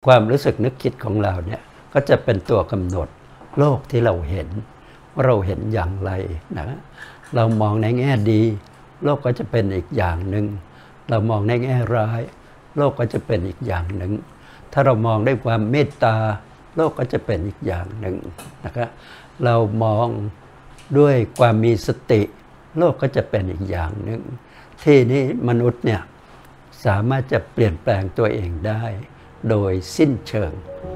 ความรู้สึกนึกคิดของเราเนี่ยก็จะเป็นตัวกำหนดโลกที่เราเห็นว่าเราเห็นอย่างไรนะเรามองในแง่ดีโลกก็จะเป็นอีกอย่างหนึ่งเรามองในแง่ร้ายโลกก็จะเป็นอีกอย่างหนึ่งถ้าเรามองด้วยความเมตตาโลกก็จะเป็นอีกอย่างหนึ่งนะครับเรามองด้วยความมีสติโลกก็จะเป็นอีกอย่างหนึ่งที่นี้มนุษย์เนี่ยสามารถจะเปลี่ยนแปลงตัวเองได้โดยสิ้นเชิง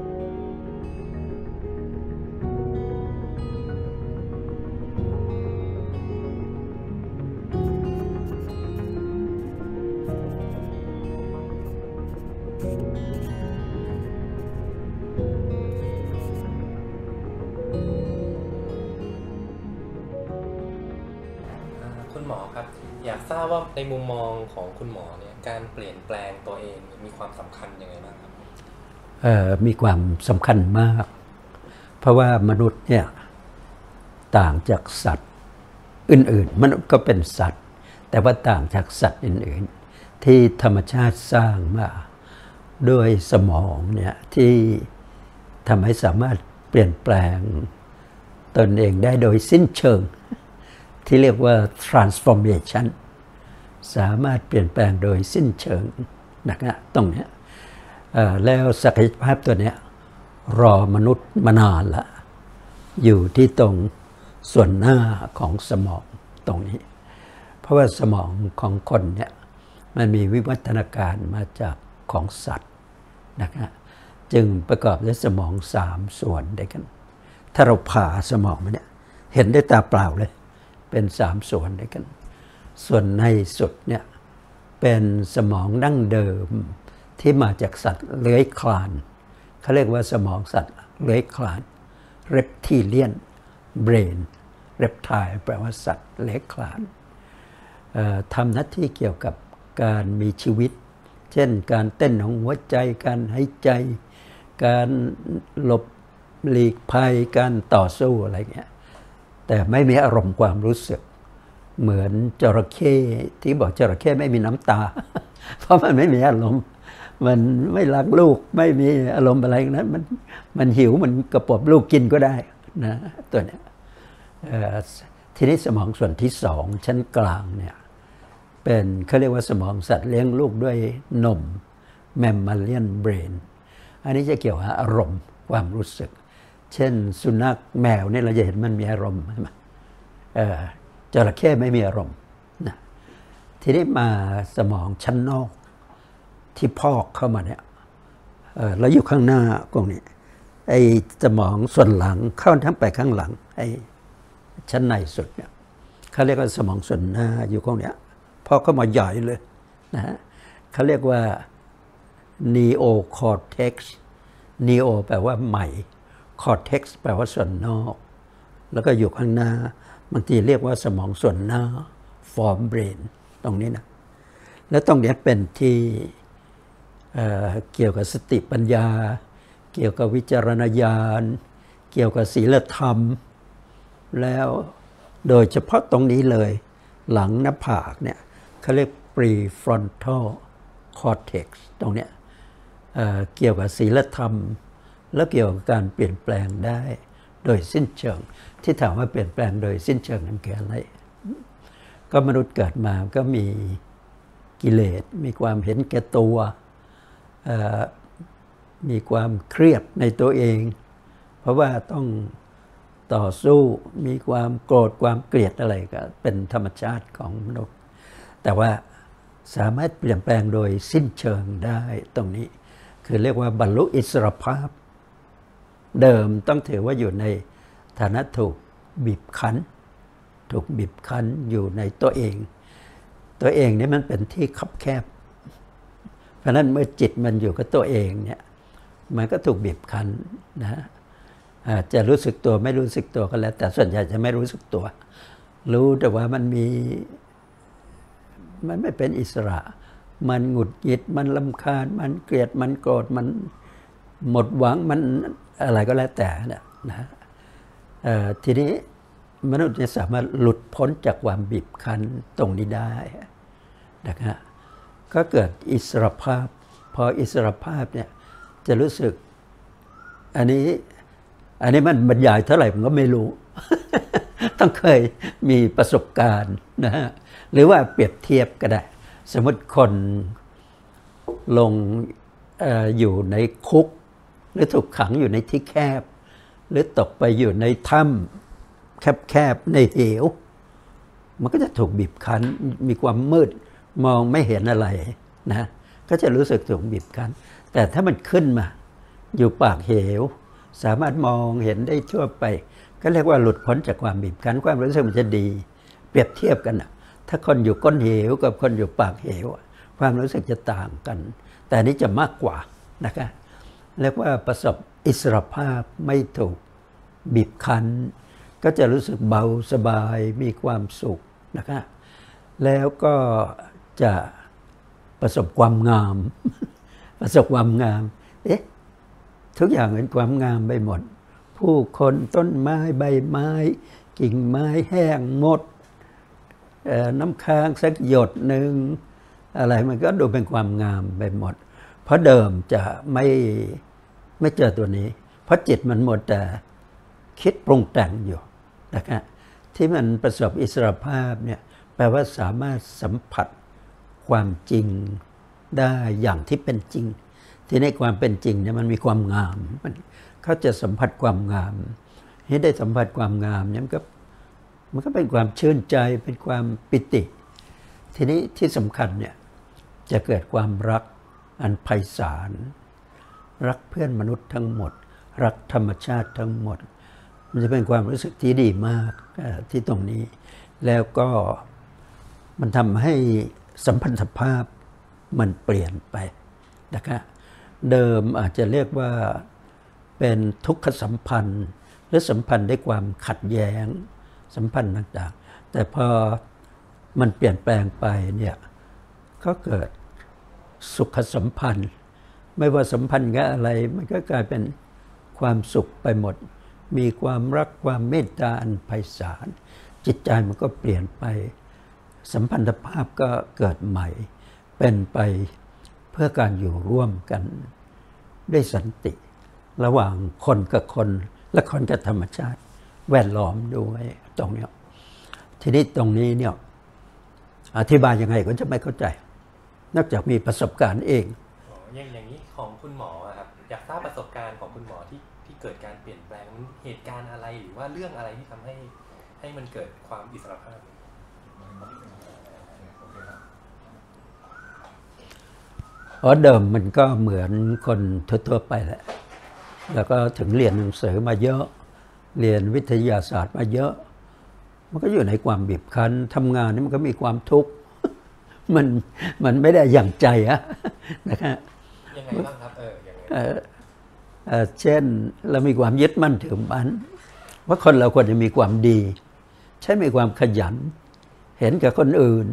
คุณหมอครับอยากทราบว่าในมุมมองของคุณหมอเนี่ยการเปลี่ยนแปลงตัวเองมีความสำคัญยังไงบ้างครับมีความสำคัญมากเพราะว่ามนุษย์เนี่ยต่างจากสัตว์อื่นๆมนุษย์ก็เป็นสัตว์แต่ว่าต่างจากสัตว์อื่นๆที่ธรรมชาติสร้างมาด้วยสมองเนี่ยที่ทำให้สามารถเปลี่ยนแปลงตนเองได้โดยสิ้นเชิงที่เรียกว่า transformation สามารถเปลี่ยนแปลงโดยสิ้นเชิงนะตรงนี้แล้วศักยภาพตัวนี้รอมนุษย์มานานละอยู่ที่ตรงส่วนหน้าของสมองตรงนี้เพราะว่าสมองของคนเนี่ยมันมีวิวัฒนาการมาจากของสัตว์นะครับจึงประกอบด้วยสมอง3ส่วนด้วยกันถ้าเราผ่าสมองมันเนี่ยเห็นด้วยตาเปล่าเลยเป็น3ส่วนด้วยกันส่วนในสุดเนี่ยเป็นสมองดั้งเดิมที่มาจากสัตว์เลื้อยคลานเขาเรียกว่าสมองสัตว์เลื้อยคลาน reptilian brain reptile แปลว่าสัตว์เลื้อยคลานทำหน้าที่เกี่ยวกับการมีชีวิตเช่นการเต้นของหัวใจการหายใจการหลบหลีกภัยการต่อสู้อะไรเงี้ยแต่ไม่มีอารมณ์ความรู้สึกเหมือนจระเข้ที่บอกจระเข้ไม่มีน้ำตา เพราะมันไม่มีอารมณ์มันไม่รักลูกไม่มีอารมณ์อะไรนั้นมันหิวมันกระปบลูกกินก็ได้นะตัวเนี้ยทีนี้สมองส่วนที่2ชั้นกลางเนี่ยเป็นเขาเรียกว่าสมองสัตว์เลี้ยงลูกด้วยนม mammalian brain อันนี้จะเกี่ยวกับอารมณ์ความรู้สึกเช่นสุนัขแมวเนี่ยเราจะเห็นมันมีอารมณ์ใช่ไหมจระเข้ไม่มีอารมณ์นะทีนี้มาสมองชั้นนอกที่พอกเข้ามาเนี่ยแล้วอยู่ข้างหน้าตรงนี้ไอ้สมองส่วนหลังเข้าทั้งไปข้างหลังไอ้ชั้นในสุดเนี่ยเขาเรียกว่าสมองส่วนหน้าอยู่ตรงเนี้ยพอเข้ามาใหญ่เลยนะฮะเขาเรียกว่า neocortex neo แปลว่าใหม่ cortex แปลว่าส่วนนอกแล้วก็อยู่ข้างหน้าบางทีเรียกว่าสมองส่วนหน้า forebrain ตรงนี้นะแล้วตรงนี้เป็นที่เกี่ยวกับสติปัญญาเกี่ยวกับวิจารณญาณเกี่ยวกับศีลธรรมแล้วโดยเฉพาะตรงนี้เลยหลังหน้าผากเนี่ยเขาเรียก prefrontal cortex ตรงเนี้ยเกี่ยวกับศีลธรรมและเกี่ยวกับการเปลี่ยนแปลงได้โดยสิ้นเชิงที่ถามว่าเปลี่ยนแปลงโดยสิ้นเชิงนั้นคืออะไรก็มนุษย์เกิดมาก็มีกิเลสมีความเห็นแก่ตัวมีความเครียดในตัวเองเพราะว่าต้องต่อสู้มีความโกรธความเกลียดอะไรก็เป็นธรรมชาติของมนุษย์แต่ว่าสามารถเปลี่ยนแปลงโดยสิ้นเชิงได้ตรงนี้คือเรียกว่าบรรลุอิสรภาพเดิมต้องถือว่าอยู่ในฐานะถูกบีบคั้นอยู่ในตัวเองนี่มันเป็นที่คับแคบเพราะนั้นเมื่อจิตมันอยู่กับตัวเองเนี่ยมันก็ถูกบีบคั้นนะอาจจะรู้สึกตัวไม่รู้สึกตัวก็แล้วแต่ส่วนใหญ่จะไม่รู้สึกตัวรู้แต่ว่ามันไม่เป็นอิสระมันหงุดหงิดมันรำคาญมันเกลียดมันโกรธมันหมดหวังมันอะไรก็แล้วแต่นะทีนี้มนุษย์จะสามารถหลุดพ้นจากความบีบคั้นตรงนี้ได้นะครับก็เกิดอิสรภาพพออิสรภาพเนี่ยจะรู้สึกอันนี้มันบรรยายเท่าไหร่ผมก็ไม่รู้ ต้องเคยมีประสบการณ์นะฮะหรือว่าเปรียบเทียบก็ได้ สมมติคนลงอยู่ในคุกหรือถูกขังอยู่ในที่แคบหรือตกไปอยู่ในถ้ำแคบๆในเหวมันก็จะถูกบีบคั้นมีความมืดมองไม่เห็นอะไรนะก็จะรู้สึกถูกบีบคั้นแต่ถ้ามันขึ้นมาอยู่ปากเหวสามารถมองเห็นได้ทั่วไปก็เรียกว่าหลุดพ้นจากความบีบคั้นความรู้สึกมันจะดีเปรียบเทียบกันนะถ้าคนอยู่ก้นเหวกับคนอยู่ปากเหวความรู้สึกจะต่างกันแต่นี้จะมากกว่านะคะเรียกว่าประสบอิสรภาพไม่ถูกบีบคั้นก็จะรู้สึกเบาสบายมีความสุขนะคะแล้วก็จะประสบความงาม ประสบความงามทุกอย่างเป็นความงามไปหมดผู้คนต้นไม้ใบไม้กิ่งไม้แห้งหมดน้ำค้างสักหยดหนึ่งอะไรมันก็ดูเป็นความงามไปหมดเพราะเดิมจะไม่เจอตัวนี้เพราะจิตมันหมดแต่คิดปรุงแต่งอยู่นะครับที่มันประสบอิสรภาพเนี่ยแปลว่าสามารถสัมผัสความจริงได้อย่างที่เป็นจริงที่ในความเป็นจริงเนี่ยมันมีความงามมันเขาจะสัมผัสความงามให้ได้สัมผัสความงามเนี่ยมันก็เป็นความชื่นใจเป็นความปิติทีนี้ที่สำคัญเนี่ยจะเกิดความรักอันไพศาลรักเพื่อนมนุษย์ทั้งหมดรักธรรมชาติทั้งหมดมันจะเป็นความรู้สึกที่ดีมากที่ตรงนี้แล้วก็มันทำให้สัมพันธภาพมันเปลี่ยนไปนะครับเดิมอาจจะเรียกว่าเป็นทุกขสัมพันธ์หรือสัมพันธ์ด้วยความขัดแย้งสัมพันธ์ต่างๆแต่พอมันเปลี่ยนแปลงไปเนี่ยก็เกิดสุขสัมพันธ์ไม่ว่าสัมพันธ์กับอะไรมันก็กลายเป็นความสุขไปหมดมีความรักความเมตตาอันไพศาลจิตใจมันก็เปลี่ยนไปสัมพันธภาพก็เกิดใหม่เป็นไปเพื่อการอยู่ร่วมกันด้วยสันติระหว่างคนกับคนและคนกับธรรมชาติแวดล้อมด้วยตรงนี้ทีนี้ตรงนี้เนี่ยอธิบายยังไงก็จะไม่เข้าใจนอกจากมีประสบการณ์เองอย่างนี้ของคุณหมอครับอยากทราบประสบการณ์ของคุณหมอที่เกิดการเปลี่ยนแปลงเหตุการณ์อะไรหรือว่าเรื่องอะไรที่ทำให้มันเกิดความอิสรภาพเดิมมันก็เหมือนคนทั่วๆไปแหละแล้วก็ถึงเรียนหนังสือมาเยอะเรียนวิทยาศาสตร์มาเยอะมันก็อยู่ในความบีบคั้นทำงานนี่มันก็มีความทุกข์มันไม่ได้อย่างใจนะครับยังไงบ้างครับยังไงเช่นเรามีความยึดมั่นถือมั่นว่าคนเราควรจะมีความดีใช่มีความขยันเห็นกับคนอื่น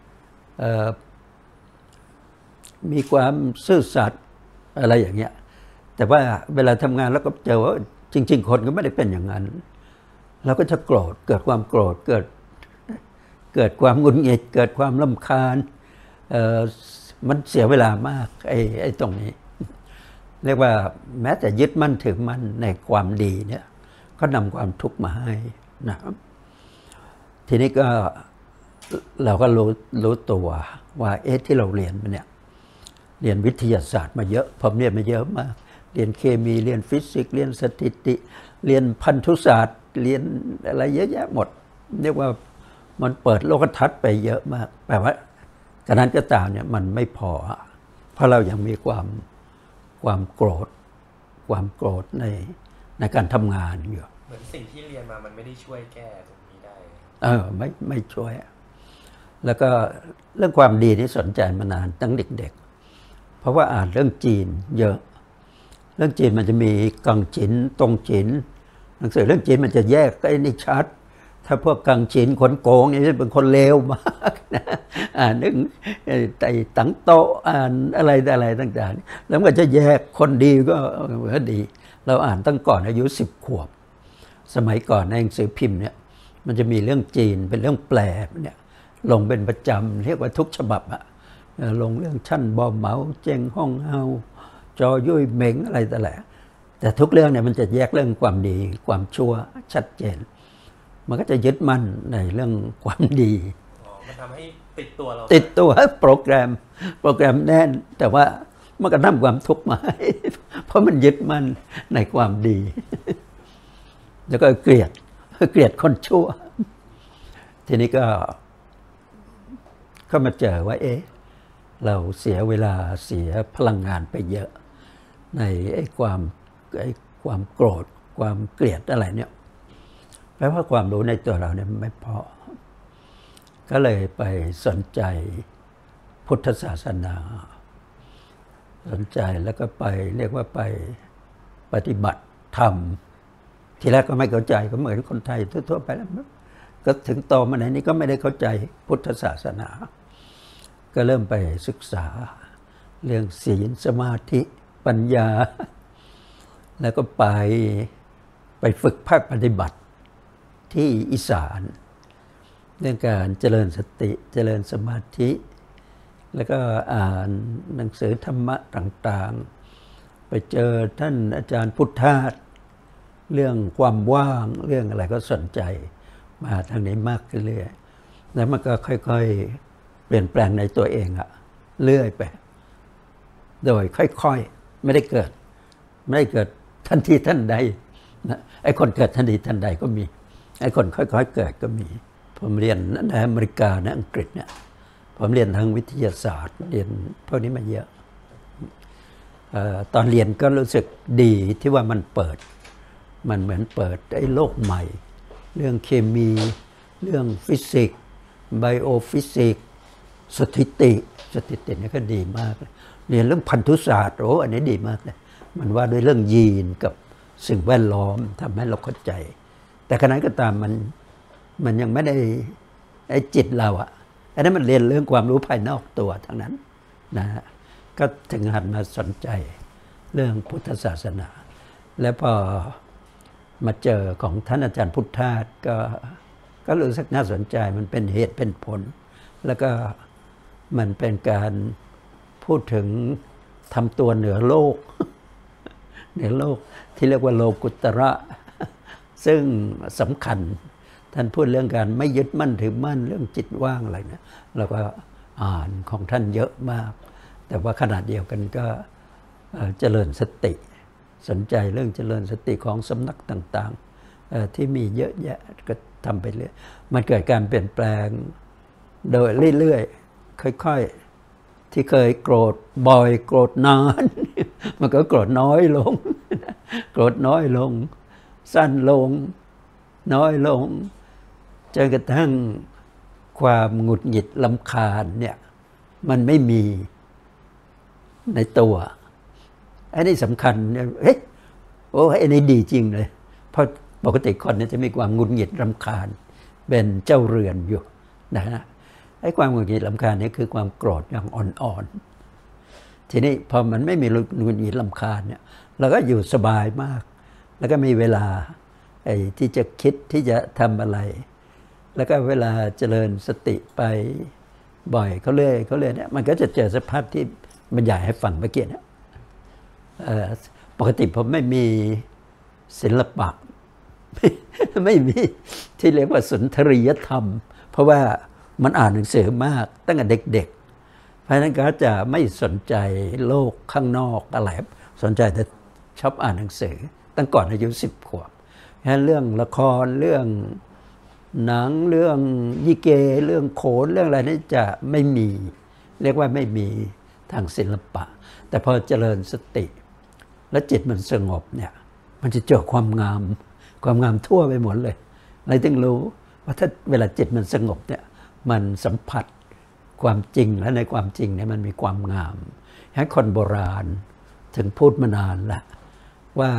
มีความซื่อสัตย์อะไรอย่างเงี้ยแต่ว่าเวลาทำงานแล้วก็เจอว่าจริงๆคนก็ไม่ได้เป็นอย่างนั้นเราก็จะโกรธเกิดความโกรธเกิดความหงุดหงิดเกิดความรำคาญมันเสียเวลามากไอ้ตรงนี้เรียกว่าแม้แต่ยึดมั่นถือมั่นในความดีเนี่ยก็นำความทุกข์มาให้นะครับทีนี้ก็เราก็รู้ตัวว่าที่เราเรียนมาเนี่ยเรียนวิทยาศาสตร์มาเยอะผมเรียนมาเยอะมากเรียนเคมีเรียนฟิสิกส์เรียนสถิติเรียนพันธุศาสตร์เรียนอะไรเยอะแยะหมดเรียกว่ามันเปิดโลกทัศน์ไปเยอะมากแปลว่าฉะนั้นก็ตามเนี่ยมันไม่พอเพราะเรายังมีความโกรธในการทำงานอยู่เหมือนสิ่งที่เรียนมามันไม่ได้ช่วยแก้ตรงนี้ได้ไม่ช่วยแล้วก็เรื่องความดีนี่สนใจมานานตั้งเด็กๆเพราะว่าอ่านเรื่องจีนเยอะเรื่องจีนมันจะมีกังจินตงจินหนังสือเรื่องจีนมันจะแยกไอ้นี่ชัดถ้าพวกกังจินคนโกงนี่เป็นคนเลวมากนะอ่านเรื่องไต่ตังโตอ่านอะไรต่างๆแล้วมันก็จะแยกคนดีก็ดีเราอ่านตั้งก่อนอายุ10 ขวบสมัยก่อนในหนังสือพิมพ์เนี่ยมันจะมีเรื่องจีนเป็นเรื่องแปลเนี่ยลงเป็นประจำเรียกว่าทุกฉบับลงเรื่องชั่นบอเหมาเจงฮ่องเฮาจอยุ่ยเหม็งอะไรแต่ละแต่ทุกเรื่องเนี่ยมันจะแยกเรื่องความดีความชั่วชัดเจนมันก็จะยึดมั่นในเรื่องความดีมันทำให้ติดตัวเราติดตัวโปรแกรมแน่นแต่ว่ามันก็นำความทุกข์มาเพราะมันยึดมั่นในความดีแล้วก็เกลียดคนชั่วทีนี้ก็มาเจอว่าเราเสียเวลาเสียพลังงานไปเยอะในความโกรธความเกลียดอะไรเนี่ยแปลว่าความรู้ในตัวเราเนี่ยไม่พอก็เลยไปสนใจพุทธศาสนาสนใจแล้วก็ไปเรียกว่าไปปฏิบัติธรรมทีแรกก็ไม่เข้าใจก็เหมือนคนไทยทั่วๆไปแล้วก็ถึงโตมาไหนนี้ก็ไม่ได้เข้าใจพุทธศาสนาก็เริ่มไปศึกษาเรื่องศีลสมาธิปัญญาแล้วก็ไปฝึกภาคปฏิบัติที่อีสานเรื่องการเจริญสติเจริญสมาธิแล้วก็อ่านหนังสือธรรมะต่างๆไปเจอท่านอาจารย์พุทธาสเรื่องความว่างเรื่องอะไรก็สนใจมาทางนี้มากขึ้นเรื่อยแล้วมันก็ค่อยๆเปลี่ยนแปลงในตัวเองเรื่อยไปโดยค่อยๆไม่ได้เกิดทันทีทันใดนะไอ้คนเกิดทันทีทันใดก็มีไอ้คนค่อยๆเกิดก็มีผมเรียนในอเมริกาในอังกฤษเนี่ยผมเรียนทางวิทยาศาสตร์เรียนพวกนี้มาเยอะตอนเรียนก็รู้สึกดีที่ว่ามันมันเหมือนเปิดไอ้โลกใหม่เรื่องเคมีเรื่องฟิสิกส์ไบโอฟิสิกส์สถิตินี่ก็ดีมากเรียนเรื่องพันธุศาสตร์อันนี้ดีมากเลยมันว่าด้วยเรื่องยีนกับสิ่งแวดล้อมทำให้เราเข้าใจแต่ขณะนั้นก็ตามมันยังไม่ได้ไอ้จิตเราอันนั้นมันเรียนเรื่องความรู้ภายนอกตัวทั้งนั้นนะก็ถึงหันมาสนใจเรื่องพุทธศาสนาแล้วพอมาเจอของท่านอาจารย์พุทธาสก็รู้สึกน่าสนใจมันเป็นเหตุเป็นผลแล้วก็มันเป็นการพูดถึงทำตัวเหนือโลกที่เรียกว่าโลกุตระซึ่งสำคัญท่านพูดเรื่องการไม่ยึดมั่นถือมั่นเรื่องจิตว่างอะไรเนี่ยเราก็อ่านของท่านเยอะมากแต่ว่าขนาดเดียวกันก็เจริญสติสนใจเรื่องเจริญสติของสำนักต่างๆที่มีเยอะแยะก็ทำไปเรื่อยมันเกิดการเปลี่ยนแปลงโดยเรื่อยๆค่อยๆที่เคยโกรธบ่อยโกรธนานมันก็โกรธน้อยลงโกรธน้อยลงสั้นลงน้อยลงจนกระทั่งความหงุดหงิดรำคาญเนี่ยมันไม่มีในตัวอันนี้สำคัญเฮ้ยอันนี้ดีจริงเลยเพราะปกติคนเนี่ยจะมีความหงุดหงิดรำคาญเป็นเจ้าเรือนอยู่นะไอ้ความหงุดหงิดรำคาญนี่คือความโกรธอย่างอ่อนๆทีนี้พอมันไม่มีหงุดหงิดรำคาญเนี่ยเราก็อยู่สบายมากแล้วก็มีเวลาที่จะคิดที่จะทำอะไรแล้วก็เวลาเจริญสติไปบ่อยเขาเรื่อยเนี่ยมันก็จะเจอสภาพที่บรรยายให้ฟังเมื่อกี้เนี่ยปกติผมไม่มีศิลปะ ไม่มีที่เรียกว่าสุนทรียธรรมเพราะว่ามันอ่านหนังสือมากตั้งแต่เด็กๆเพราะฉะนั้นก็จะไม่สนใจโลกข้างนอกอะไรสนใจแต่ชอบอ่านหนังสือตั้งก่อนอายุ10 ขวบเรื่องละครเรื่องหนังเรื่องยิเกเรื่องโขนเรื่องอะไรนี่จะไม่มีเรียกว่าไม่มีทางศิลปะแต่พอเจริญสติแล้วจิตมันสงบเนี่ยมันจะเจอความงามทั่วไปหมดเลยเราถึงรู้ว่าถ้าเวลาจิตมันสงบเนี่ยมันสัมผัสความจริงและในความจริงเนี่ยมันมีความงามให้คนโบราณถึงพูดมานานละว่า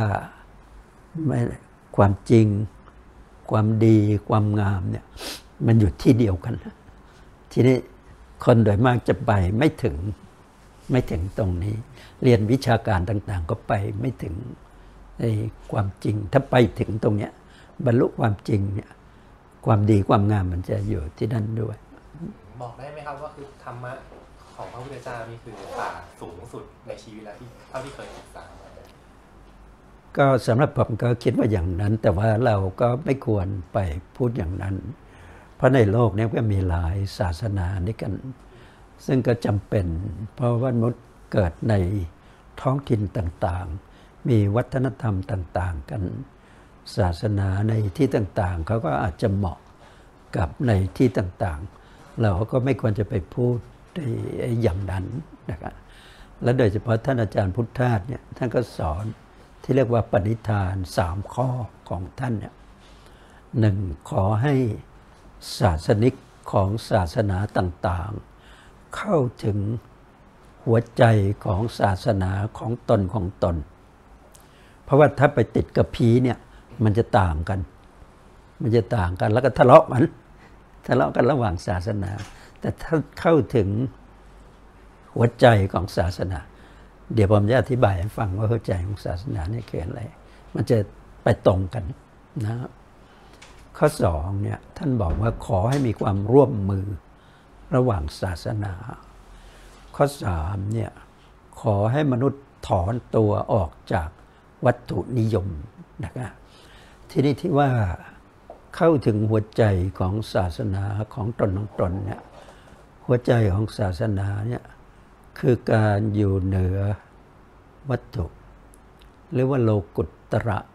ความจริงความดีความงามเนี่ยมันอยู่ที่เดียวกันทีนี้คนโดยมากจะไปไม่ถึงตรงนี้เรียนวิชาการต่างๆก็ไปไม่ถึงความจริงถ้าไปถึงตรงเนี้ยบรรลุความจริงเนี่ยความดีความงามมันจะอยู่ที่นั่นด้วยบอกได้ไหมครับว่าคือธรรมะขของพระพุทธเจ้านี่คือศาสตร์สูงสุดในชีวิตแล้วที่เท่าที่เคยศึกษามาก็สำหรับผมก็คิดว่าอย่างนั้น แต่ว่าเราก็ไม่ควรไปพูดอย่างนั้น เพราะในโลกนี้ก็มีหลายศาสนาด้วยกัน ซึ่งก็จำเป็นเพราะว่ามนุษย์เกิดในท้องถิ่นต่างๆมีวัฒนธรรมต่างๆกันศาสนาในที่ต่างๆเขาก็อาจจะเหมาะกับในที่ต่างๆเราก็ไม่ควรจะไปพูดอย่างนั้นนะครับและโดยเฉพาะท่านอาจารย์พุทธทาสเนี่ยท่านก็สอนที่เรียกว่าปณิธาน3ข้อของท่านเนี่ยหนึ่งขอให้ศาสนิกของศาสนาต่างๆเข้าถึงหัวใจของศาสนาของตนเพราะว่าถ้าไปติดกับผีเนี่ยมันจะต่างกันแล้วก็ทะเลาะกันระหว่างศาสนา แต่ถ้าเข้าถึงหัวใจของศาสนาเดี๋ยวผมจะอธิบายให้ฟังว่าหัวใจของศาสนาเนี่ยคืออะไรมันจะไปตรงกันนะข้อ2เนี่ยท่านบอกว่าขอให้มีความร่วมมือระหว่างศาสนาข้อ3เนี่ยขอให้มนุษย์ถอนตัวออกจากวัตถุนิยมนะครับทีนี้ที่ว่าเข้าถึงหัวใจของศาสนาของตนเนี่ยหัวใจของศาสนาเนี่ยคือการอยู่เหนือวัตถุหรือว่าโลกุต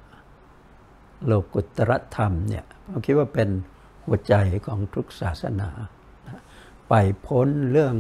ระธรรมเนี่ยผมคิดว่าเป็นหัวใจของทุกศาสนาไปพ้นเรื่อง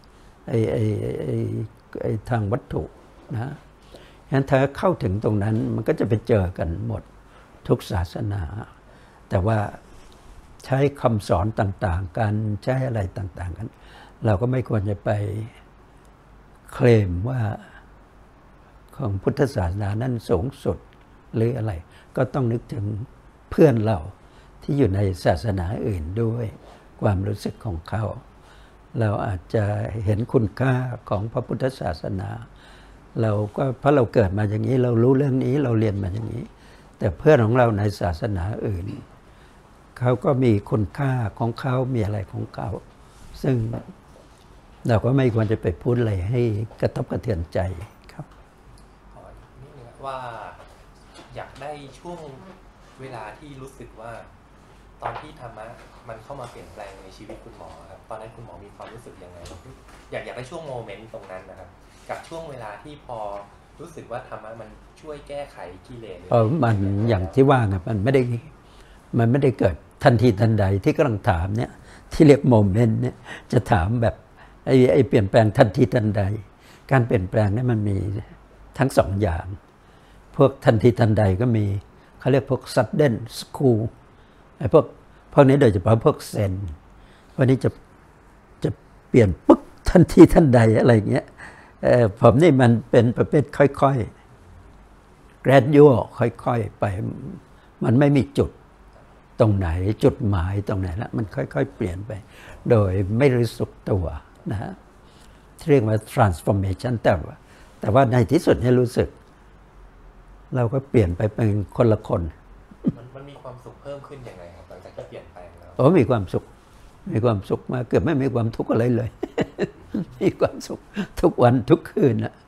ทางวัตถุนะงั้นถ้าเข้าถึงตรงนั้นมันก็จะไปเจอกันหมดทุกศาสนาแต่ว่าใช้คำสอนต่างๆกันใช้อะไรต่างๆกันเราก็ไม่ควรจะไปเคลมว่าของพุทธศาสนานั้นสูงสุดหรืออะไรก็ต้องนึกถึงเพื่อนเราที่อยู่ในศาสนาอื่นด้วยความรู้สึกของเขาเราอาจจะเห็นคุณค่าของพระพุทธศาสนาเราก็เพราะเราเกิดมาอย่างนี้เรารู้เรื่องนี้เราเรียนมาอย่างนี้แต่เพื่อนของเราในศาสนาอื่นเขาก็มีคุณค่าของเขามีอะไรของเขาซึ่งเราก็ไม่ควรจะไปพูดอะไรให้กระทบกระเทือนใจครับขอนิดนึงว่าอยากได้ช่วงเวลาที่รู้สึกว่าตอนที่ธรรมะมันเข้ามาเปลี่ยนแปลงในชีวิตคุณหมอครับตอนนั้นคุณหมอมีความรู้สึกยังไงอยากได้ช่วงโมเมนต์ตรงนั้นนะครับกับช่วงเวลาที่พอรู้สึกว่าธรรมะมันช่วยแก้ไขกิเลสมันอย่างที่ว่าไงมันไม่ได้เกิดทันทีทันใดที่กำลังถามเนี่ยที่เรียกโมเมนต์เนี่ยจะถามแบบไอ้เปลี่ยนแปลงทันทีทันใดการเปลี่ยนแปลงเนี่ยมันมีทั้งสองอย่างพวกทันทีทันใดก็มีเขาเรียกพวก sudden school ไอ้พวกนี้โดยเฉพาะพวกเซนวันนี้จะเปลี่ยนปึ๊กทันทีทันใดอะไรอย่างเงี้ยผมนี่มันเป็นประเภทค่อยๆ gradual ค่อยๆไปมันไม่มีจุดตรงไหนจุดหมายตรงไหนละมันค่อยๆเปลี่ยนไปโดยไม่รู้สึกตัวนะฮะเรียกว่า transformation แต่ว่าในที่สุดเนี่ยรู้สึกเราก็เปลี่ยนไปเป็นคนละคนมันมีความสุขเพิ่มขึ้นยังไงครับหลังจากที่เปลี่ยนแปลงแล้วมีความสุขมากเกือบไม่มีความทุกข์อะไรเลยมีความสุขทุกวันทุกคืนนะ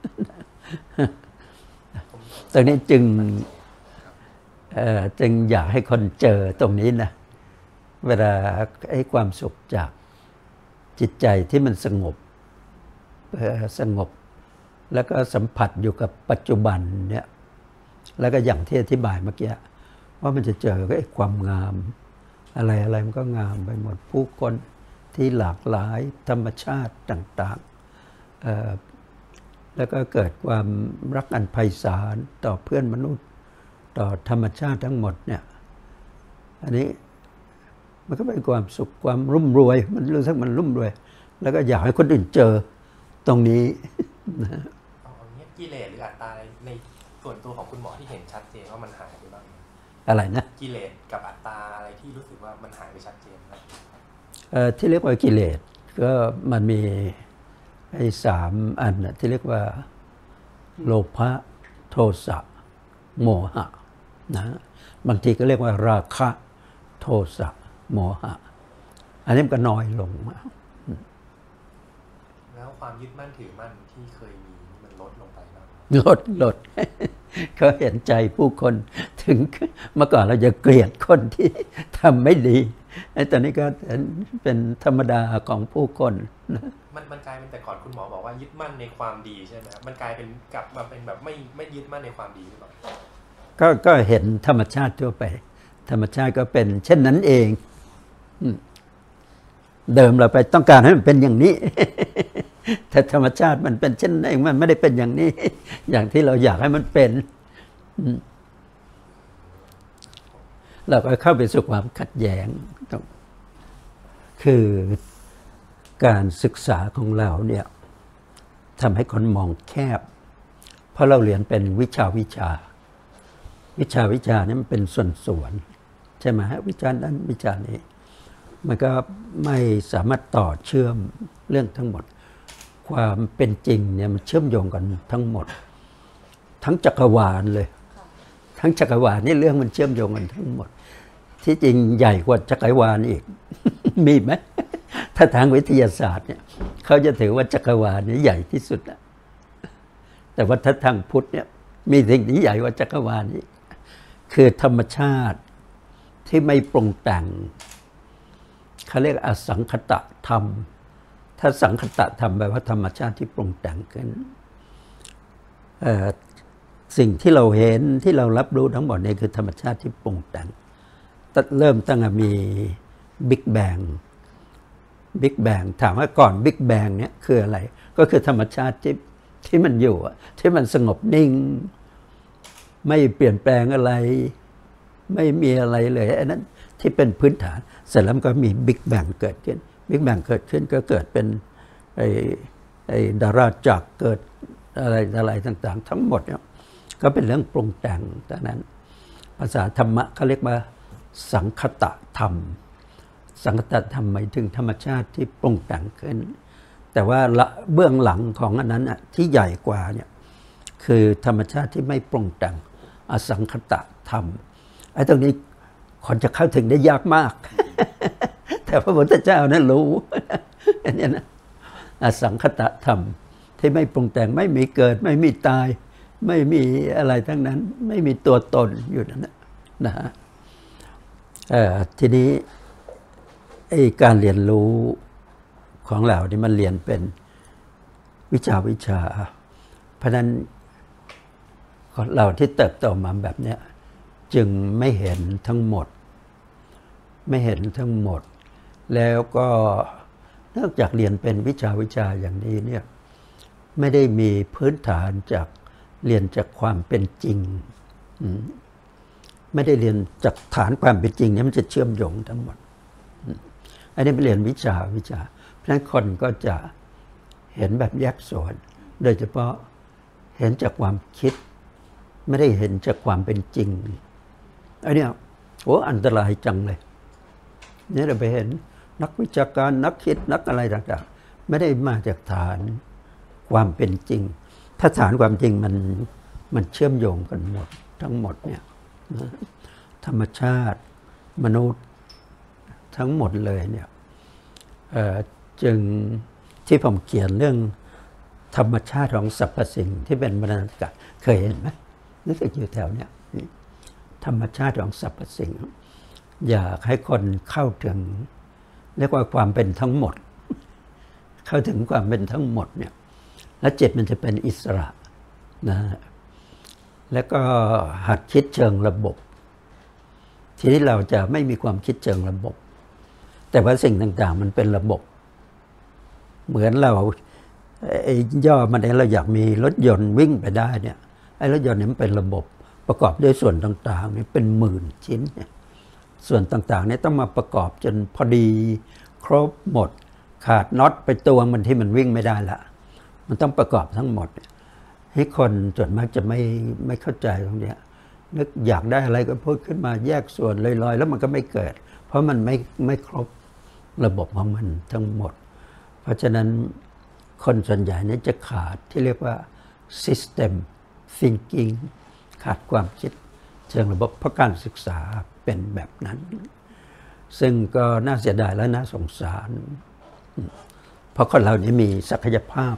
ตรงนี้จึงอยากให้คนเจอตรงนี้นะเวลาให้ความสุขจากจิตใจที่มันสงบแล้วก็สัมผัสอยู่กับปัจจุบันเนี่ยแล้วก็อย่างที่อธิบายเมื่อกี้ว่ามันจะเจอกับความงามอะไรมันก็งามไปหมดผู้คนที่หลากหลายธรรมชาติต่างๆแล้วก็เกิดความรักอันไพศาลต่อเพื่อนมนุษย์ต่อธรรมชาติทั้งหมดเนี่ยอันนี้มันก็เป็นความสุขความรุ่มรวยมันรู้สึกมันรุ่มรวยแล้วก็อยากให้คนอื่นเจอตรงนี้นะกิเลสหรืออัตตาในส่วนตัวของคุณหมอที่เห็นชัดเจนว่ามันหายไปบ้างอะไรนะกิเลสกับอัตตาอะไรที่รู้สึกว่ามันหายไปชัดเจนครับที่เรียกว่ากิเลสก็มันมีไอ้3อันที่เรียกว่าโลภะโทสะโมหะนะบางทีก็เรียกว่าราคะโทสะโมหะอันนี้มันก็น้อยลงมาแล้วแล้วความยึดมั่นถือมั่นที่เคยมีมันลดลงไปบ้างลด เขาเห็นใจผู้คนถึงเมื่อก่อนเราจะเกลียดคนที่ทำไม่ดีไอ้ตอนนี้ก็เป็นธรรมดาของผู้คนนะมันกลายเป็นแต่ก่อนคุณหมอบอกว่ายึดมั่นในความดีใช่ไหมครับมันกลายเป็นกลับมาเป็นแบบไม่ยึดมั่นในความดีหรือเปล่าก็เห็นธรรมชาติทั่วไป ธรรมชาติก็เป็นเช่นนั้นเองเดิมเราไปต้องการให้มันเป็นอย่างนี้ แต่ธรรมชาติมันเป็นเช่นนั้นเองมันไม่ได้เป็นอย่างนี้ อย่างที่เราอยากให้มันเป็นเราก็เข้าไปสู่ความขัดแย้งคือการศึกษาของเราเนี่ยทำให้คนมองแคบเพราะเราเรียนเป็นวิชานี่มันเป็นส่วนใช่ไหมฮะวิชานั้นวิชานี้มันก็ไม่สามารถต่อเชื่อมเรื่องทั้งหมดความเป็นจริงเนี่ยมันเชื่อมโยงกันทั้งหมดทั้งจักรวาลเลยทั้งจักรวาลนี่เรื่องมันเชื่อมโยงกันทั้งหมดที่จริงใหญ่กว่าจักรวาลอีก มีไหม ถ้าทางวิทยาศาสตร์เนี่ยเขาจะถือว่าจักรวาลนี่ใหญ่ที่สุดนะแต่ว่าถ้าทางพุทธเนี่ยมีสิ่งที่ใหญ่กว่าจักรวาลนี้คือธรรมชาติที่ไม่ปรุงแต่งเขาเรียกอสังคตธรรมถ้าสังคตธรรมแปลว่าธรรมชาติที่ปรุงแต่งขึ้นสิ่งที่เราเห็นที่เรารับรู้ทั้งหมดนี่คือธรรมชาติที่ปรุงแต่งเริ่มตั้งแต่มีบิ๊กแบงถามว่าก่อนบิ๊กแบงเนี่ยคืออะไรก็คือธรรมชาติที่มันอยู่ที่มันสงบนิ่งไม่เปลี่ยนแปลงอะไรไม่มีอะไรเลยอันนั้นที่เป็นพื้นฐานเสร็จแล้วก็มีบิ๊กแบงเกิดขึ้นบิ๊กแบงเกิดขึ้นก็เกิดเป็นไอ้ดาราจักรเกิดอะไรต่างๆทั้งหมดเนี่ยก็เป็นเรื่องปรุงแต่งดังนั้นภาษาธรรมะเขาเรียกว่าสังคตธรรมสังคตธรรมหมายถึงธรรมชาติที่ปรุงแต่งขึ้นแต่ว่าเบื้องหลังของอันนั้นที่ใหญ่กว่าเนี่ยคือธรรมชาติที่ไม่ปรุงแต่งอสังคตธรรมไอ้ตรงนี้คนจะเข้าถึงได้ยากมาก แต่พระพุทธเจ้านั้นรู้ อันนี้นะอสังคตธรรมที่ไม่ปรุงแต่งไม่มีเกิดไม่มีตายไม่มีอะไรทั้งนั้นไม่มีตัวตนอยู่นั่นนะฮะทีนี้การเรียนรู้ของเรานี่มันเรียนเป็นวิชาเพราะนั้นเราที่เติบโตมาแบบนี้จึงไม่เห็นทั้งหมดแล้วก็นอกจากเรียนเป็นวิชาอย่างนี้เนี่ยไม่ได้มีพื้นฐานจากเรียนจากความเป็นจริงไม่ได้เรียนจากฐานความเป็นจริงเนี่ยมันจะเชื่อมโยงทั้งหมดอันนี้เป็นเรียนวิชาเพราะฉะนั้นคนก็จะเห็นแบบแยกส่วนโดยเฉพาะเห็นจากความคิดไม่ได้เห็นจากความเป็นจริงอันนี้อันตรายจังเลยนี่เราไปเห็นนักวิชาการนักคิดนักอะไรต่างๆไม่ได้มาจากฐานความเป็นจริงถ้าฐานความจริงมันเชื่อมโยงกันหมดทั้งหมดเนี่ยธรรมชาติมนุษย์ทั้งหมดเลยเนี่ยจึงที่ผมเขียนเรื่องธรรมชาติของสรรพสิ่งที่เป็นมรณกะเคยเห็นไหมนึกอยู่แถวเนี้ยธรรมชาติของสรรพสิ่งอยากให้คนเข้าถึงเรียกว่าความเป็นทั้งหมดเข้าถึงความเป็นทั้งหมดเนี่ยแล้วจิตมันจะเป็นอิสระนะแล้วก็หัดคิดเชิงระบบทีนี้เราจะไม่มีความคิดเชิงระบบแต่ว่าสิ่งต่างๆมันเป็นระบบเหมือนเราย่อมาเนี่ยเราอยากมีรถยนต์วิ่งไปได้เนี่ยไอ้รถยนต์เนี่ยมันเป็นระบบประกอบด้วยส่วนต่างๆเนี่ยเป็นหมื่นชิ้นเนี่ยส่วนต่างๆเนี่ยต้องมาประกอบจนพอดีครบหมดขาดน็อตไปตัวมันที่มันวิ่งไม่ได้ละมันต้องประกอบทั้งหมดให้คนส่วนมากจะไม่เข้าใจตรงนี้นึกอยากได้อะไรก็พูดขึ้นมาแยกส่วนลอยๆแล้วมันก็ไม่เกิดเพราะมันไม่ครบระบบของมันทั้งหมดเพราะฉะนั้นคนส่วนใหญ่เนี่ยจะขาดที่เรียกว่า system thinking ขาดความคิดเชิงระบบเพราะการศึกษาเป็นแบบนั้นซึ่งก็น่าเสียดายและน่าสงสารเพราะคนเรานี้มีศักยภาพ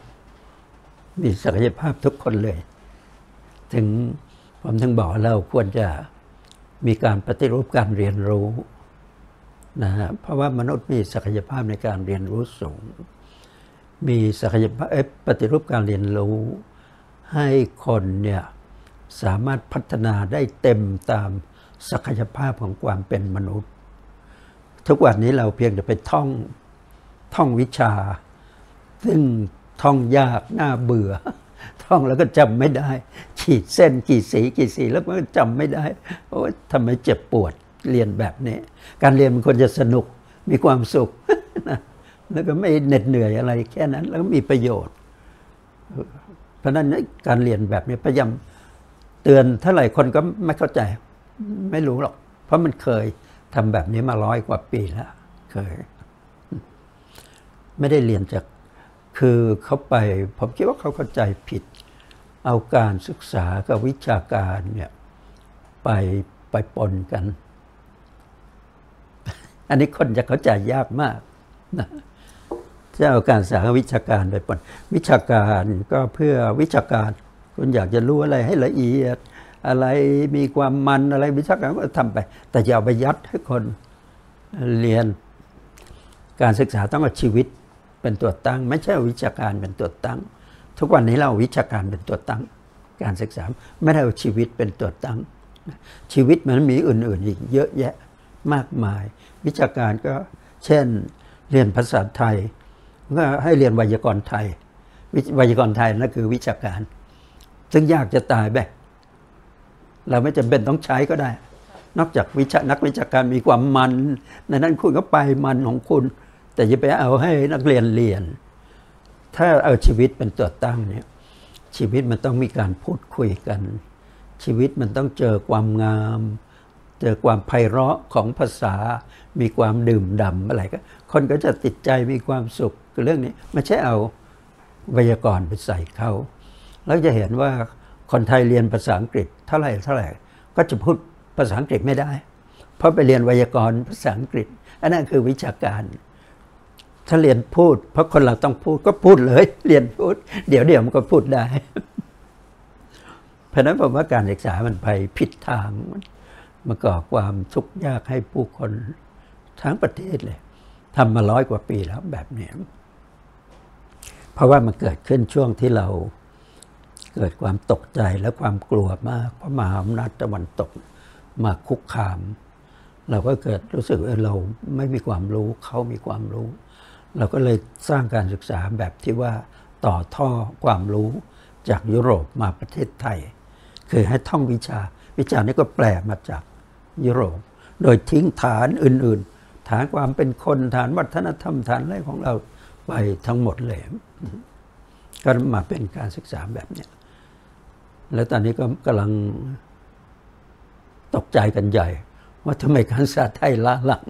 ทุกคนเลยถึงผมถึงบอกเราควรจะมีการปฏิรูปการเรียนรู้นะฮะเพราะว่ามนุษย์มีศักยภาพในการเรียนรู้สูงมีศักยภาพปฏิรูปการเรียนรู้ให้คนเนี่ยสามารถพัฒนาได้เต็มตามศักยภาพของความเป็นมนุษย์ทุกวันนี้เราเพียงแต่ไปท่องวิชาซึ่งท่องยากน่าเบื่อท่องแล้วก็จำไม่ได้ขีดเส้นกี่สีแล้วก็จำไม่ได้โอ้ทำไมเจ็บปวดเรียนแบบนี้การเรียนมันควรจะสนุกมีความสุขนะแล้วก็ไม่เหน็ดเหนื่อยอะไรแค่นั้นแล้วก็มีประโยชน์เพราะนั้นการเรียนแบบนี้พยายามเตือนเท่าไหร่คนก็ไม่เข้าใจไม่รู้หรอกเพราะมันเคยทำแบบนี้มา100 กว่าปีแล้วเคยไม่ได้เรียนจากคือเขาไปผมคิดว่าเขาเข้าใจผิดเอาการศึกษากับวิชาการเนี่ยไปปนกันอันนี้คนจะเข้าใจยากมากนะจะเอาการศึกษากับวิชาการไปปนวิชาการก็เพื่อวิชาการคุณอยากจะรู้อะไรให้ละเอียดอะไรมีความมันอะไรวิชาการก็ทำไปแต่อย่าไปยัดให้คนเรียนการศึกษาต้องเอาชีวิตเป็นตัวตั้งไม่ใช่วิชาการเป็นตัวตั้งทุกวันนี้เราวิชาการเป็นตัวตั้งการศึกษาไม่ได้เอาชีวิตเป็นตัวตั้งชีวิตมันมีอื่นๆอีกเยอะแยะมากมายวิชาการก็เช่นเรียนภาษาไทยก็ให้เรียนไวยากรณ์ไทยไวยากรณ์ไทยนั่นคือวิชาการซึ่งยากจะตายแบบเราไม่จำเป็นต้องใช้ก็ได้นอกจากนักวิชาการมีความมันในนั้นคุณก็ไปมันของคุณแต่อย่าไปเอาให้นักเรียนเรียนถ้าเอาชีวิตเป็นตัวตั้งเนี่ยชีวิตมันต้องมีการพูดคุยกันชีวิตมันต้องเจอความงามเจอความไพเราะของภาษามีความดื่มด่ำอะไรก็คนก็จะติดใจมีความสุขกับเรื่องนี้ไม่ใช่เอาไวยากรณ์ไปใส่เขาแล้วจะเห็นว่าคนไทยเรียนภาษาอังกฤษเท่าไหร่ก็จะพูดภาษาอังกฤษไม่ได้เพราะไปเรียนไวยากรณ์ภาษาอังกฤษอันนั้นคือวิชาการถ้าเรียนพูดเพราะคนเราต้องพูดก็พูดเลยเรียนพูดเดี๋ยวมันก็พูดได้เพราะนั้นผมว่าการศึกษามันไปผิดทางมันก่อความทุกข์ยากให้ผู้คนทั้งประเทศเลยทำมา100 กว่าปีแล้วแบบนี้เพราะว่ามันเกิดขึ้นช่วงที่เราเกิดความตกใจและความกลัวมากเพราะมหาอำนาจตะวันตกมาคุกคามเราก็เกิดรู้สึกเราไม่มีความรู้เขามีความรู้เราก็เลยสร้างการศึกษาแบบที่ว่าต่อท่อความรู้จากยุโรปมาประเทศไทยคือให้ท่องวิชานี้ก็แปลมาจากยุโรปโดยทิ้งฐานอื่นๆฐานความเป็นคนฐานวัฒนธรรมฐานอะไรของเราไปทั้งหมดเลยก็มาเป็นการศึกษาแบบนี้แล้วตอนนี้ก็กำลังตกใจกันใหญ่ว่าทำไมการศึกษาไทยล้าหลัง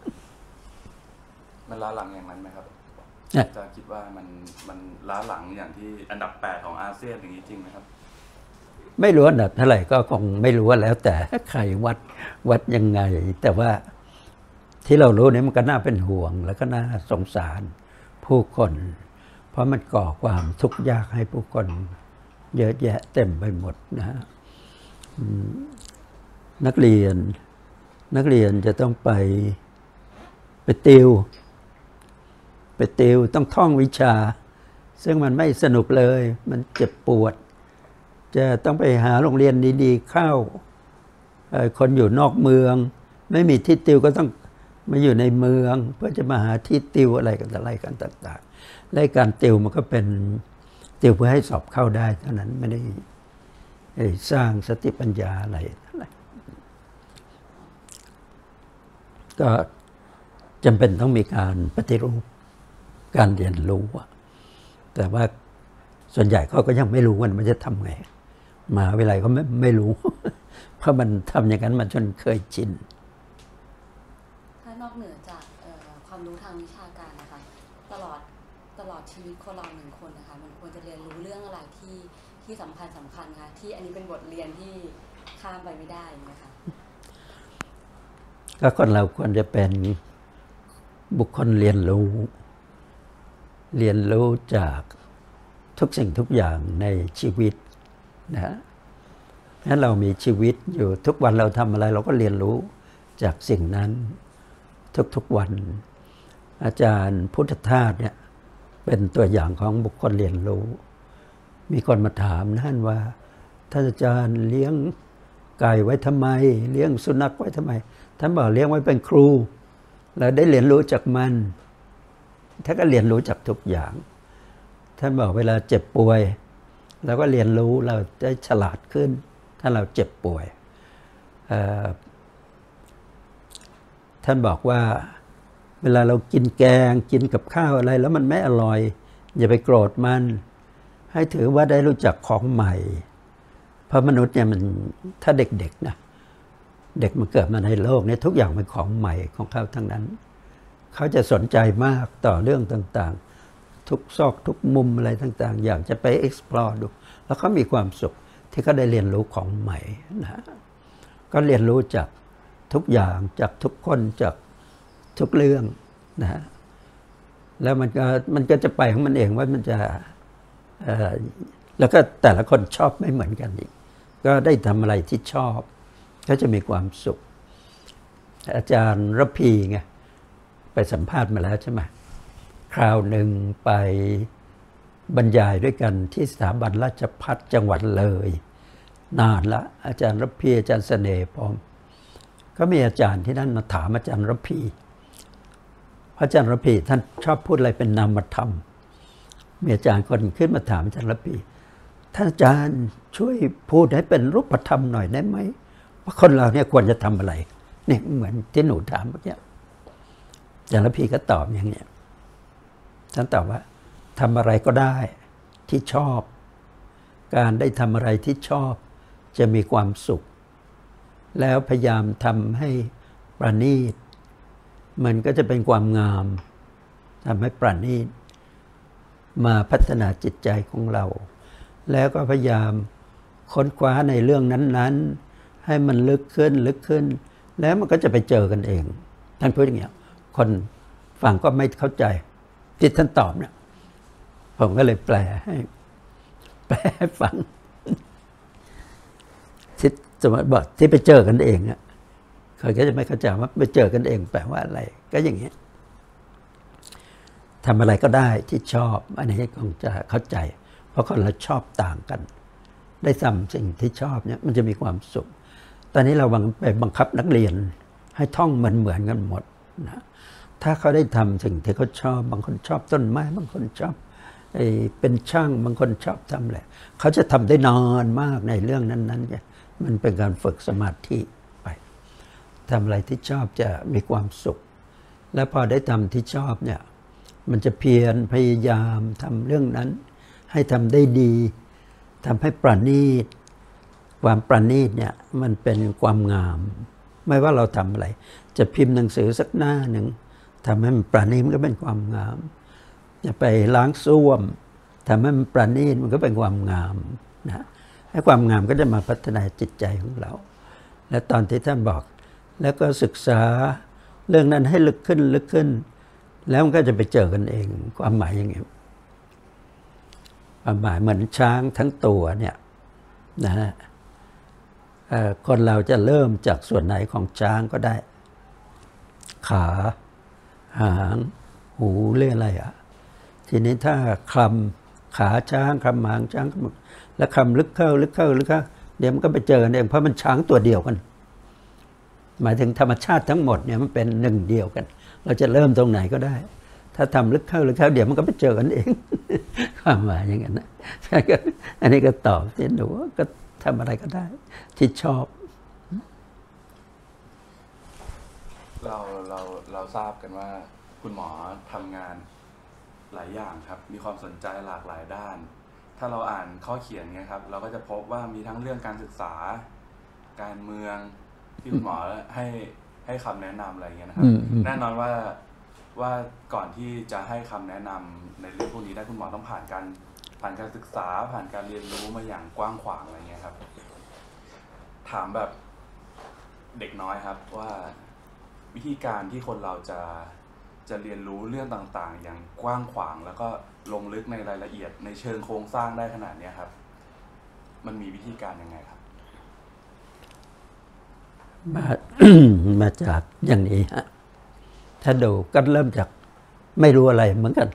มันล้าหลังอย่างนั้นไหมครับอาจารย์คิดว่ามันล้าหลังอย่างที่อันดับ8ของอาเซียนอย่างนี้จริงไหมครับไม่รู้อันดับเท่าไหร่ก็คงไม่รู้ว่าแล้วแต่ใครวัดยังไงแต่ว่าที่เรารู้เนี่ยมันก็น่าเป็นห่วงแล้วก็น่าสงสารผู้คนเพราะมันก่อความทุกข์ยากให้ผู้คนเยอะแยะเต็มไปหมดนะฮะนักเรียนจะต้องไปติวต้องท่องวิชาซึ่งมันไม่สนุกเลยมันเจ็บปวดจะต้องไปหาโรงเรียนดีๆเข้าคนอยู่นอกเมืองไม่มีที่ติวก็ต้องมาอยู่ในเมืองเพื่อจะมาหาที่ติวอะไรกันต่างๆและการติวมันก็เป็นติวเพื่อให้สอบเข้าได้เท่านั้นไม่ได้สร้างสติปัญญาอะไรก็จำเป็นต้องมีการปฏิรูปการเรียนรู้แต่ว่าส่วนใหญ่เขาก็ยังไม่รู้ว่ามันจะทำไงมหาวิทยาลัยเขาไม่รู้เพราะมันทำอย่างนั้นมันจนเคยชินถ้านอกเหนือจากความรู้ทางวิชาการนะคะตลอดชีวิตคนเรา1 คนนะคะมันควรจะเรียนรู้เรื่องอะไรที่สำคัญค่ะที่อันนี้เป็นบทเรียนที่ข้ามไปไม่ได้นะคะก็คนเราควรจะเป็นบุคคลเรียนรู้เรียนรู้จากทุกสิ่งทุกอย่างในชีวิตนะงั้นเรามีชีวิตอยู่ทุกวันเราทำอะไรเราก็เรียนรู้จากสิ่งนั้นทุกๆวัน อาจารย์พุทธทาสเนี่ยเป็นตัวอย่างของบุคคลเรียนรู้มีคนมาถามท่านว่าท่านอาจารย์เลี้ยงไก่ไว้ทำไมเลี้ยงสุนัขไว้ทำไมท่านบอกเลี้ยงไว้เป็นครูแล้วได้เรียนรู้จากมันท่านก็เรียนรู้จากทุกอย่างท่านบอกเวลาเจ็บป่วยเราก็เรียนรู้เราได้ฉลาดขึ้นถ้าเราเจ็บป่วยท่านบอกว่าเวลาเรากินแกงกินกับข้าวอะไรแล้วมันไม่อร่อยอย่าไปโกรธมันให้ถือว่าได้รู้จักของใหม่เพราะมนุษย์เนี่ยมันถ้าเด็กๆนะเด็กมันเกิดมาในโลกนี้ทุกอย่างเป็นของใหม่ของเขาทั้งนั้นเขาจะสนใจมากต่อเรื่องต่างๆทุกซอกทุกมุมอะไรต่างๆอยากจะไป explore ดูแล้วเขามีความสุขที่เขาได้เรียนรู้ของใหม่นะก็เรียนรู้จากทุกอย่างจากทุกคนจากทุกเรื่องนะแล้วมันก็จะไปของมันเองว่ามันจะแล้วก็แต่ละคนชอบไม่เหมือนกันอีกก็ได้ทำอะไรที่ชอบก็จะมีความสุขอาจารย์ระพีไงไปสัมภาษณ์มาแล้วใช่ไหมคราวหนึ่งไปบรรยายด้วยกันที่สถาบันราชภัฏจังหวัดเลยนานละอาจารย์ระพีอาจารย์เสน่ห์พร้อมก็มีอาจารย์ที่นั่นมาถามอาจารย์ระพีอาจารย์ระพีท่านชอบพูดอะไรเป็นนามธรรมมีอาจารย์คนขึ้นมาถามอาจารย์ระพีท่านอาจารย์ช่วยพูดให้เป็นรูปธรรมหน่อยได้ไหมว่าคนเราเนี่ยควรจะทำอะไรเนี่ยเหมือนที่หนูถามเมื่อกี้อาจารย์ระพีก็ตอบอย่างเนี้ยท่านตอบว่าทำอะไรก็ได้ที่ชอบการได้ทำอะไรที่ชอบจะมีความสุขแล้วพยายามทำให้ประณีตมันก็จะเป็นความงามทำให้ประณีตมาพัฒนาจิตใจของเราแล้วก็พยายามค้นคว้าในเรื่องนั้นๆให้มันลึกขึ้นลึกขึ้นแล้วมันก็จะไปเจอกันเองท่านพูดอย่างเงี้ยคนฟังก็ไม่เข้าใจที่ท่านตอบเนี่ยผมก็เลยแปลให้ฟังที่สมมติบอกที่ไปเจอกันเองอะเขาก็จะไม่เข้าใจว่าไปเจอกันเองแปลว่าอะไรก็อย่างเงี้ยทำอะไรก็ได้ที่ชอบอันนี้คงจะเข้าใจเพราะคนเราชอบต่างกันได้ทำสิ่งที่ชอบเนี่ยมันจะมีความสุขตอนนี้เราไปบังคับนักเรียนให้ท่องเหมือนกันหมดนะถ้าเขาได้ทำสิ่งที่เขาชอบบางคนชอบต้นไม้บางคนชอบเป็นช่างบางคนชอบทำอะไรเขาจะทำได้นานมากในเรื่องนั้นๆเนี่ยมันเป็นการฝึกสมาธิไปทำอะไรที่ชอบจะมีความสุขและพอได้ทำที่ชอบเนี่ยมันจะเพียรพยายามทำเรื่องนั้นให้ทำได้ดีทำให้ประณีตความประณีตเนี่ยมันเป็นความงามไม่ว่าเราทำอะไรจะพิมพ์หนังสือสักหน้าหนึ่งทำให้มันประณีตมันก็เป็นความงามจะไปล้างส้วมทำให้มันประณีตมันก็เป็นความงามนะให้ความงามก็จะมาพัฒนาจิตใจของเราและตอนที่ท่านบอกแล้วก็ศึกษาเรื่องนั้นให้ลึกขึ้นลึกขึ้นแล้วมันก็จะไปเจอกันเองความหมายอย่างนี้ความหมายเหมือนช้างทั้งตัวเนี่ยนะฮะคนเราจะเริ่มจากส่วนไหนของช้างก็ได้ขาหางหูเรื่องอะไรทีนี้ถ้าคลำขาช้างคลำหางช้างแล้วคลำลึกเข้าลึกเข้าลึกเข้าเดี๋ยวมันก็ไปเจอกันเองเพราะมันช้างตัวเดียวกันหมายถึงธรรมชาติทั้งหมดเนี่ยมันเป็นหนึ่งเดียวกันเราจะเริ่มตรงไหนก็ได้ถ้าทำลึกเข้าลึกเข้าเดี๋ยวมันก็ไปเจอกันเองความหมายอย่างนั้นนะอันนี้ก็ตอบที่หนูก็ทำอะไรก็ได้ที่ชอบเราทราบกันว่าคุณหมอทำงานหลายอย่างครับมีความสนใจหลากหลายด้านถ้าเราอ่านข้อเขียนเนี่ยครับเราก็จะพบว่ามีทั้งเรื่องการศึกษาการเมืองที่คุณหมอให้คำแนะนำอะไรเงี้ยนะครับแน่นอนว่าก่อนที่จะให้คำแนะนำในเรื่องพวกนี้ได้คุณหมอต้องผ่านการศึกษาผ่านการเรียนรู้มาอย่างกว้างขวางอะไรเงี้ยครับถามแบบเด็กน้อยครับว่าวิธีการที่คนเราจะจะเรียนรู้เรื่องต่างๆ อย่างกว้างขวางแล้วก็ลงลึกในรายละเอียดในเชิงโครงสร้างได้ขนาดนี้ครับมันมีวิธีการยังไงครับมา มาจากอย่างนี้ฮะถ้าดูก็เริ่มจากไม่รู้อะไรเหมือนกัน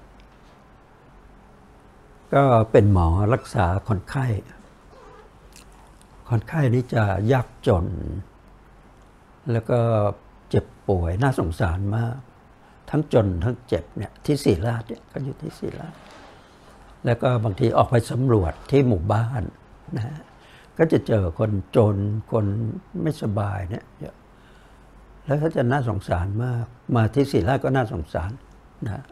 ก็เป็นหมอรักษาคนไข้ คนไข้นี่จะยากจน แล้วก็เจ็บป่วยน่าสงสารมาก ทั้งจนทั้งเจ็บเนี่ยที่ศรีราชเนี่ยก็อยู่ที่ศรีราชแล้วก็บางทีออกไปสำรวจที่หมู่บ้านนะฮะก็จะเจอคนจนคนไม่สบายเนี่ยเยอะแล้วเขาจะน่าสงสารมาก มาที่ศรีราชก็น่าสงสารนะ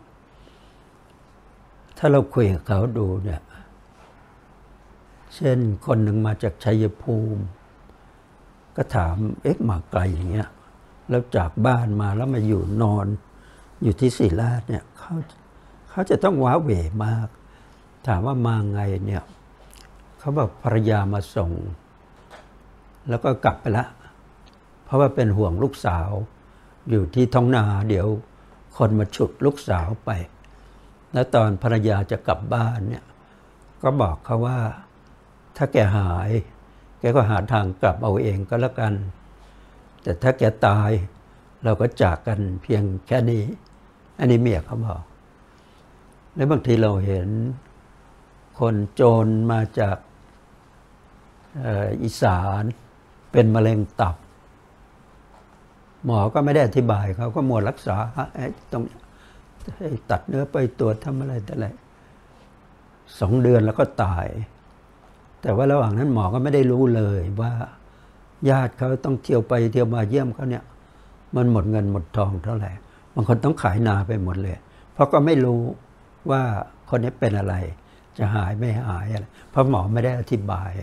ถ้าเราคุยกับเขาดูเนี่ยเช่นคนหนึ่งมาจากชัยภูมิก็ถามมาไกลอย่างเงี้ยแล้วจากบ้านมาแล้วมาอยู่นอนอยู่ที่ศรีราชเนี่ยเขาจะต้องว้าเหวมากถามว่ามาไงเนี่ยเขาบอกภรรยามาส่งแล้วก็กลับไปละเพราะว่าเป็นห่วงลูกสาวอยู่ที่ท้องนาเดี๋ยวคนมาฉุดลูกสาวไปแล้วตอนภรรยาจะกลับบ้านเนี่ยก็บอกเขาว่าถ้าแกหายแกก็หาทางกลับเอาเองก็แล้วกันแต่ถ้าแกตายเราก็จากกันเพียงแค่นี้อันนี้เมียเขาบอกแล้วบางทีเราเห็นคนโจรมาจากอีสานเป็นมะเร็งตับหมอก็ไม่ได้อธิบายเขาก็มัวรักษาตรงให้ตัดเนื้อไปตรวจทำอะไรแต่ไร2 เดือนแล้วก็ตายแต่ว่าระหว่างนั้นหมอก็ไม่ได้รู้เลยว่าญาติเขาต้องเที่ยวไปเที่ยวมาเยี่ยมเขาเนี่ยมันหมดเงินหมดทองเท่าไหร่บางคนต้องขายนาไปหมดเลยเพราะก็ไม่รู้ว่าคนนี้เป็นอะไรจะหายไม่หายอะไรเพราะหมอไม่ได้อธิบาย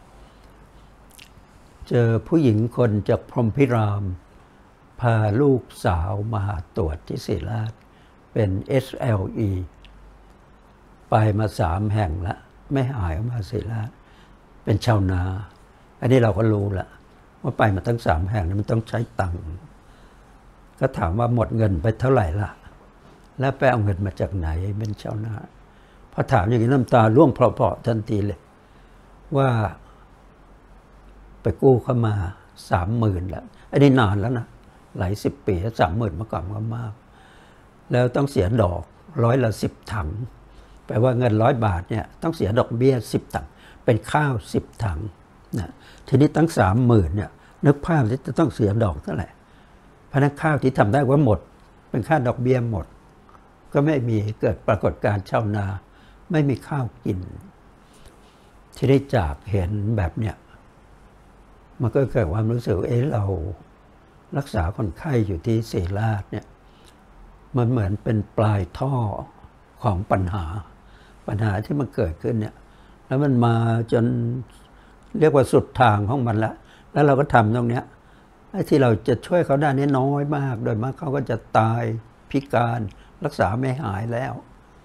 เจอผู้หญิงคนจากพรหมพิรามพาลูกสาวมาตรวจที่ศรีราชเป็น SLE ไปมา3 แห่งแล้วไม่หายมาศรีราชเป็นชาวนาอันนี้เราก็รู้ละว่าไปมาทั้ง3 แห่งนี้มันต้องใช้ตังค์ก็ถามว่าหมดเงินไปเท่าไหร่ล่ะแล้วไปเอาเงินมาจากไหนเป็นชาวนาพอถามอย่างนี้น้ำตาร่วงเพราะๆทันทีเลยว่าไปกู้เข้ามา 30,000แล้วอันนี้นานแล้วนะหลาย10 ปี30,000เมื่อก่อนก็มากแล้วต้องเสียดอก10 ถังแปลว่าเงิน100 บาทเนี่ยต้องเสียดอกเบี้ย10 ถังเป็นข้าว10 ถังนะทีนี้ตั้ง 30,000เนี่ยนึกภาพที่จะต้องเสียดอกเท่าไหร่เพราะนั้นข้าวที่ทำได้ว่าหมดเป็นค่าดอกเบี้ยหมดก็ไม่มีเกิดปรากฏการณ์ชาวนาไม่มีข้าวกินที่ได้จากเห็นแบบเนี้ยมันก็เกิดความรู้สึกเรารักษาคนไข้อยู่ที่ศรีราชเนี่ยมันเหมือนเป็นปลายท่อของปัญหาที่มันเกิดขึ้นเนี่ยแล้วมันมาจนเรียกว่าสุดทางของมันแล้วเราก็ทำตรงเนี้ยไอ้ที่เราจะช่วยเขาได้นี่น้อยมากโดยมากเขาก็จะตายพิการรักษาไม่หายแล้ว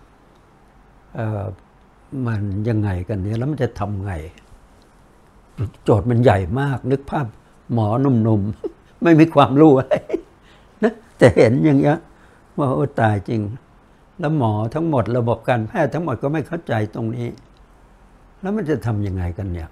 มันยังไงกันเนี่ยแล้วมันจะทำไงโจทย์มันใหญ่มากนึกภาพหมอหนุ่มๆไม่มีความรู้อะไรนะแต่เห็นอย่างเงี้ยว่าโอ้ตายจริงแล้วหมอทั้งหมดระบบการแพทย์ทั้งหมดก็ไม่เข้าใจตรงนี้แล้วมันจะทำยังไงกันเนี่ย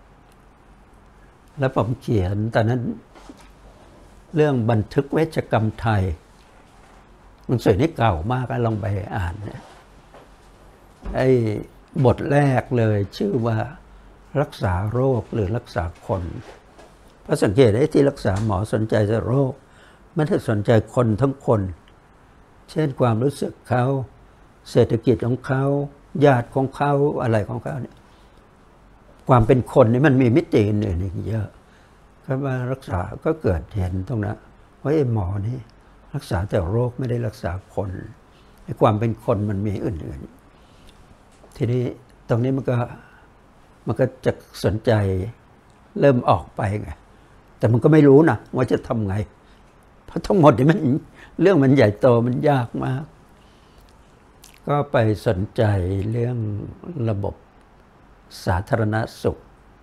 แล้วผมเขียนตอนนั้นเรื่องบันทึกเวชกรรมไทยมันสวยนี่เก่ามากลองไปอ่านเนี่ยไอ้บทแรกเลยชื่อว่ารักษาโรคหรือรักษาคนเพราะสังเกตไอ้ที่รักษาหมอสนใจแต่โรคไม่ได้สนใจคนทั้งคนเช่นความรู้สึกเขาเศรษฐกิจของเขาญาติของเขาอะไรของเขาเนี่ยความเป็นคนนี่มันมีมิติอื่นๆอีกเยอะก็มารักษาก็เกิดเห็นตรงนั้นว่าไอ้หมอนี่รักษาแต่โรคไม่ได้รักษาคนไอ้ความเป็นคนมันมีอื่นๆทีนี้ตรงนี้มันก็จะสนใจเริ่มออกไปไงแต่มันก็ไม่รู้นะว่าจะทำไงเพราะทั้งหมดนี่มันเรื่องมันใหญ่โตมันยากมากก็ไปสนใจเรื่องระบบสาธารณสุข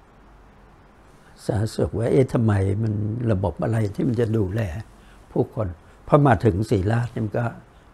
ว่าทำไมมันระบบอะไรที่มันจะดูแลผู้คนพอมาถึงศรีราชนี่มันก็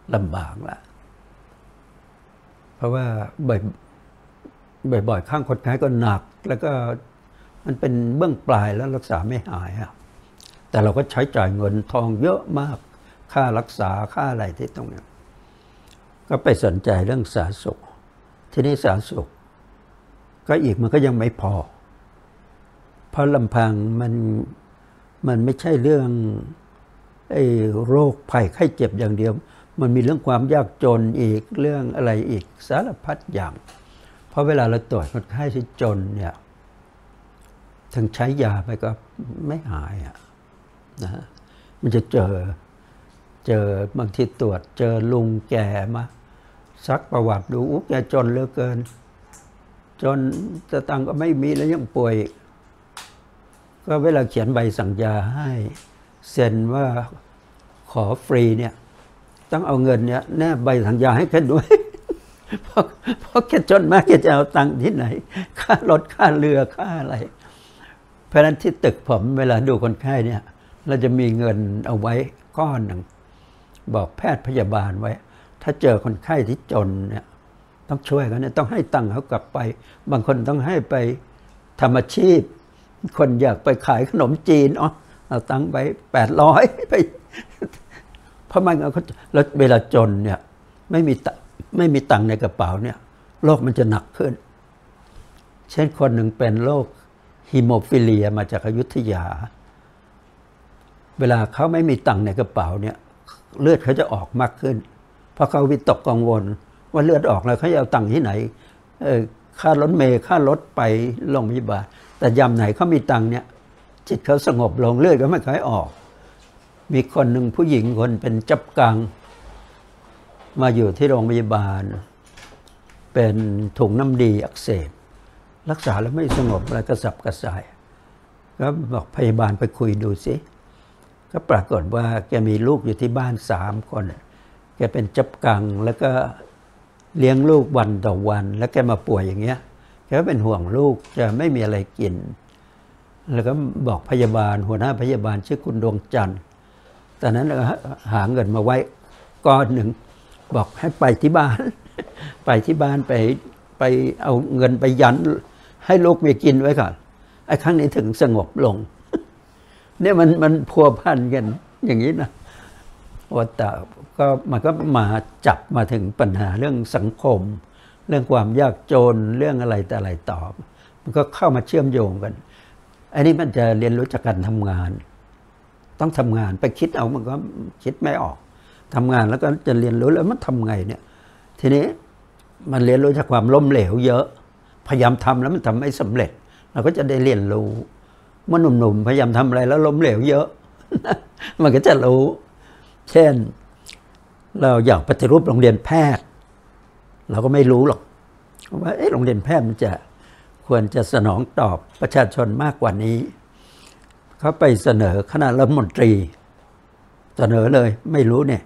ลำบากละเพราะว่าบ่อยข้างคนไข้ก็หนักแล้วก็มันเป็นเบื้องปลายแล้วรักษาไม่หายแต่เราก็ใช้จ่ายเงินทองเยอะมากค่ารักษาค่าอะไรที่ตรงนี้ก็ไปสนใจเรื่องสาธารณสุขทีนี้สาธารณสุขก็อีกมันก็ยังไม่พอเพราะลำพังมันไม่ใช่เรื่องโรคภัยไข้เจ็บอย่างเดียวมันมีเรื่องความยากจนอีกเรื่องอะไรอีกสารพัดอย่างเพราะเวลาเราตรวจคนไข้ที่จนเนี่ยถึงใช้ยาไปก็ไม่หายนะฮะมันจะเจอบางทีตรวจเจอลุงแก่มาซักประวัติดูแกจนเหลือเกินจนสตังค์ก็ไม่มีแล้วยังป่วยก็เวลาเขียนใบสั่งยาให้เซ็นว่าขอฟรีเนี่ยต้องเอาเงินเนี่ยแนบใบสั่งยาให้แกด้วย เพราะแกจนมากแกจะเอาตังค์ที่ไหนค่ารถค่าเรือค่าอะไรเพราะฉะนั้นที่ตึกผมเวลาดูคนไข้เนี่ยเราจะมีเงินเอาไว้ก้อนหนึ่งบอกแพทย์พยาบาลไว้ถ้าเจอคนไข้ที่จนเนี่ยต้องช่วยเขาเนี่ยต้องให้ตังค์เขากลับไปบางคนต้องให้ไปทำอาชีพคนอยากไปขายขนมจีนเอาตังค์ไป800ไปเพราะมันแล้วเวลาจนเนี่ยไม่มีตังค์ในกระเป๋าเนี่ยโรคมันจะหนักขึ้นเช่นคนหนึ่งเป็นโรคฮีโมฟิเลียมาจากอยุธยาเวลาเขาไม่มีตังค์ในกระเป๋าเนี่ยเลือดเขาจะออกมากขึ้นเพราะเขาวิตกกังวลว่าเลือดออกแล้วเขาจะเอาตังค์ที่ไหนค่ารถเมล์ค่ารถไปโรงพยาบาลแต่ยามไหนเขามีตังค์เนี่ยจิตเขาสงบลงเลือดก็ไม่ค่อยออกมีคนหนึ่งผู้หญิงคนเป็นจับกังมาอยู่ที่โรงพยาบาลเป็นถุงน้ำดีอักเสบรักษาแล้วไม่สงบอะไรกระสับกระส่ายก็บอกพยาบาลไปคุยดูสิก็ปรากฏว่าแกมีลูกอยู่ที่บ้าน3 คนแกเป็นจับกังแล้วก็เลี้ยงลูกวันต่อวันแล้วแกมาป่วยอย่างเงี้ยแกก็เป็นห่วงลูกจะไม่มีอะไรกินแล้วก็บอกพยาบาลหัวหน้าพยาบาลชื่อคุณดวงจันทร์ตอนนั้นหาเงินมาไว้ก้อนหนึ่งบอกให้ไปที่บ้าน ไปที่บ้านไปเอาเงินไปยันให้ลูกมีกินไว้ก่อนไอ้ครั้งนี้ถึงสงบลง เนี่ยมันพัวพันกันอย่างนี้นะว่าแต่ก็มันก็มาจับมาถึงปัญหาเรื่องสังคมเรื่องความยากจนเรื่องอะไรแต่อะไรต่อมันก็เข้ามาเชื่อมโยงกันอันนี้มันจะเรียนรู้จากการทำงานต้องทำงานไปคิดเอามันก็คิดไม่ออกทำงานแล้วก็จะเรียนรู้แล้วมันทำไงเนี่ยทีนี้มันเรียนรู้จากความล้มเหลวเยอะพยายามทำแล้วมันทำไม่สำเร็จเราก็จะได้เรียนรู้เมื่อหนุ่มๆพยายามทำอะไรแล้วล้มเหลวเยอะ มันก็จะรู้เช่นเราอยากปฏิรูปโรงเรียนแพทย์เราก็ไม่รู้หรอกว่าโรงเรียนแพทย์มันจะควรจะสนองตอบประชาชนมากกว่านี้เขาไปเสนอคณะรัฐมนตรีเสนอเลยไม่รู้เนี่ย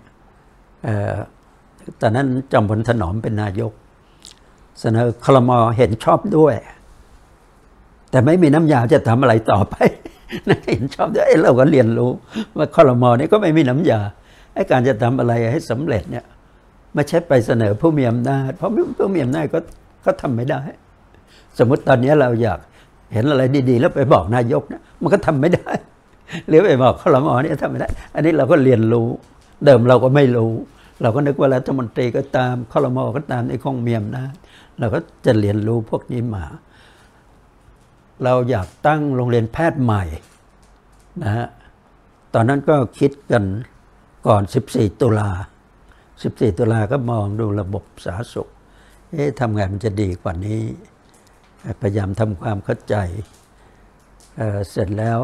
ตอนนั้นจอมพลถนอมเป็นนายกเสนอครม.เห็นชอบด้วยแต่ไม่มีน้ำยาจะทำอะไรต่อไป เห็นชอบด้วยเราก็เรียนรู้ว่าครม.นี่ก็ไม่มีน้ำยาไอ้การจะทำอะไรให้สำเร็จเนี่ยไม่ใช่ไปเสนอผู้มีอำนาจเพราะผู้มีอำนาจก็ทำไม่ได้สมมติตอนนี้เราอยากเห็นอะไรดีๆแล้วไปบอกนายกเนี่ยมันก็ทำไม่ได้หรือไปบอกครม.นี่ทำไม่ได้อันนี้เราก็เรียนรู้เดิมเราก็ไม่รู้เราก็นึกว่ารัฐมนตรีก็ตามครม.ก็ตามในคงมีอำนาจเราก็จะเรียนรู้พวกนี้มาเราอยากตั้งโรงเรียนแพทย์ใหม่นะฮะตอนนั้นก็คิดกันก่อน14 ตุลาก็มองดูระบบสาธารณสุขทำไงมันจะดีกว่านี้พยายามทำความเข้าใจเสร็จแล้ว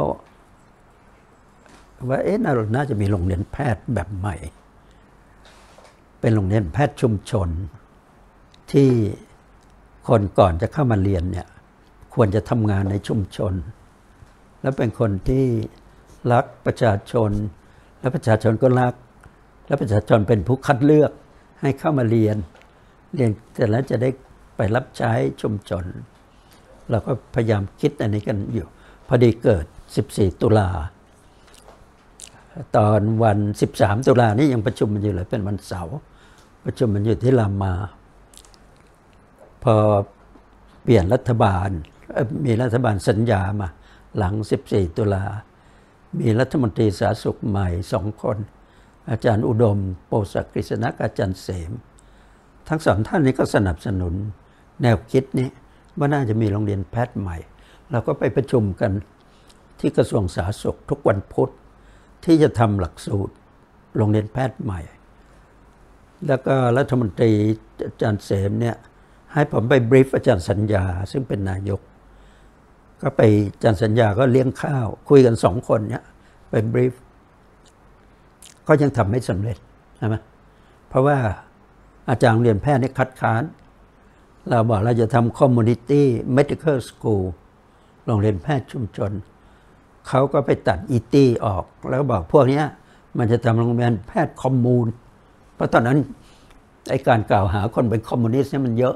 ว่าเราน่าจะมีโรงเรียนแพทย์แบบใหม่เป็นโรงเรียนแพทย์ชุมชนที่คนก่อนจะเข้ามาเรียนเนี่ยควรจะทำงานในชุมชนแล้วเป็นคนที่รักประชาชนและประชาชนก็รักและประชาชนเป็นผู้คัดเลือกให้เข้ามาเรียนเสร็จแล้วจะได้ไปรับใช้ชุมชนเราก็พยายามคิดอันนี้กันอยู่พอดีเกิด14 ตุลาตอนวัน13 ตุลานี่ยังประชุมมันอยู่เลยเป็นวันเสาร์ประชุมมันอยู่ที่รามาพอเปลี่ยนรัฐบาลมีรัฐบาลสัญญามาหลัง14 ตุลามีรัฐมนตรีสาธารณสุขใหม่2 คนอาจารย์อุดมโปสกฤษณะอาจารย์เสมทั้งสองท่านนี้ก็สนับสนุนแนวคิดนี้ว่าน่าจะมีโรงเรียนแพทย์ใหม่เราก็ไปประชุมกันที่กระทรวงสาธารณสุขทุกวันพุธที่จะทำหลักสูตรโรงเรียนแพทย์ใหม่แล้วก็รัฐมนตรีอาจารย์เสมเนี่ยให้ผมไปบรีฟอาจารย์สัญญาซึ่งเป็นนายกก็ไปอาจารย์สัญญาก็เลี้ยงข้าวคุยกัน2 คนเนี่ยไปบรีฟก็ยังทำไม่สำเร็จใช่ไหมเพราะว่าอาจารย์เรียนแพทย์นี่คัดค้านเราบอกเราจะทำ community medical school โรงเรียนแพทย์ชุมชนเขาก็ไปตัดอีตี้ออกแล้วบอกพวกนี้มันจะทำโรงเรียนแพทย์คอมมูนเพราะตอนนั้นไอ้การกล่าวหาคนเป็นคอมมิวนิสต์นี่มันเยอะ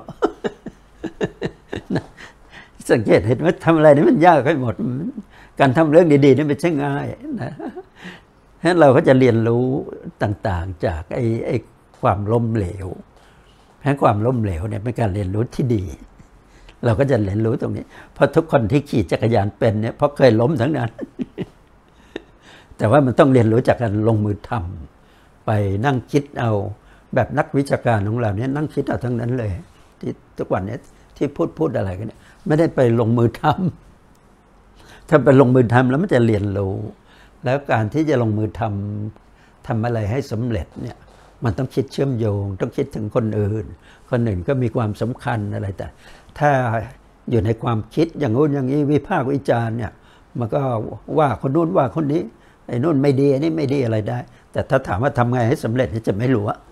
สังเกตเห็นว่าทำอะไรนี่มันยากไปหมดการทำเรื่องดีๆนี่ไม่ใช่ง่ายนะฉะนั้นเราก็จะเรียนรู้ต่างๆจากไอ้ความล้มเหลวเพราะความล้มเหลวเนี่ยเป็นการเรียนรู้ที่ดีเราก็จะเรียนรู้ตรงนี้เพราะทุกคนที่ขี่จักรยานเป็นเนี่ยเพราะเคยล้มทั้งนั้น แต่ว่ามันต้องเรียนรู้จากการลงมือทำไปนั่งคิดเอาแบบนักวิชาการของเราเนี่ยนั่งคิดเอาทั้งนั้นเลยที่ทุกวันนี้ที่พูดอะไรกันเนี่ยไม่ได้ไปลงมือทำถ้าไปลงมือทำแล้วมันจะเรียนรู้แล้วการที่จะลงมือทำอะไรให้สำเร็จเนี่ยมันต้องคิดเชื่อมโยงต้องคิดถึงคนอื่นก็มีความสำคัญอะไรแต่ถ้าอยู่ในความคิดอย่างนู้นอย่างนี้วิพากษ์วิจารณ์เนี่ยมันก็ว่าคนนู้นว่าคนนี้ไอ้นู้นไม่ดีอันนี้ไม่ดีอะไรได้แต่ถ้าถามว่าทำไงให้สำเร็จนี่จะไม่รู้อะ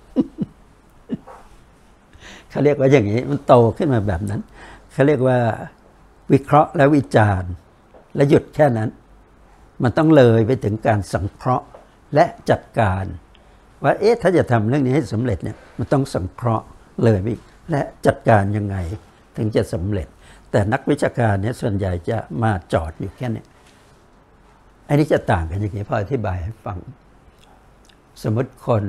เขาเรียกว่าอย่างนี้มันโตขึ้นมาแบบนั้นเขาเรียกว่าวิเคราะห์และวิจารณ์และหยุดแค่นั้นมันต้องเลยไปถึงการสังเคราะห์และจัดการว่าถ้าจะทำเรื่องนี้ให้สำเร็จเนี่ยมันต้องสังเคราะห์เลยไปและจัดการยังไงถึงจะสำเร็จแต่นักวิชาการเนี่ยส่วนใหญ่จะมาจอดอยู่แค่นี้อันนี้จะต่างกันอย่างนี้พออธิบายให้ฟังสมมติคน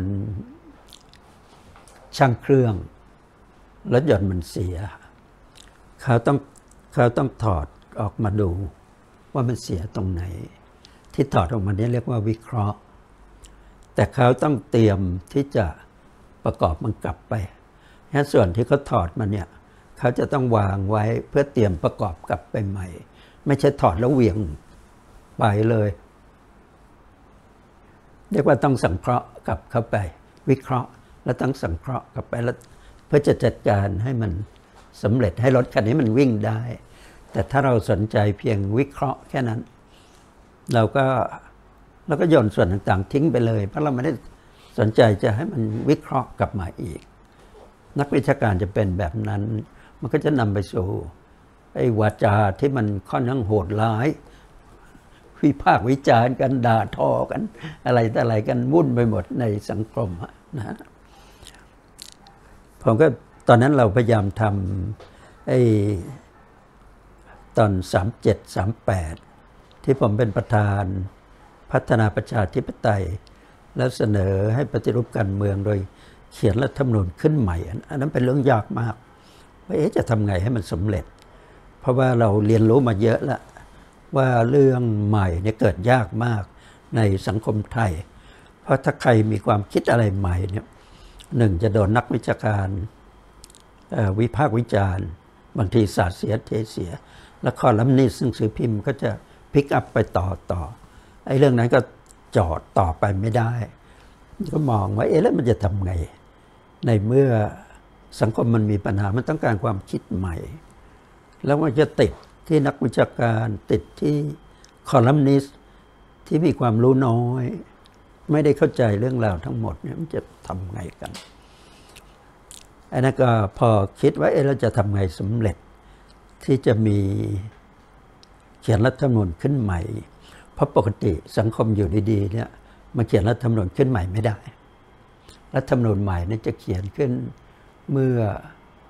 ช่างเครื่องรถยนต์มันเสียเขาต้องถอดออกมาดูว่ามันเสียตรงไหนที่ถอดออกมาเนี่ยเรียกว่าวิเคราะห์แต่เขาต้องเตรียมที่จะประกอบมันกลับไปงั้นส่วนที่เขาถอดมาเนี่ยเขาจะต้องวางไว้เพื่อเตรียมประกอบกลับไปใหม่ไม่ใช่ถอดแล้วเหวี่ยงไปเลยเรียกว่าต้องสังเคราะห์กลับเข้าไปวิเคราะห์แล้วต้องสังเคราะห์กลับไปแล้วเพื่อจะจัดการให้มันสำเร็จให้รถคันนี้มันวิ่งได้แต่ถ้าเราสนใจเพียงวิเคราะห์แค่นั้นเราก็โยนส่วนต่างๆทิ้งไปเลยเพราะเราไม่ได้สนใจจะให้มันวิเคราะห์กลับมาอีกนักวิชาการจะเป็นแบบนั้นมันก็จะนำไปสู่ไอ้วาจาที่มันค่อนข้างโหดร้ายวิพากษ์วิจารณ์กันด่าทอกันอะไรแต่อะไรกันวุ่นไปหมดในสังคมนะผมก็ตอนนั้นเราพยายามทำไอ้ตอน37-38ที่ผมเป็นประธานพัฒนาประชาธิปไตยแล้วเสนอให้ปฏิรูปการเมืองโดยเขียนรัฐธรรมนูญขึ้นใหม่อันนั้นเป็นเรื่องยากมากว่าจะทำไงให้มันสำเร็จเพราะว่าเราเรียนรู้มาเยอะแล้วว่าเรื่องใหม่เนี่ยเกิดยากมากในสังคมไทยเพราะถ้าใครมีความคิดอะไรใหม่เนี่ยหนึ่งจะโดนนักวิชาการวิพากษ์วิจารณ์บางทีสาดเสียเทเสียแล้วคอลัมนิสต์ซึ่งสื่อพิมพ์ก็จะพิกอัพไปต่อไอ้เรื่องนั้นก็จอดต่อไปไม่ได้ก็มองว่าแล้วมันจะทำไงในเมื่อสังคมมันมีปัญหามันต้องการความคิดใหม่แล้วมันจะติดที่นักวิชาการติดที่คอลัมนิสต์ที่มีความรู้น้อยไม่ได้เข้าใจเรื่องราวทั้งหมดเนี่ยมันจะทำไงกันอันนั้นก็พอคิดว่าเราจะทำไงสำเร็จที่จะมีเขียนรัฐธรรมนูญขึ้นใหม่เพราะปกติสังคมอยู่ดีๆเนี่ยมาเขียนรัฐธรรมนูญขึ้นใหม่ไม่ได้รัฐธรรมนูญใหม่นี่จะเขียนขึ้นเมื่อ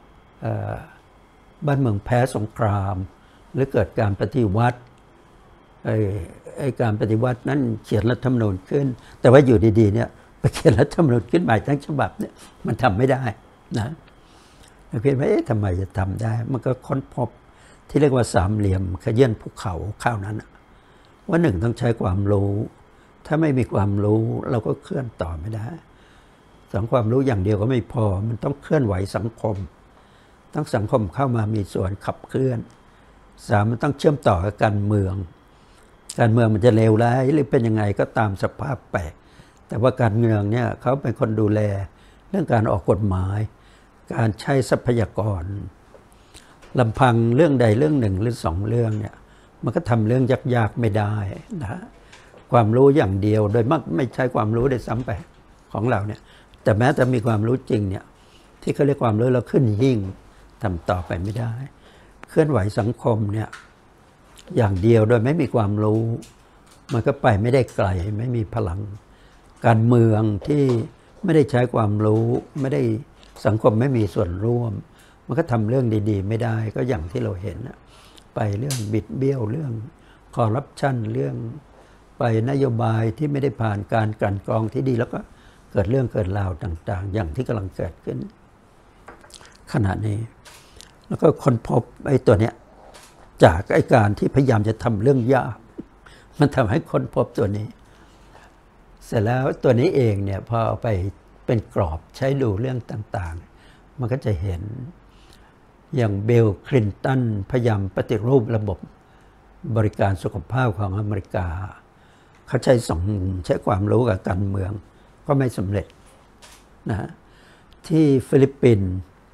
บ้านเมืองแพ้สงครามหรือเกิดการปฏิวัติไอ้การปฏิวัตินั้นเขียนรัฐธรรมนูญขึ้น แต่ว่าอยู่ดีๆเนี่ยไปเขียนรัฐธรรมนูญขึ้นใหม่ทั้งฉบับเนี่ยมันทำไม่ได้นะเราคิดว่าทำไมจะทำได้มันก็ค้นพบที่เรียกว่าสามเหลี่ยมขยื่นภูเขาข้าวนั้นว่าหนึ่งต้องใช้ความรู้ถ้าไม่มีความรู้เราก็เคลื่อนต่อไม่ได้สองความรู้อย่างเดียวก็ไม่พอมันต้องเคลื่อนไหวสังคมต้องสังคมเข้ามามีส่วนขับเคลื่อนสามมันต้องเชื่อมต่อกับการเมืองมันจะเลวร้ายหรือเป็นยังไงก็ตามสภาพไปแต่ว่าการเมืองเนี่ยเขาเป็นคนดูแลเรื่องการออกกฎหมายการใช้ทรัพยากรลำพังเรื่องใดเรื่องหนึ่งหรือสองเรื่องเนี่ยมันก็ทำเรื่องยากๆไม่ได้นะความรู้อย่างเดียวโดยมักไม่ใช้ความรู้ได้ซ้ำไปของเราเนี่ยแต่แม้จะมีความรู้จริงเนี่ยที่เขาเรียกความรู้เราขึ้นหิ่งทำต่อไปไม่ได้เคลื่อนไหวสังคมเนี่ยอย่างเดียวโดยไม่มีความรู้มันก็ไปไม่ได้ไกลไม่มีพลังการเมืองที่ไม่ได้ใช้ความรู้ไม่ได้สังคมไม่มีส่วนร่วมมันก็ทำเรื่องดีๆไม่ได้ก็อย่างที่เราเห็นไปเรื่องบิดเบี้ยวเรื่องคอร์รัปชันเรื่องไปนโยบายที่ไม่ได้ผ่านการกลั่นกรองที่ดีแล้วก็เกิดเรื่องเกิดราวต่างๆอย่างที่กำลังเกิดขึ้นขณะนี้แล้วก็ค้นพบไอ้ตัวเนี้ยจากไอ้การที่พยายามจะทำเรื่องยากมันทำให้ค้นพบตัวนี้เสร็จแล้วตัวนี้เองเนี่ยพอเอาไปเป็นกรอบใช้ดูเรื่องต่างๆมันก็จะเห็นอย่างบิล คลินตันพยายามปฏิรูประบบบริการสุขภาพของอเมริกาเขาใช้ใช้ความรู้กับการเมืองก็ไม่สำเร็จนะที่ฟิลิปปินส์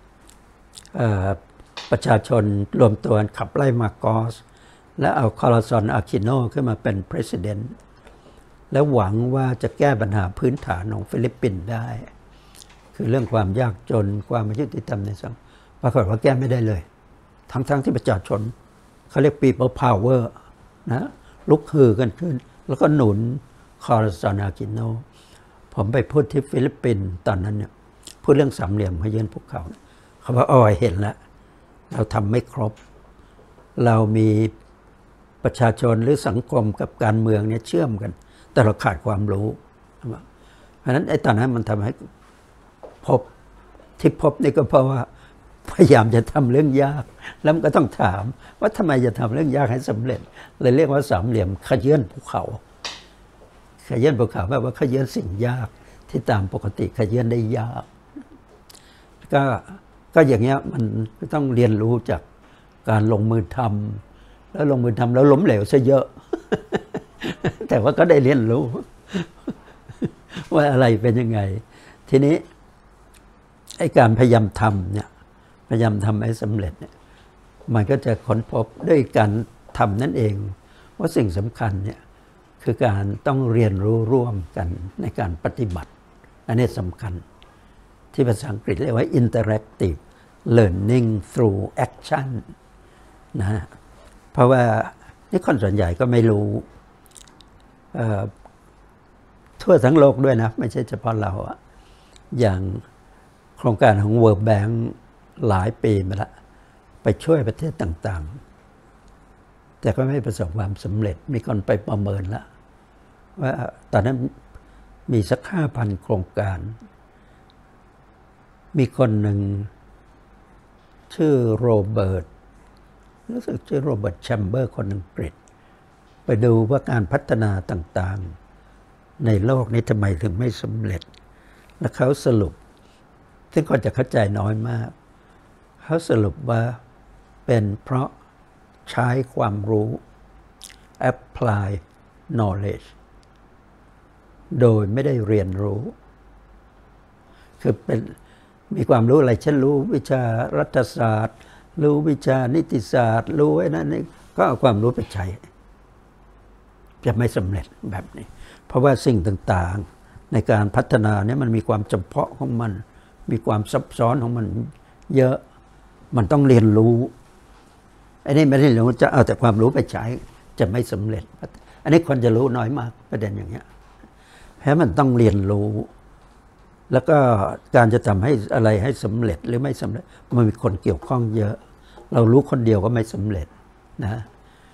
ประชาชนรวมตัวขับไล่มาโกสและเอาคอรัสซอนอาคิโนขึ้นมาเป็นประธานาธิบดีแล้วหวังว่าจะแก้ปัญหาพื้นฐานของฟิลิปปินส์ได้คือเรื่องความยากจนความไม่ยุติธรรมในสังคมปรากฏว่าแก้ไม่ได้เลยทั้งที่ประชาชนเขาเรียก people power นะลุกฮือกันขึ้นแล้วก็หนุนคอรัสซอนอาคิโนผมไปพูดที่ฟิลิปปินส์ตอนนั้นเนี่ยพูดเรื่องสามเหลี่ยมขยื่นภูเขาเขาบอกเห็นแล้วเราทำไม่ครบเรามีประชาชนหรือสังคมกับการเมืองเนี่ยเชื่อมกันแต่เราขาดความรู้เพราะฉะนั้นไอ้ตอนนั้นมันทำให้พบนี่ก็เพราะว่าพยายามจะทำเรื่องยากแล้วมันก็ต้องถามว่าทำไมจะทำเรื่องยากให้สำเร็จเลยเรียกว่าสามเหลี่ยมขยื่นภูเขาแปลว่าขยื่นสิ่งยากที่ตามปกติขยื่นได้ยากก็อย่างเงี้ยมันก็ต้องเรียนรู้จากการลงมือทำแล้วล้มเหลวซะเยอะ แต่ว่าก็ได้เรียนรู้ ว่าอะไรเป็นยังไงทีนี้ไอ้การพยายามทำเนี่ยพยายามทำให้สำเร็จเนี่ยมันก็จะค้นพบด้วยการทำนั่นเองว่าสิ่งสำคัญเนี่ยคือการต้องเรียนรู้ร่วมกันในการปฏิบัติอันนี้สำคัญที่ภาษาอังกฤษเรียกว่า interactive learning through action นะเพราะว่านี่คนส่วนใหญ่ก็ไม่รู้ทั่วทั้งโลกด้วยนะไม่ใช่เฉพาะเราอย่างโครงการของ World Bank หลายปีมาแล้วไปช่วยประเทศต่างๆแต่ก็ไม่ประสบความสำเร็จมีคนไปประเมินแล้วว่าตอนนั้นมีสัก 5,000 โครงการมีคนหนึ่งชื่อโรเบิร์ตรู้สึกชื่อโรเบิร์ตแชมเบอร์คนอังกฤษไปดูว่าการพัฒนาต่างๆในโลกนี้ทำไมถึงไม่สำเร็จและเขาสรุปซึ่งคนจะเข้าใจน้อยมากเขาสรุปว่าเป็นเพราะใช้ความรู้ apply knowledge โดยไม่ได้เรียนรู้คือมีความรู้อะไรเช่นรู้วิชารัฐศาสตร์รู้วิชานิติศาสตร์รู้ไอ้นั่นนี่ก็เอาความรู้ไปใช้จะไม่สำเร็จแบบนี้เพราะว่าสิ่งต่างๆในการพัฒนาเนี่ยมันมีความจำเพาะของมันมีความซับซ้อนของมันเยอะมันต้องเรียนรู้อันนี้ไม่ได้รู้จะเอาแต่ความรู้ไปใช้จะไม่สำเร็จอันนี้คนจะรู้น้อยมากประเด็นอย่างเงี้ยเพราะมันต้องเรียนรู้แล้วก็การจะทำให้อะไรให้สำเร็จหรือไม่สำเร็จมันมีคนเกี่ยวข้องเยอะเรารู้คนเดียวก็ไม่สำเร็จนะ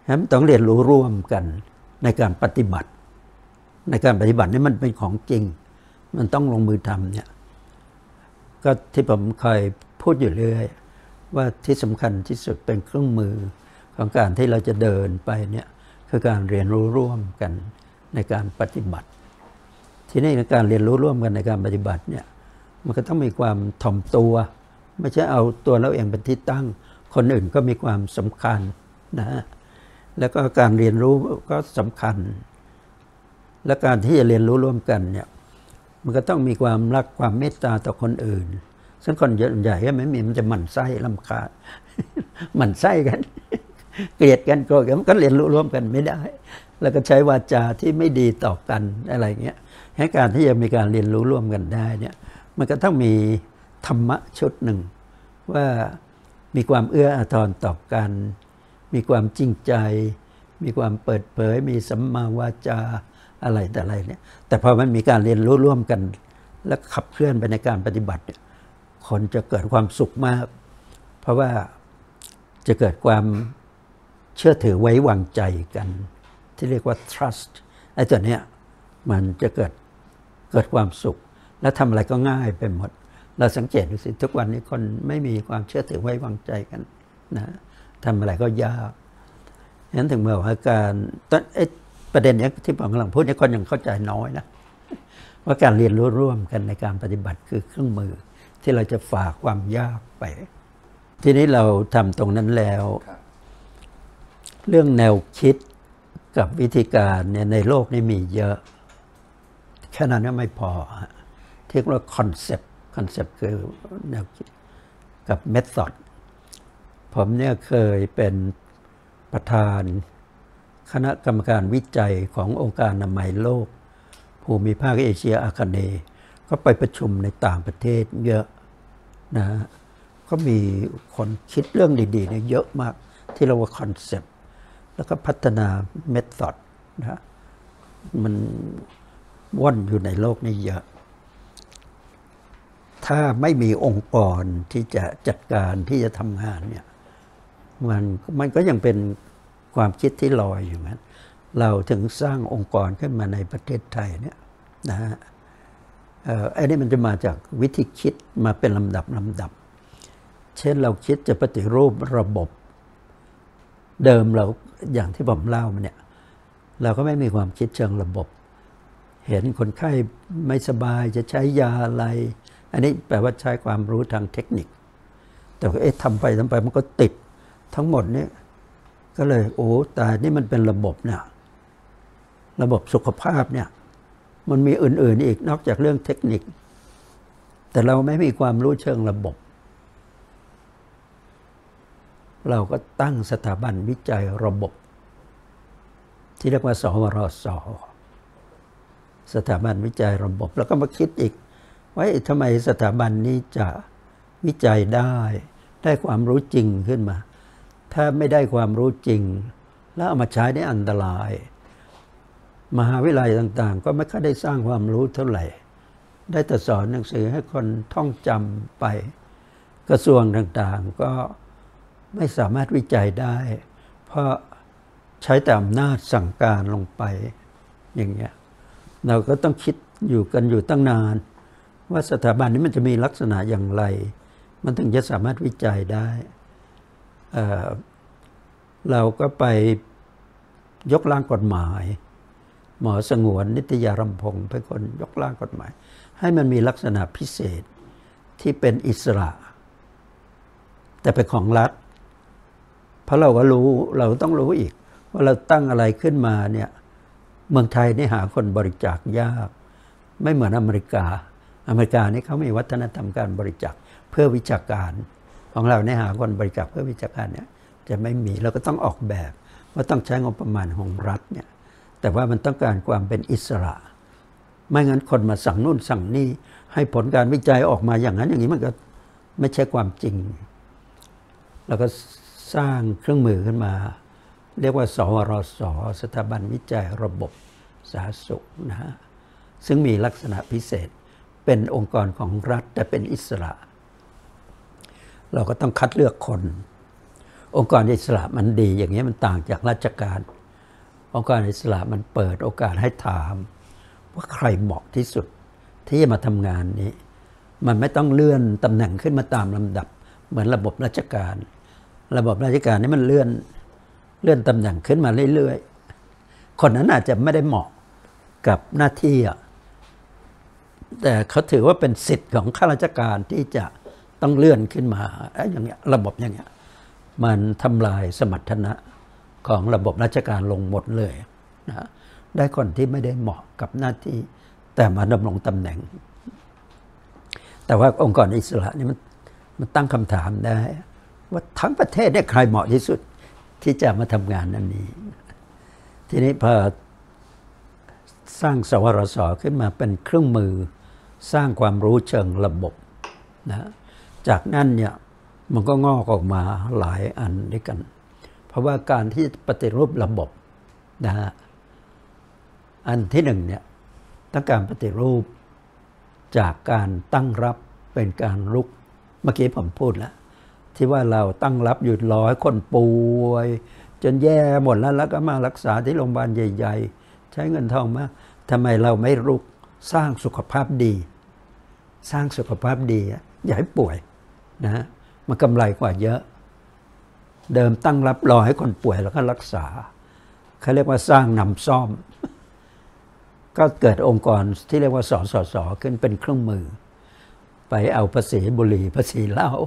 มันต้องเรียนรู้ร่วมกันในการปฏิบัตินี่มันเป็นของจริงมันต้องลงมือทำเนี่ยก็ที่ผมเคยพูดอยู่เรื่อยว่าที่สำคัญที่สุดเป็นเครื่องมือของการที่เราจะเดินไปเนี่ยคือการเรียนรู้ร่วมกันในการปฏิบัติทีนี้ในการเรียนรู้ร่วมกันในการปฏิบัติเนี่ยมันก็ต้องมีความถ่อมตัวไม่ใช่เอาตัวเราเองเป็นที่ตั้งคนอื่นก็มีความสำคัญนะแล้วก็การเรียนรู้ก็สำคัญและการที่จะเรียนรู้ร่วมกันเนี่ยมันก็ต้องมีความรักความเมตตาต่อคนอื่นซึ่งคนใหญ่ก็ไม่มีมันจะหมั่นไส้รำคาญ หมั่นไส้กัน เกลียดกันโกรธกันมันก็เรียนรู้ร่วมกันไม่ได้แล้วก็ใช้วาจาที่ไม่ดีต่อกันอะไรเงี้ยให้การที่จะมีการเรียนรู้ร่วมกันได้เนี่ยมันก็ต้องมีธรรมะชุดหนึ่งว่ามีความเอื้ออาทรต่อกันมีความจริงใจมีความเปิดเผยมีสัมมาวาจาอะไรแต่อะไรเนี่ยแต่พอมันมีการเรียนรู้ร่วมกันและขับเคลื่อนไปในการปฏิบัติเนี่ยคนจะเกิดความสุขมากเพราะว่าจะเกิดความเชื่อถือไว้วางใจกันที่เรียกว่า trust ไอ้ตัวเนี้ยมันจะเกิดความสุขและทำอะไรก็ง่ายไปหมดเราสังเกตดูสิทุกวันนี้คนไม่มีความเชื่อถือไว้วางใจกันนะทำอะไรก็ยากฉะนั้นถึงเมื่อว่าการประเด็นนี้ที่ผมกำลังพูดนี่คนยังเข้าใจน้อยนะว่าการเรียนรู้ร่วมกันในการปฏิบัติคือเครื่องมือที่เราจะฝ่าความยากไปทีนี้เราทำตรงนั้นแล้วเรื่องแนวคิดกับวิธีการเนี่ยในโลกนี้มีเยอะแค่นั้นก็ไม่พอที่เรียกว่าคอนเซปต์คือแนวคิดกับเมธอดผมเนี่ยเคยเป็นประธานคณะกรรมการวิจัยขององค์การอนามัยโลกภูมิภาคเอเชียอาคเนย์ก็ไปประชุมในต่างประเทศเยอะนะก็มีคนคิดเรื่องดีๆเนี่ยเยอะมากที่เรียกว่าคอนเซปต์แล้วก็พัฒนาเมธอดนะมันว่อนอยู่ในโลกนี้เยอะถ้าไม่มีองค์กรที่จะจัดการที่จะทำงานเนี่ยมันก็ยังเป็นความคิดที่ลอยอยู่นั้นเราถึงสร้างองค์กรขึ้นมาในประเทศไทยเนี่ยนะฮะไอ้นี่มันจะมาจากวิธีคิดมาเป็นลำดับเช่นเราคิดจะปฏิรูประบบเดิมเราอย่างที่ผมเล่ามาเนี่ยเราก็ไม่มีความคิดเชิงระบบเห็นคนไข้ไม่สบายจะใช้ยาอะไรอันนี้แปลว่าใช้ความรู้ทางเทคนิคแต่ว่าทำไปมันก็ติดทั้งหมดนี้ก็เลยโอ้ตายนี่มันเป็นระบบเนี่ยระบบสุขภาพเนี่ยมันมีอื่นๆอีกนอกจากเรื่องเทคนิคแต่เราไม่มีความรู้เชิงระบบเราก็ตั้งสถาบันวิจัยระบบที่เรียกว่าสวรส.สถาบันวิจัยระบบแล้วก็มาคิดอีกว่าทำไมสถาบันนี้จะวิจัยได้ความรู้จริงขึ้นมาถ้าไม่ได้ความรู้จริงแล้วเอามาใช้ได้อันตรายมหาวิทยาลัยต่างๆก็ไม่ค่อยได้สร้างความรู้เท่าไหร่ได้แต่สอนหนังสือให้คนท่องจำไปกระทรวงต่างๆก็ไม่สามารถวิจัยได้เพราะใช้แต่อำนาจสั่งการลงไปอย่างเงี้ยเราก็ต้องคิดอยู่ตั้งนานว่าสถาบันนี้มันจะมีลักษณะอย่างไรมันถึงจะสามารถวิจัยได้เราก็ไปยกร่างกฎหมายหมอสงวนนิตยารำพงศ์เป็นคนยกร่างกฎหมายให้มันมีลักษณะพิเศษที่เป็นอิสระแต่เป็นของรัฐเพราะเราก็รู้เราต้องรู้อีกว่าเราตั้งอะไรขึ้นมาเนี่ยเมืองไทยนี่หาคนบริจาคยากไม่เหมือนอเมริกานี่เขามีวัฒนธรรมการบริจาคเพื่อวิชาการของเราเนี่ยหาคนบริจาคเพื่อวิชาการเนี่ยจะไม่มีเราก็ต้องออกแบบว่าต้องใช้งบประมาณของรัฐเนี่ยแต่ว่ามันต้องการความเป็นอิสระไม่งั้นคนมาสั่งนู่นสั่งนี่ให้ผลการวิจัยออกมาอย่างนั้นอย่างนี้มันก็ไม่ใช่ความจริงเราก็สร้างเครื่องมือขึ้นมาเรียกว่าสวรส.สถาบันวิจัยระบบสาธารณสุขนะฮะซึ่งมีลักษณะพิเศษเป็นองค์กรของรัฐแต่เป็นอิสระเราก็ต้องคัดเลือกคนองค์กรอิสระมันดีอย่างนี้มันต่างจากราชการ องค์กรอิสระมันเปิดโอกาสให้ถามว่าใครเหมาะที่สุดที่จะมาทำงานนี้มันไม่ต้องเลื่อนตำแหน่งขึ้นมาตามลำดับเหมือนระบบราชการระบบราชการนี่มันเลื่อนตำแหน่งขึ้นมาเรื่อยๆคนนั้นอาจจะไม่ได้เหมาะกับหน้าที่แต่เขาถือว่าเป็นสิทธิ์ของข้าราชการที่จะต้องเลื่อนขึ้นมาอย่างเงี้ยระบบอย่างเงี้ยมันทำลายสมรรถนะของระบบราชการลงหมดเลยนะได้คนที่ไม่ได้เหมาะกับหน้าที่แต่มาดำรงตำแหน่งแต่ว่าองค์กรอิสระนี่มันตั้งคำถามได้ว่าทั้งประเทศเนี่ยใครเหมาะที่สุดที่จะมาทำงานนั้นนี้ทีนี้พอสร้างสวรสขึ้นมาเป็นเครื่องมือสร้างความรู้เชิงระบบนะจากนั้นเนี่ยมันก็งอกออกมาหลายอันด้วยกันเพราะว่าการที่ปฏิรูประบบนะฮะอันที่หนึ่งเนี่ยต้องการปฏิรูปจากการตั้งรับเป็นการรุกเมื่อกี้ผมพูดแล้วที่ว่าเราตั้งรับอยู่100 คนป่วยจนแย่หมดแล้วก็มารักษาที่โรงพยาบาลใหญ่ๆใช้เงินทองมากทำไมเราไม่รุกสร้างสุขภาพดีสร้างสุขภาพดีอย่าให้ป่วยนะมันกำไรกว่าเยอะเดิมตั้งรับรอให้คนป่วยแล้วก็รักษาเขาเรียกว่าสร้างนำซ่อมก็เกิดองค์กรที่เรียกว่าสสสขึ้นเป็นเครื่องมือไปเอาภาษีบุหรี่ภาษีเหล้า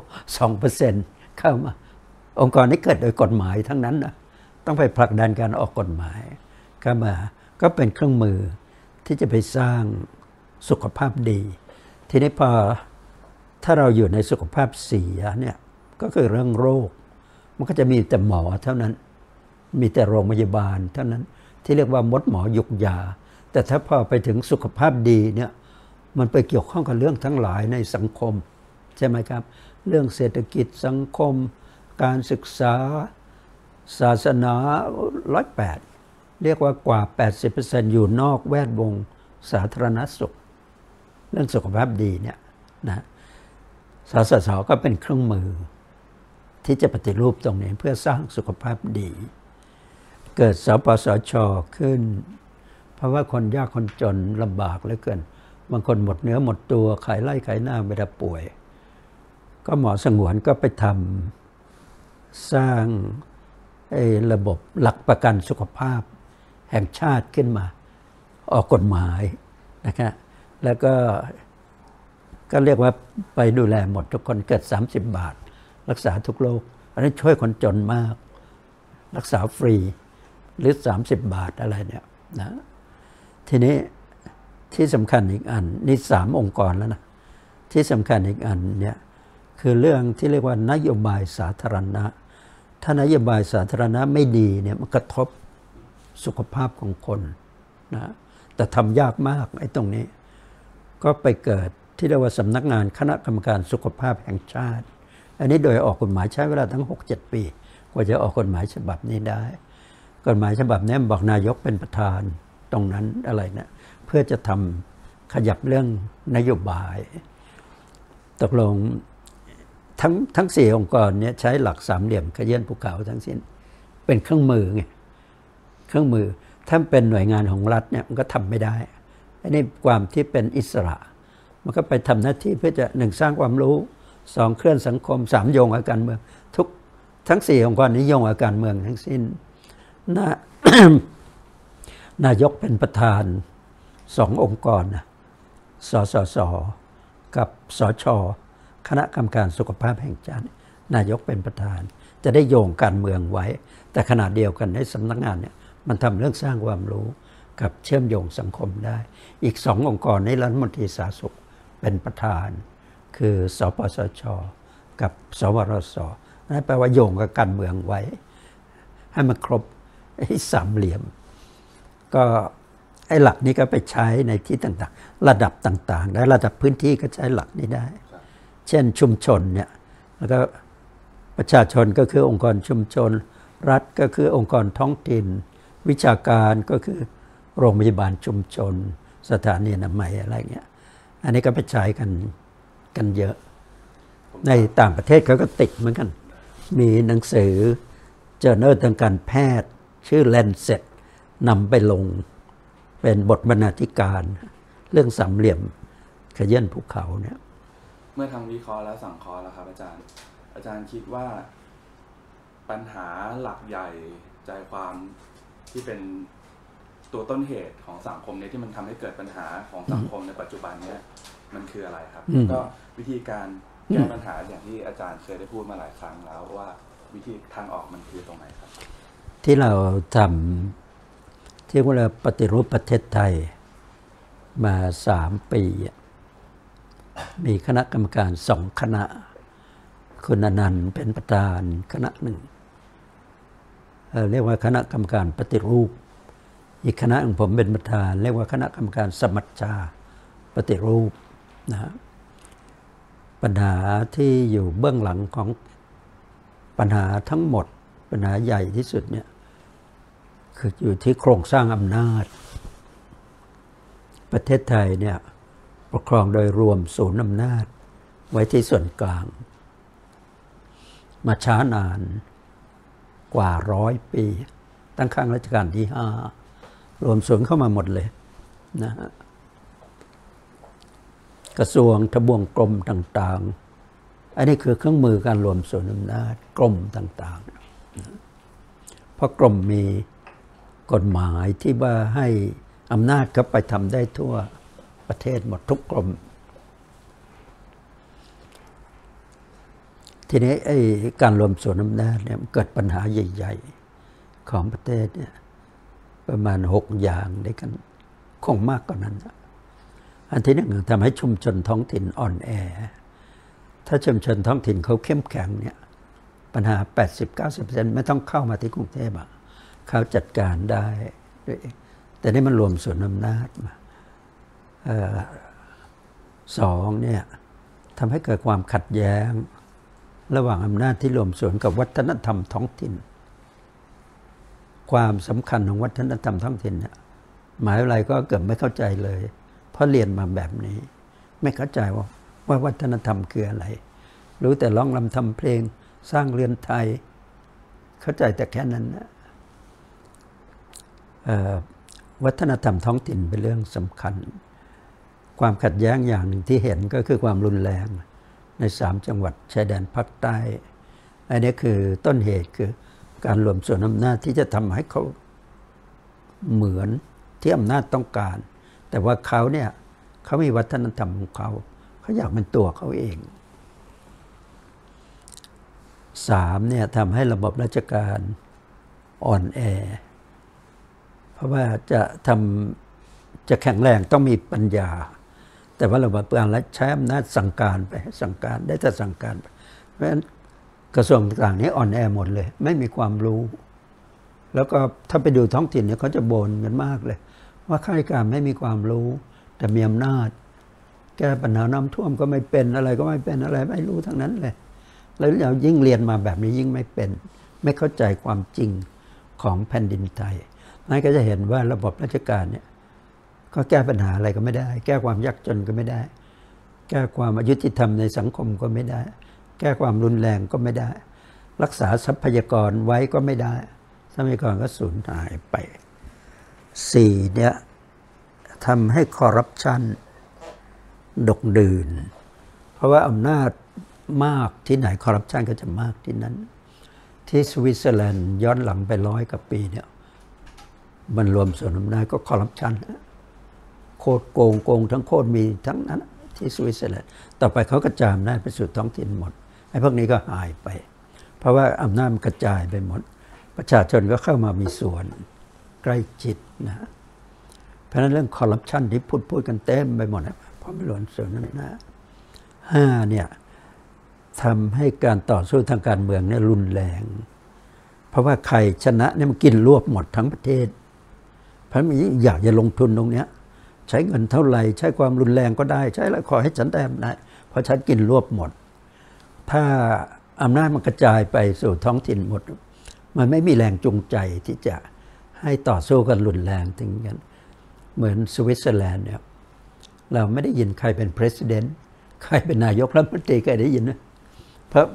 2% เข้ามาองค์กรนี้เกิดโดยกฎหมายทั้งนั้นนะต้องไปผลักดันการออกกฎหมายเข้ามาก็เป็นเครื่องมือที่จะไปสร้างสุขภาพดีทีนี้พอถ้าเราอยู่ในสุขภาพเสียเนี่ยก็คือเรื่องโรคมันก็จะมีแต่หมอเท่านั้นมีแต่โรงพยาบาลเท่านั้นที่เรียกว่ามดหมอยุกยาแต่ถ้าพอไปถึงสุขภาพดีเนี่ยมันไปเกี่ยวข้องกับเรื่องทั้งหลายในสังคมใช่ไหมครับเรื่องเศรษฐกิจสังคมการศึกษาศาสนา108เรียกว่ากว่า 80% อยู่นอกแวดวงสาธารณสุขเรื่องสุขภาพดีเนี่ยนะสสสก็เป็นเครื่องมือที่จะปฏิรูปตรงนี้เพื่อสร้างสุขภาพดีเกิดสปสช.ขึ้นเพราะว่าคนยากคนจนลำบากเหลือเกินบางคนหมดเนื้อหมดตัวขายไร่ขายนาเวลาป่วยก็หมอสงวนก็ไปทำสร้างระบบหลักประกันสุขภาพแห่งชาติขึ้นมาออกกฎหมายนะครับแล้วก็เรียกว่าไปดูแลหมดทุกคนเกิด30 บาทรักษาทุกโรคอันนี้ช่วยคนจนมากรักษาฟรีหรือ30 บาทอะไรเนี่ยนะทีนี้ที่สำคัญอีกอันนี่3 องค์กรแล้วนะที่สำคัญอีกอันเนี่ยคือเรื่องที่เรียกว่านโยบายสาธารณะถ้านโยบายสาธารณะไม่ดีเนี่ยมันกระทบสุขภาพของคนนะแต่ทำยากมากไอ้ตรงนี้ก็ไปเกิดที่เรียกว่าสำนักงานคณะกรรมการสุขภาพแห่งชาติอันนี้โดยออกกฎหมายใช้เวลาทั้ง 6-7 ปีกว่าจะออกกฎหมายฉบับนี้ได้กฎหมายฉบับนี้บอกนายกเป็นประธานตรงนั้นอะไรนะเพื่อจะทำขยับเรื่องนโยบายตกลงทั้ง4 องค์กรนี้ใช้หลักสามเหลี่ยมขยื่นภูเขาทั้งสิ้นเป็นเครื่องมือไงเครื่องมือถ้าเป็นหน่วยงานของรัฐเนี่ยมันก็ทำไม่ได้อันนี้ความที่เป็นอิสระมันก็ไปทำหน้าที่เพื่อจะ1สร้างความรู้2เคลื่อนสังคม3โยงกับการเมืองทั้ง4 องค์กรนี้โยงกับการเมืองทั้งสิ้นนายกเป็นประธาน2 องค์กรนะสสสกับสชคณะกรรมการสุขภาพแห่งชาตินายกเป็นประธานจะได้โยงการเมืองไว้แต่ขณะเดียวกันในสำนักงานเนี่ยมันทำเรื่องสร้างความรู้กับเชื่อมโยงสังคมได้อีก2 องค์กรในรัฐมนตรีสาธารณสุขเป็นประธานคือสปสช.กับสวรส.นั่นแปลว่าโยงกับการเมืองไว้ให้มันครบสามเหลี่ยมก็ไอ้หลักนี้ก็ไปใช้ในที่ต่างๆระดับต่างๆและระดับพื้นที่ก็ใช้หลักนี้ได้เช่นชุมชนเนี่ยแล้วก็ประชาชนก็คือองค์กรชุมชนรัฐก็คือองค์กรท้องถิ่นวิชาการก็คือโรงพยาบาลชุมชนสถานีอนามัยอะไรเงี้ยอันนี้ก็ไปใช้กันเยอะในต่างประเทศเขาก็ติดเหมือนกันมีหนังสือเจอเนอร์ทางการแพทย์ชื่อ Lancet นำไปลงเป็นบทบรรณาธิการเรื่องสามเหลี่ยมขยื่นภูเขาเนี่ยเมื่อทำวิเคราะห์และสังเคราะห์แล้วครับอาจารย์คิดว่าปัญหาหลักใหญ่ใจความที่เป็นตัวต้นเหตุของสังคมเนี่ยที่มันทำให้เกิดปัญหาของสังคมในปัจจุบันเนี่ยมันคืออะไรครับก็วิธีการแก้ปัญหาอย่างที่อาจารย์เคยได้พูดมาหลายครั้งแล้วว่าวิธีทางออกมันคือตรงไหนครับที่เราทำที่เราปฏิรูปประเทศไทยมา3 ปีมีคณะกรรมการ2 คณะคุณอนันต์เป็นประธานคณะหนึ่งเรียกว่าคณะกรรมการปฏิรูปอีกคณะของผมเป็นประธานเรียกว่าคณะกรรมการสมัชชาปฏิรูปนะปัญหาที่อยู่เบื้องหลังของปัญหาทั้งหมดปัญหาใหญ่ที่สุดเนี่ยคืออยู่ที่โครงสร้างอำนาจประเทศไทยเนี่ยปกครองโดยรวมศูนย์อำนาจไว้ที่ส่วนกลางมาช้านานกว่า100 ปีตั้งครั้งรัชกาลที่5รวมศูนย์เข้ามาหมดเลยนะฮะกระทรวงทบวงกรมต่างๆอันนี้คือเครื่องมือการรวมศูนย์อำนาจกรมต่างๆเพราะกรมมีกฎหมายที่ว่าให้อำนาจก็ไปทำได้ทั่วประเทศหมดทุกกรมทีนี้การรวมศูนย์อำนาจเนี่ยเกิดปัญหาใหญ่ๆของประเทศเนี่ยประมาณ6 อย่างด้วยกันคงมากกว่านั้นอันที่1ทำให้ชุมชนท้องถิ่นอ่อนแอถ้าชุมชนท้องถิ่นเขาเข้มแข็งเนี่ยปัญหา 80-90% ไม่ต้องเข้ามาที่กรุงเทพเขาจัดการได้แต่นี่มันรวมศูนย์อำนาจมา2เนี่ยทำให้เกิดความขัดแย้งระหว่างอำนาจที่รวมศูนย์กับวัฒนธรรมท้องถิ่นความสำคัญของวัฒนธรรมท้องถิ่นเนี่ยหมายอะไรก็เกือบไม่เข้าใจเลยเพราะเรียนมาแบบนี้ไม่เข้าใจว่าวัฒนธรรมคืออะไรรู้แต่ร้องรำทำเพลงสร้างเรือนไทยเข้าใจแต่แค่นั้นนะวัฒนธรรมท้องถิ่นเป็นเรื่องสำคัญความขัดแย้งอย่างหนึ่งที่เห็นก็คือความรุนแรงใน3 จังหวัดชายแดนภาคใต้อันนี้คือต้นเหตุคือการรวมส่วนอำนาจที่จะทำให้เขาเหมือนที่อำนาจต้องการแต่ว่าเขาเนี่ยเขามีวัฒนธรรมของเขาอยากเป็นตัวเขาเอง3เนี่ยทำให้ระบบราชการอ่อนแอเพราะว่าจะแข็งแรงต้องมีปัญญาแต่ว่าระบบการใช้อำนาจสั่งการไปสั่งการได้แต่สั่งการไปเพราะฉะนั้นกระทรวงต่างๆนี้อ่อนแอหมดเลยไม่มีความรู้แล้วก็ถ้าไปดูท้องถิ่นเนี่ยเขาจะบ่นกันมากเลยว่าข้าราชการไม่มีความรู้แต่มีอำนาจแก้ปัญหาน้ำท่วมก็ไม่เป็นอะไรก็ไม่เป็นอะไรไม่รู้ทั้งนั้นเลยแล้วเรายิ่งเรียนมาแบบนี้ยิ่งไม่เป็นไม่เข้าใจความจริงของแผ่นดินไทยนั่นก็จะเห็นว่าระบบราชการเนี่ยก็แก้ปัญหาอะไรก็ไม่ได้แก้ความยากจนก็ไม่ได้แก้ความอยุติธรรมในสังคมก็ไม่ได้แก้ความรุนแรงก็ไม่ได้รักษาทรัพยากรไว้ก็ไม่ได้ทรัพยากรก็สูญหายไป4เนี่ยทำให้คอร์รัปชันดกดื่นเพราะว่าอำนาจมากที่ไหนคอร์รัปชันก็จะมากที่นั้นที่สวิตเซอร์แลนด์ย้อนหลังไป100 กว่าปีเนี่ยมันรวมส่วนอำนาจก็คอร์รัปชันโคตรโกงทั้งโคตรมีทั้งนั้นที่สวิตเซอร์แลนด์ต่อไปเขากระจายอำนาจไปสู่ท้องถิ่นหมดไอ้พวกนี้ก็หายไปเพราะว่าอำนาจมันกระจายไปหมดประชาชนก็เข้ามามีส่วนใกล้ชิดนะเพราะฉะนั้นเรื่องคอร์รัปชันที่พูดกันเต็มไปหมดนะเพราะไม่รวมส่วนนั้นนะ5เนี่ยทำให้การต่อสู้ทางการเมืองเนี่ยรุนแรงเพราะว่าใครชนะเนี่ยมันกินรวบหมดทั้งประเทศเพราะมันอยากจะลงทุนตรงเนี้ยใช้เงินเท่าไหร่ใช้ความรุนแรงก็ได้ใช้แล้วขอให้ฉันได้นะเพราะฉันกินรวบหมดถ้าอำนาจมันกระจายไปสู่ท้องถิ่นหมดมันไม่มีแรงจูงใจที่จะให้ต่อสู้กันรุนแรงถึงกันเหมือนสวิตเซอร์แลนด์เนี่ยเราไม่ได้ยินใครเป็น president ใครเป็นนายกรัฐมนตรีใครได้ยินนะเพราะ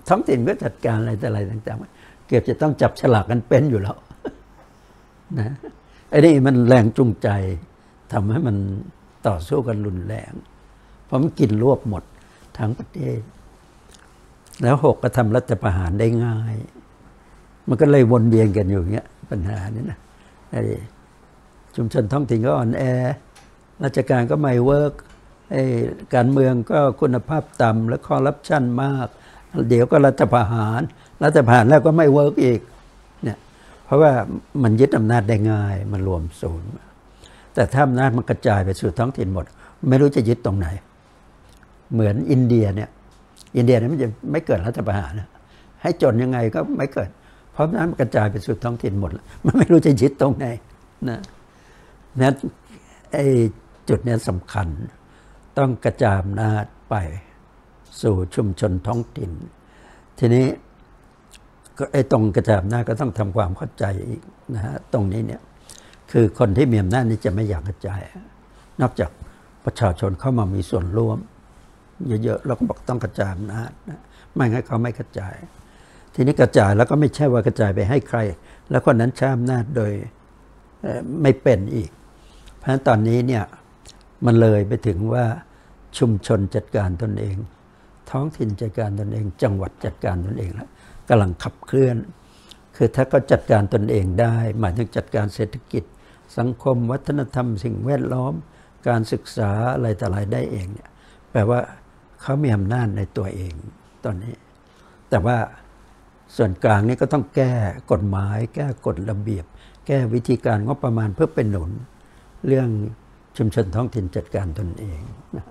ท้องถิ่นก็จัดการอะไรแต่อะไรต่างๆเกือบจะต้องจับฉลากกันเป็นอยู่แล้วนะไอ้นี่มันแรงจูงใจทำให้มันต่อสู้กันรุนแรงเพราะมันกินรวบหมดทั้งประเทศแล้ว6ก็ทำรัฐประหารได้ง่ายมันก็เลยวนเวียนกันอยู่อย่างเงี้ยปัญหานี้นะไอ้ชุมชนท้องถิ่นก็อ่อนแอราชการก็ไม่เวิร์กการเมืองก็คุณภาพต่ำและคอร์รัปชันมากเดี๋ยวก็รัฐประหารแล้วก็ไม่เวิร์กอีกเนี่ยเพราะว่ามันยึดอำนาจได้ง่ายมันรวมศูนย์แต่ถ้าอำนาจมันกระจายไปสู่ท้องถิ่นหมดไม่รู้จะยึดตรงไหนเหมือนอินเดียเนี่ยมันจะไม่เกิดรัฐประหารนะให้จนยังไงก็ไม่เกิดเพราะนั้นมันกระจายไปสู่ท้องถิ่นหมดมันไม่รู้จะยึดตรงไหนนะนั้นไอ้จุดนี้สำคัญต้องกระจายอำนาจไปสู่ชุมชนท้องถิ่นทีนี้ไอ้ตรงกระจายอำนาจก็ต้องทำความเข้าใจอีกนะฮะตรงนี้เนี่ยคือคนที่มีอำนาจนี่จะไม่อยากกระจายนอกจากประชาชนเข้ามามีส่วนร่วมเยอะๆเราก็บอกต้องกระจายอำนาจนะไม่งั้นเขาไม่กระจายทีนี้กระจายแล้วก็ไม่ใช่ว่ากระจายไปให้ใครแล้วคนนั้นใช้อำนาจโดยไม่เป็นอีกเพราะฉะนั้นตอนนี้เนี่ยมันเลยไปถึงว่าชุมชนจัดการตนเองท้องถิ่นจัดการตนเองจังหวัดจัดการตนเองแล้วกำลังขับเคลื่อนคือถ้าเขาจัดการตนเองได้หมายถึงจัดการเศรษฐกิจสังคมวัฒนธรรมสิ่งแวดล้อมการศึกษาอะไรต่ออะไรได้เองเนี่ยแปลว่าเขามีอำนาจในตัวเองตอนนี้แต่ว่าส่วนกลางนี่ก็ต้องแก้กฎหมายแก้กฎระเบียบแก้วิธีการงบประมาณเพื่อเป็นหนุนเรื่องชุมชนท้องถิ่นจัดการตนเองนะ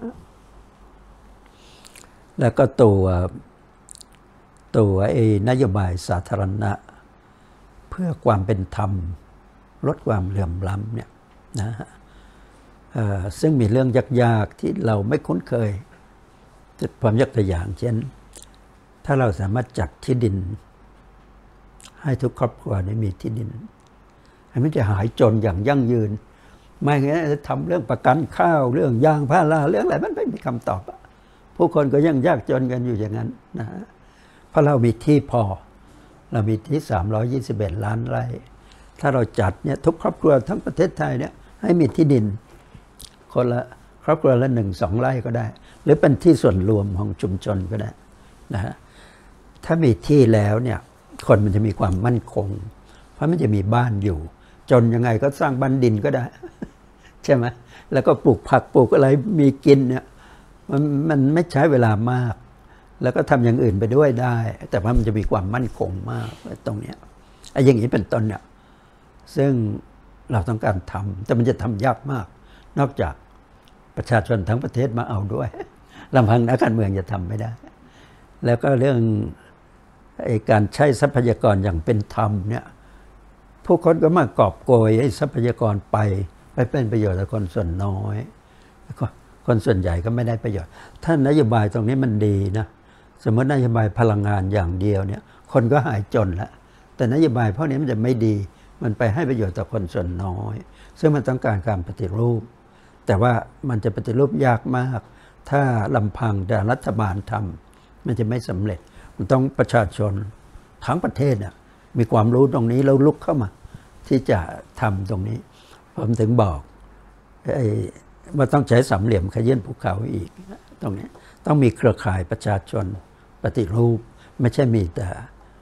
แล้วก็ตัวนโยบายสาธารณะเพื่อความเป็นธรรมลดความเหลื่อมล้ำเนี่ยนะซึ่งมีเรื่องยากๆที่เราไม่คุ้นเคยผมยกตัวอย่างเช่นถ้าเราสามารถจัดที่ดินให้ทุกครอบครัวได้มีที่ดินมันจะหายจนอย่างยั่งยืนไม่งั้นจะทำเรื่องประกันข้าวเรื่องยางพาราเรื่องอะไรมันไม่มีคำตอบผู้คนก็ยังยากจนกันอยู่อย่างนั้นนะเพราะเรามีที่พอเรามีที่321 ล้านไร่ถ้าเราจัดเนี่ยทุกครอบครัวทั้งประเทศไทยเนี่ยให้มีที่ดินคนละครอบครัวละ1-2 ไร่ก็ได้หรือเป็นที่ส่วนรวมของชุมชนก็ได้นะฮะถ้ามีที่แล้วเนี่ยคนมันจะมีความมั่นคงเพราะมันจะมีบ้านอยู่จนยังไงก็สร้างบ้านดินก็ได้ใช่ไหมแล้วก็ปลูกผักปลูกอะไรมีกินเนี่ยมันไม่ใช้เวลามากแล้วก็ทำอย่างอื่นไปด้วยได้แต่ว่ามันจะมีความมั่นคงมากตรงเนี้ยไอ้อย่างนี้เป็นต้นเนี่ยซึ่งเราต้องการทำแต่มันจะทำยากมากนอกจากประชาชนทั้งประเทศมาเอาด้วยลำพังนักการเมืองจะทำไม่ได้แล้วก็เรื่องการใช้ทรัพยากรอย่างเป็นธรรมเนี่ยผู้คนก็มากอบโกยให้ทรัพยากรไปเป็นประโยชน์ต่อคนส่วนน้อยคนส่วนใหญ่ก็ไม่ได้ประโยชน์ถ้านโยบายตรงนี้มันดีนะสมมตินโยบายพลังงานอย่างเดียวเนี่ยคนก็หายจนแล้วแต่นโยบายพวกนี้มันจะไม่ดีมันไปให้ประโยชน์ต่อคนส่วนน้อยซึ่งมันต้องการการปฏิรูปแต่ว่ามันจะปฏิรูปยากมากถ้าลำพังแต่รัฐบาลทำมันจะไม่สำเร็จมันต้องประชาชนทั้งประเทศเนี่ยมีความรู้ตรงนี้แล้วลุกเข้ามาที่จะทำตรงนี้ผมถึงบอกว่าต้องใช้สามเหลี่ยมขยื่นภูเขาอีกตรงนี้ต้องมีเครือข่ายประชาชนปฏิรูปไม่ใช่มีแต่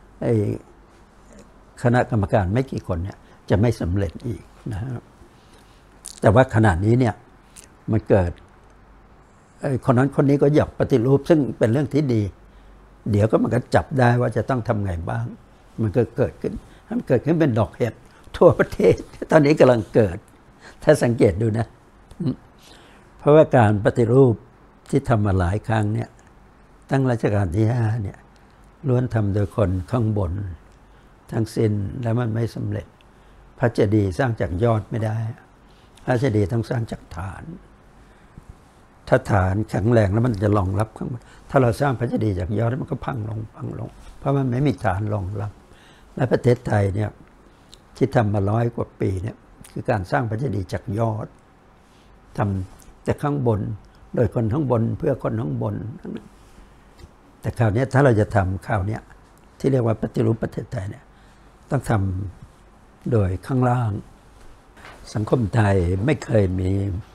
คณะกรรมการไม่กี่คนเนี่ยจะไม่สำเร็จอีกนะครับแต่ว่าขณะนี้เนี่ยมันเกิดคนนั้นคนนี้ก็อยากปฏิรูปซึ่งเป็นเรื่องที่ดีเดี๋ยวก็มันก็จับได้ว่าจะต้องทำไงบ้างมันก็เกิดขึ้นมันเกิดขึ้นเป็นดอกเห็ดทั่วประเทศตอนนี้กำลังเกิดถ้าสังเกตดูนะเพราะว่าการปฏิรูปที่ทำมาหลายครั้งเนี่ยตั้งรัชกาลที่5เนี่ยล้วนทำโดยคนข้างบนทั้งสิ้นแล้วมันไม่สำเร็จพระเจดีย์สร้างจากยอดไม่ได้พระเจดีย์ต้องสร้างจากฐานถ้าฐานแข็งแรงแล้วมันจะรองรับข้างบนถ้าเราสร้างพระเจดีย์จากยอดมันก็พังลงเพราะมันไม่มีฐานรองรับและประเทศไทยเนี่ยที่ทำมา100 กว่าปีเนี่ยคือการสร้างพระเจดีย์จากยอดทำแต่ข้างบนโดยคนข้างบนเพื่อคนข้างบนแต่คราวนี้ถ้าเราจะทำคราวนี้ที่เรียกว่าปฏิรูปประเทศไทยเนี่ยต้องทำโดยข้างล่างสังคมไทยไม่เคยมี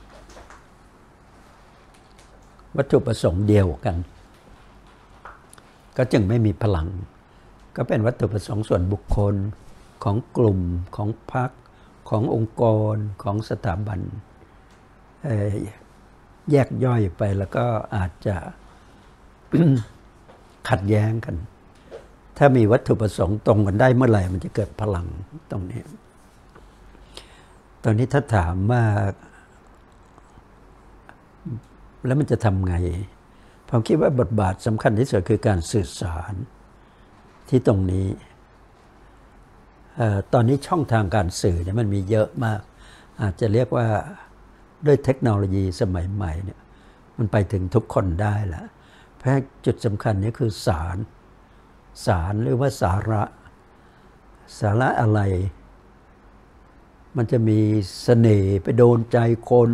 วัตถุประสงค์เดียวกัน ก็จึงไม่มีพลังก็เป็นวัตถุประสงค์ส่วนบุคคลของกลุ่มของพรรคขององค์กรของสถาบันแยกย่อยไปแล้วก็อาจจะ ขัดแย้งกันถ้ามีวัตถุประสงค์ตรงกันได้เมื่อไหร่มันจะเกิดพลังตรงนี้ตอนนี้ถ้าถามว่าแล้วมันจะทำไงผมคิดว่าบทบาทสำคัญที่สุดคือการสื่อสารที่ตรงนี้ตอนนี้ช่องทางการสื่อเนี่ยมันมีเยอะมากอาจจะเรียกว่าด้วยเทคโนโลยีสมัยใหม่เนี่ยมันไปถึงทุกคนได้แล้วเพราะจุดสำคัญนี้คือสารหรือว่าสาระอะไรมันจะมีเสน่ห์ไปโดนใจคน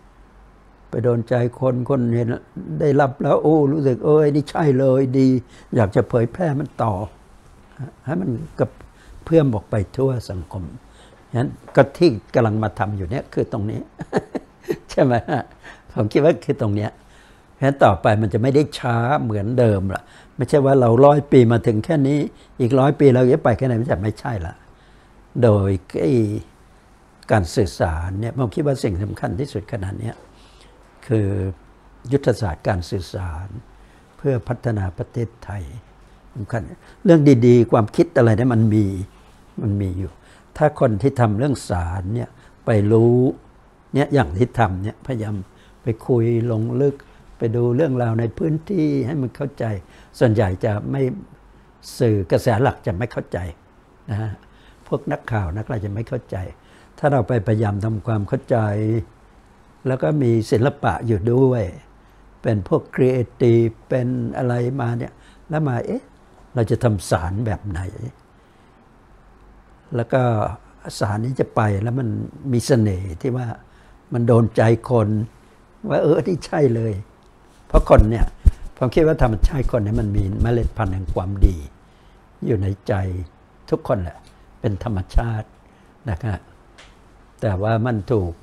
คนเห็นได้รับแล้วโอ้รู้สึกนี่ใช่เลยดีอยากจะเผยแพร่มันต่อให้มันกับเพื่อมออกไปทั่วสังคมฉะนั้นก็ที่กำลังมาทำอยู่เนี่ยคือตรงนี้ ใช่ไหมผมคิดว่าคือตรงเนี้ยเพราะฉะนั้นต่อไปมันจะไม่ได้ช้าเหมือนเดิมละไม่ใช่ว่าเรา100 ปีมาถึงแค่นี้อีก100 ปีเราจะไปแค่ไหนมันจะไม่ใช่ละโดยการสื่อสารเนี่ยผมคิดว่าสิ่งสำคัญที่สุดขนาดนี้คือยุทธศาสตร์การสื่อสารเพื่อพัฒนาประเทศไทยสำคัญเรื่องดีๆความคิดอะไรเนี่ยมันมีอยู่ถ้าคนที่ทำเรื่องสารเนี่ยไปรู้เนี่ยอย่างที่ทำเนี่ยพยายามไปคุยลงลึกไปดูเรื่องราวในพื้นที่ให้มันเข้าใจส่วนใหญ่จะไม่สื่อกระแสหลักจะไม่เข้าใจนะฮะพวกนักข่าวนักอะไรจะไม่เข้าใจถ้าเราไปพยายามทำความเข้าใจแล้วก็มีศิลปะอยู่ด้วยเป็นพวกครีเอทีฟเป็นอะไรมาเนี่ยแล้วมาเราจะทำสารแบบไหนแล้วก็สารนี้จะไปแล้วมันมีเสน่ห์ที่ว่ามันโดนใจคนว่านี่ใช่เลยเพราะคนเนี่ยผมคิดว่าธรรมชาติคนเนี่ยมันมีเมล็ดพันธุ์แห่งความดีอยู่ในใจทุกคนแหละเป็นธรรมชาตินะครับแต่ว่ามันถูก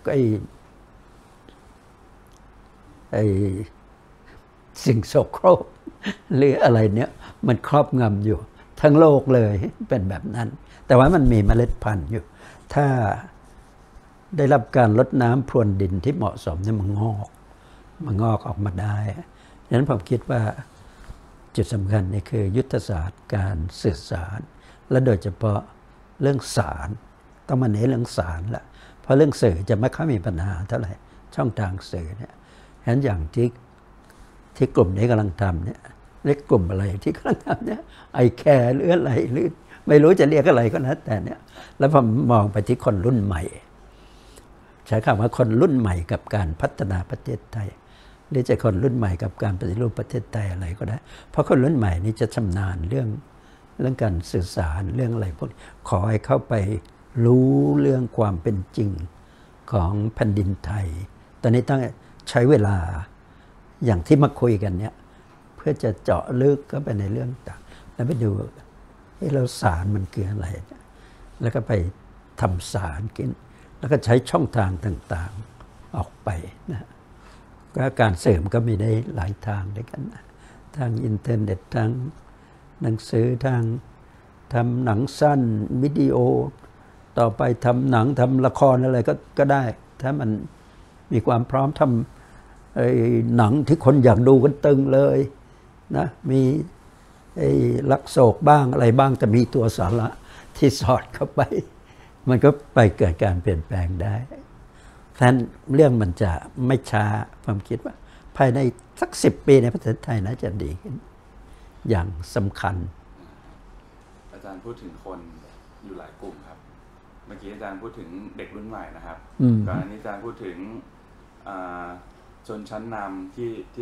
สิ่งโสโครกหรืออะไรเนี่ยมันครอบงำอยู่ทั้งโลกเลยเป็นแบบนั้นแต่ว่ามันมีเมล็ดพันธุ์อยู่ถ้าได้รับการรดน้ำพรวนดินที่เหมาะสมเนี่ยมันงอกออกมาได้ฉะนั้นผมคิดว่าจุดสำคัญนี่คือยุทธศาสตร์การสื่อสารและโดยเฉพาะเรื่องสารต้องมาเน้นเรื่องสารละเพราะเรื่องสื่อจะไม่ค่อยมีปัญหาเท่าไหร่ช่องทางสื่อเนี่ยฉะนั้นอย่างที่กลุ่มนี้กำลังทำเนี่ยเรียกกลุ่มอะไรที่กำลังทำเนี่ยไอแคร์หรืออะไรหรือไม่รู้จะเรียกอะไรก็นะแต่เนี่ยแล้วผมมองไปที่คนรุ่นใหม่ใช้คำว่าคนรุ่นใหม่กับการพัฒนาประเทศไทยหรือจะคนรุ่นใหม่กับการปฏิรูปประเทศไทยอะไรก็ได้เพราะคนรุ่นใหม่นี้จะชำนาญเรื่องการสื่อสารเรื่องอะไรพวกขอให้เข้าไปรู้เรื่องความเป็นจริงของแผ่นดินไทยตอนนี้ต้องใช้เวลาอย่างที่มาคุยกันเนี่ยเพื่อจะเจาะลึกก็ไปในเรื่องต่างแล้วไปดูเราสารมันคืออะไรแล้วก็ไปทำสารกินแล้วก็ใช้ช่องทางต่างๆออกไปนะก็การเสริมก็มีได้หลายทางด้วยกันนะทางอินเทอร์เน็ตทางหนังสือทางทำหนังสั้นวิดีโอต่อไปทำหนังทำละครอะไรก็ได้ถ้ามันมีความพร้อมทำหนังที่คนอยากดูกันตึงเลยนะมีลักโศกบ้างอะไรบ้างแต่มีตัวสาระที่สอดเข้าไปมันก็ไปเกิดการเปลี่ยนแปลงได้ฉะนั้นเรื่องมันจะไม่ช้าผมคิดว่าภายในสัก10 ปีในประเทศไทยน่าจะดีขึ้นอย่างสำคัญอาจารย์พูดถึงคนอยู่หลายกลุ่มครับเมื่อกี้อาจารย์พูดถึงเด็กรุ่นใหม่นะครับก่อนหน้านี้อาจารย์พูดถึงชนชั้นนำ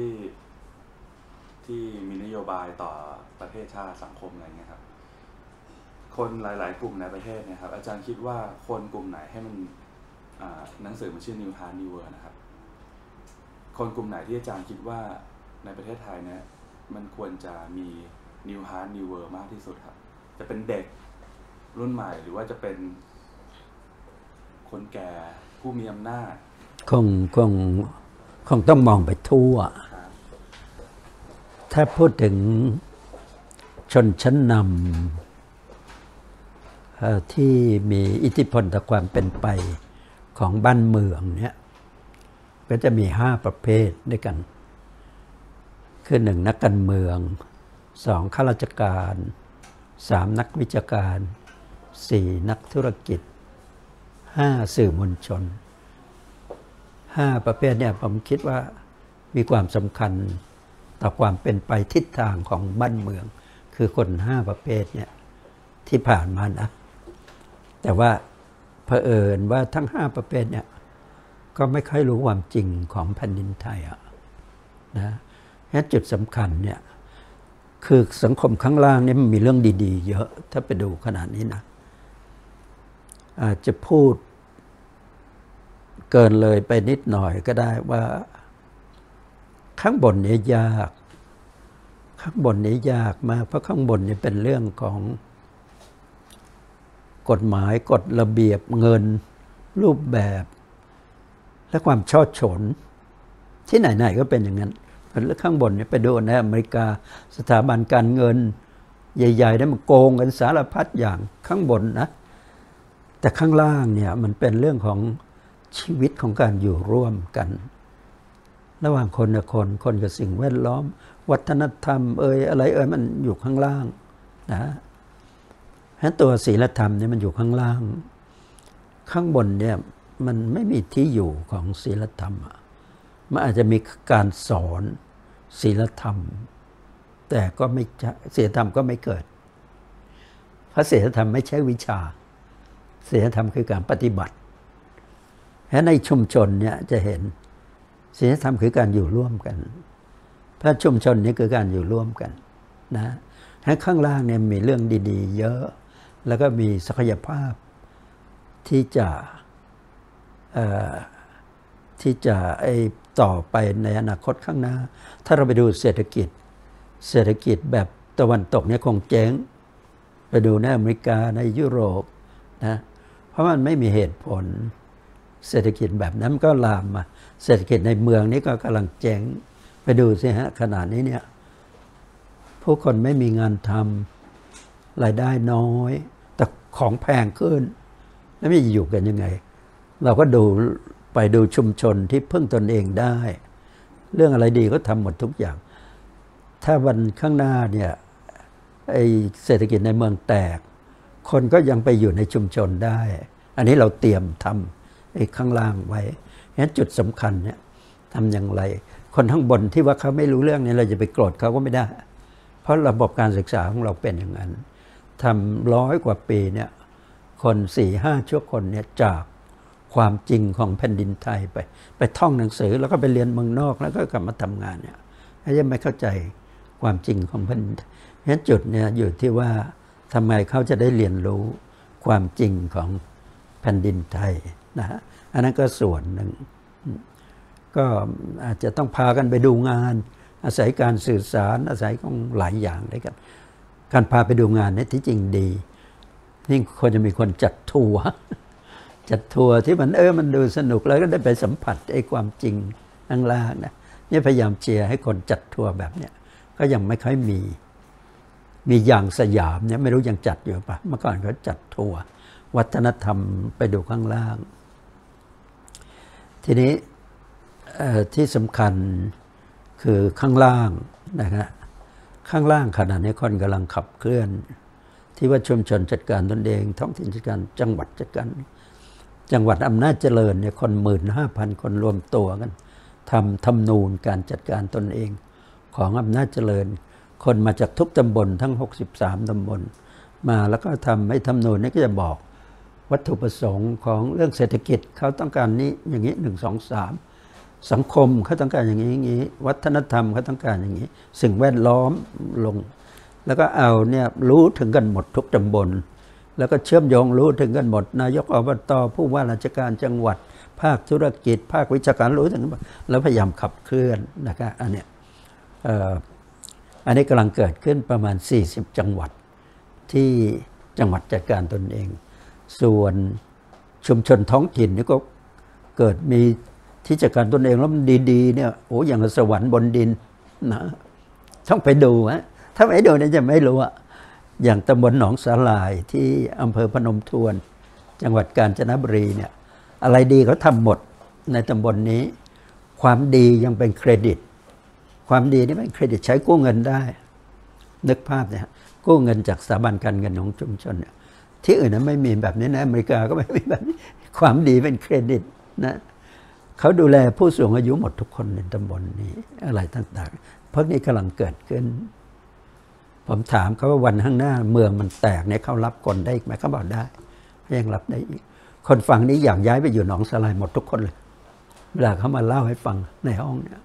ที่มีนโยบายต่อประเทศชาติสังคมอะไรเงี้ยครับคนหลายๆกลุ่มในประเทศนะครับอาจารย์คิดว่าคนกลุ่มไหนให้มันหนังสือมันชื่อ New Heart New World นะครับคนกลุ่มไหนที่อาจารย์คิดว่าในประเทศไทยเนี่ยมันควรจะมี New Heart New World มากที่สุดครับจะเป็นเด็กรุ่นใหม่หรือว่าจะเป็นคนแก่ผู้มีอำนาจคงต้องมองไปทั่วถ้าพูดถึงชนชั้นนำที่มีอิทธิพลต่อความเป็นไปของบ้านเมืองเนี่ยก็จะมี5ประเภทด้วยกันคือ1นักการเมือง2ข้าราชการ3นักวิชาการ4นักธุรกิจ5สื่อมวลชน5ประเภทเนี่ยผมคิดว่ามีความสำคัญต่อความเป็นไปทิศทางของบ้านเมืองคือคน5ประเภทเนี่ยที่ผ่านมานะแต่ว่าเผอิญว่าทั้ง5ประเภทเนี่ยก็ไม่ค่อยรู้ความจริงของแผ่นดินไทยนะงั้นจุดสำคัญเนี่ยคือสังคมข้างล่างนี่มันมีเรื่องดีๆเยอะถ้าไปดูขนาดนี้นะอาจจะพูดเกินเลยไปนิดหน่อยก็ได้ว่าข้างบนนี้ยากข้างบนนี้ยากมากเพราะข้างบนนี่เป็นเรื่องของกฎหมายกฎระเบียบเงินรูปแบบและความชอบฉนที่ไหนๆก็เป็นอย่างนั้นแล้วข้างบนเนี่ยไปดูในอเมริกาสถาบันการเงินใหญ่ๆได้มันโกงกันสารพัดอย่างข้างบนนะแต่ข้างล่างเนี่ยมันเป็นเรื่องของชีวิตของการอยู่ร่วมกันระหว่างคนกับคนกับสิ่งแวดล้อมวัฒนธรรมอะไรมันอยู่ข้างล่างนะฉะนั้นตัวศีลธรรมเนี่ยมันอยู่ข้างล่างข้างบนเนี่ยมันไม่มีที่อยู่ของศีลธรรมมันอาจจะมีการสอนศีลธรรมแต่ก็ไม่ศีลธรรมก็ไม่เกิดเพราะศีลธรรมไม่ใช่วิชาศีลธรรมคือการปฏิบัติและในชุมชนเนี่ยจะเห็นศีลธรรมคือการอยู่ร่วมกันถ้าชุมชนนี้คือการอยู่ร่วมกันนะทั้งข้างล่างเนี่ยมีเรื่องดีๆเยอะแล้วก็มีศักยภาพที่จะต่อไปในอนาคตข้างหน้าถ้าเราไปดูเศรษฐกิจแบบตะวันตกเนี่ยคงเจ๊งไปดูในอเมริกาในยุโรปนะเพราะมันไม่มีเหตุผลเศรษฐกิจแบบนั้นก็ลามมาเศรษฐกิจในเมืองนี้ก็กำลังเจ๊งไปดูสิฮะขนาดนี้เนี่ยผู้คนไม่มีงานทำรายได้น้อยแต่ของแพงขึ้นแล้วไม่อยู่กันยังไงเราก็ไปดูชุมชนที่พึ่งตนเองได้เรื่องอะไรดีก็ทำหมดทุกอย่างถ้าวันข้างหน้าเนี่ยเศรษฐกิจในเมืองแตกคนก็ยังไปอยู่ในชุมชนได้อันนี้เราเตรียมทำข้างล่างไว้งั้นจุดสำคัญเนี่ยทำอย่างไรคนข้างบนที่ว่าเขาไม่รู้เรื่องนี้เราจะไปโกรธเขาก็ไม่ได้เพราะระบบการศึกษาของเราเป็นอย่างนั้นทำ100 กว่าปีเนี่ยคน 4-5 ชั่วคนเนี่ยจากความจริงของแผ่นดินไทยไปท่องหนังสือแล้วก็ไปเรียนเมืองนอกแล้วก็กลับมาทำงานเนี่ยยังไม่เข้าใจความจริงของแผ่นดินงั้นจุดเนี่ยอยู่ที่ว่าทำไมเขาจะได้เรียนรู้ความจริงของแผ่นดินไทยนะฮะอันนั้นก็ส่วนหนึ่งก็อาจจะต้องพากันไปดูงานอาศัยการสื่อสารอาศัยของหลายอย่างด้วยกันการพาไปดูงานเนี่ยที่จริงดีนี่ควรจะมีคนจัดทัวร์ที่มันดูสนุกแล้วก็ได้ไปสัมผัสความจริงข้างล่างนะนี่พยายามเชียร์ให้คนจัดทัวร์แบบเนี้ยก็ยังไม่ค่อยมีอย่างสยามเนี่ยไม่รู้ยังจัดอยู่ปะเมื่อก่อนเขาจัดทัวร์วัฒนธรรมไปดูข้างล่างทีนี้ที่สำคัญคือข้างล่างนะครับข้างล่างขณะนี้คนกำลังขับเคลื่อนที่ว่าชุมชนจัดการตนเองท้องถิ่นจัดการจังหวัดจัดการจังหวัดอำนาจเจริญเนี่ยคน 15,000 คนรวมตัวกันทำธรรมนูญการจัดการตนเองของอำนาจเจริญคนมาจากทุกตำบลทั้ง63ตำบลมาแล้วก็ทำให้ธรรมนูญนี้ก็จะบอกวัตถุประสงค์ของเรื่องเศรษฐกิจเขาต้องการนี้อย่างนี้1 2 3สังคมเขาต้องการอย่างนี้วัฒนธรรมเขาต้องการอย่างนี้สิ่งแวดล้อมลงแล้วก็เอาเนี่ยรู้ถึงกันหมดทุกตำบลแล้วก็เชื่อมโยงรู้ถึงกันหมดนายกอบตผู้ว่าราชการจังหวัดภาคธุรกิจภาควิชาการรู้ถึงกันหมดแล้วพยายามขับเคลื่อนนะครับอันเนี้ยอันนี้กำลังเกิดขึ้นประมาณ40จังหวัดที่จังหวัดจัดการตนเองส่วนชุมชนท้องถิ่นนี่ก็เกิดมีที่จัดการตนเองแล้วมันดีๆเนี่ยโอ้อย่างสวรรค์บนดินนะต้องไปดูฮะถ้าไม่ดูเนี่ยจะไม่รู้อะอย่างตำบลหนองสาหร่ายที่อำเภอพนมทวน จังหวัดกาญจนบุรีเนี่ยอะไรดีเขาทำหมดในตำบลนี้ความดียังเป็นเครดิตความดีนี่เป็นเครดิตใช้กู้เงินได้นึกภาพเนี่ยกู้เงินจากสถาบันการเงินของชุมชนเนี่ยที่อื่นนั้นไม่มีแบบนี้นะอเมริกาก็ไม่มีแบบนี้ความดีเป็นเครดิตนะเขาดูแลผู้สูงอายุหมดทุกคนในตำบลนี้อะไรต่างๆเพราะนี้กำลังเกิดขึ้นผมถามเขาว่าวันข้างหน้าเมืองมันแตกเนี่ยเขารับคนได้อีกไหมเขาบอกได้ยังรับได้อีกคนฟังนี้อยากย้ายไปอยู่หนองสลายหมดทุกคนเลยเวลาเขามาเล่าให้ฟังในห้องเนี่ย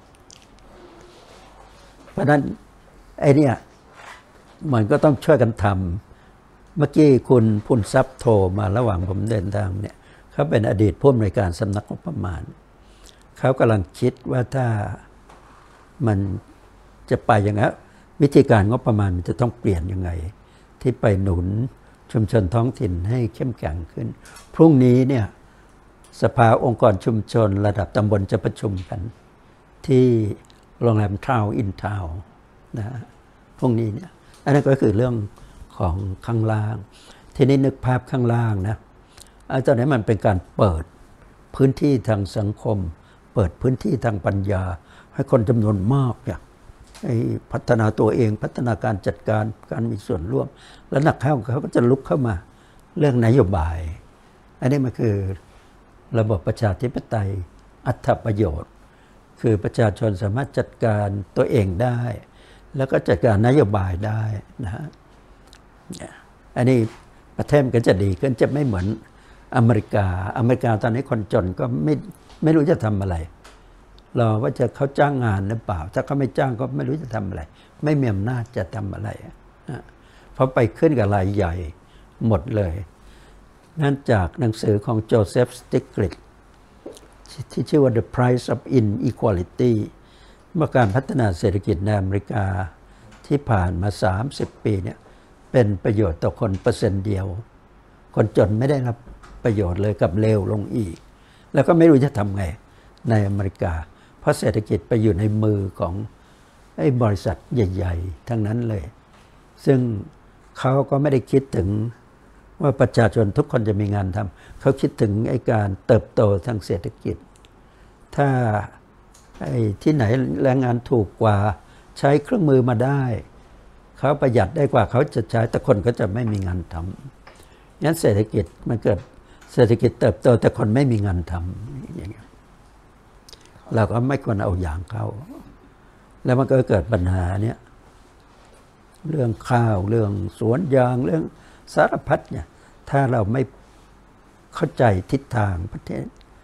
เพราะนั้นไอ้เนี่ยมันก็ต้องช่วยกันทำเมื่อกี้คุณพุนทรัพย์โทรมาระหว่างผมเดินทางเนี่ยเขาเป็นอดีตผู้อำนวยการสำนักงบประมาณเขากำลังคิดว่าถ้ามันจะไปอย่างนั้นวิธีการงบประมาณมันจะต้องเปลี่ยนยังไงที่ไปหนุนชุมชนท้องถิ่นให้เข้มแข็งขึ้นพรุ่งนี้เนี่ยสภาองค์กรชุมชนระดับตำบลจะประชุมกันที่โรงแรมทาวน์อินทาวน์นะพรุ่งนี้เนี่ยอันนั้นก็คือเรื่องของข้างล่างทีนี้นึกภาพข้างล่างนะตอนนี้มันเป็นการเปิดพื้นที่ทางสังคมเปิดพื้นที่ทางปัญญาให้คนจำนวนมากเนี่ยพัฒนาตัวเองพัฒนาการจัดการการมีส่วนร่วมแล้วนักเข้าเขาก็จะลุกเข้ามาเรื่องนโยบายอันนี้มันคือระบบประชาธิปไตยอัตประโยชน์คือประชาชนสามารถจัดการตัวเองได้แล้วก็จัดการนโยบายได้นะฮะอันนี้ประเทศก็จะดีขึ้นจะไม่เหมือนอเมริกาตอนนี้คนจนก็ไม่รู้จะทำอะไรรอว่าจะเขาจ้างงานหรือเปล่าถ้าเขาไม่จ้างก็ไม่รู้จะทำอะไรไม่มีอำนาจจะทำอะไรเพราะไปขึ้นกับรายใหญ่หมดเลยนั่นจากหนังสือของโจเซฟสติกลิตที่ชื่อว่า The Price of Inequality เมื่อการพัฒนาเศรษฐกิจในอเมริกาที่ผ่านมา30ปีเนี่ยเป็นประโยชน์ต่อคนเปอร์เซ็นต์เดียวคนจนไม่ได้รับประโยชน์เลยกับเลวลงอีกแล้วก็ไม่รู้จะทำไงในอเมริกาเพราะเศรษฐกิจไปอยู่ในมือของไอ้บริษัทใหญ่ๆทั้งนั้นเลยซึ่งเขาก็ไม่ได้คิดถึงว่าประชาชนทุกคนจะมีงานทำเขาคิดถึงไอ้การเติบโตทางเศรษฐกิจถ้าไอ้ที่ไหนแรงงานถูกกว่าใช้เครื่องมือมาได้เขาประหยัดได้กว่าเขาจะใช้แต่คนก็จะไม่มีงานทำงั้นเศรษฐกิจมันเกิดเศรษฐกิจเติบโตแต่คนไม่มีงานทำอย่างเงี้ยเราก็ไม่ควรเอาอย่างเขาแล้วมันก็เกิดปัญหาเนี้ยเรื่องข้าวเรื่องสวนยางเรื่องสารพัดเนี่ยถ้าเราไม่เข้าใจทิศทางประเทศ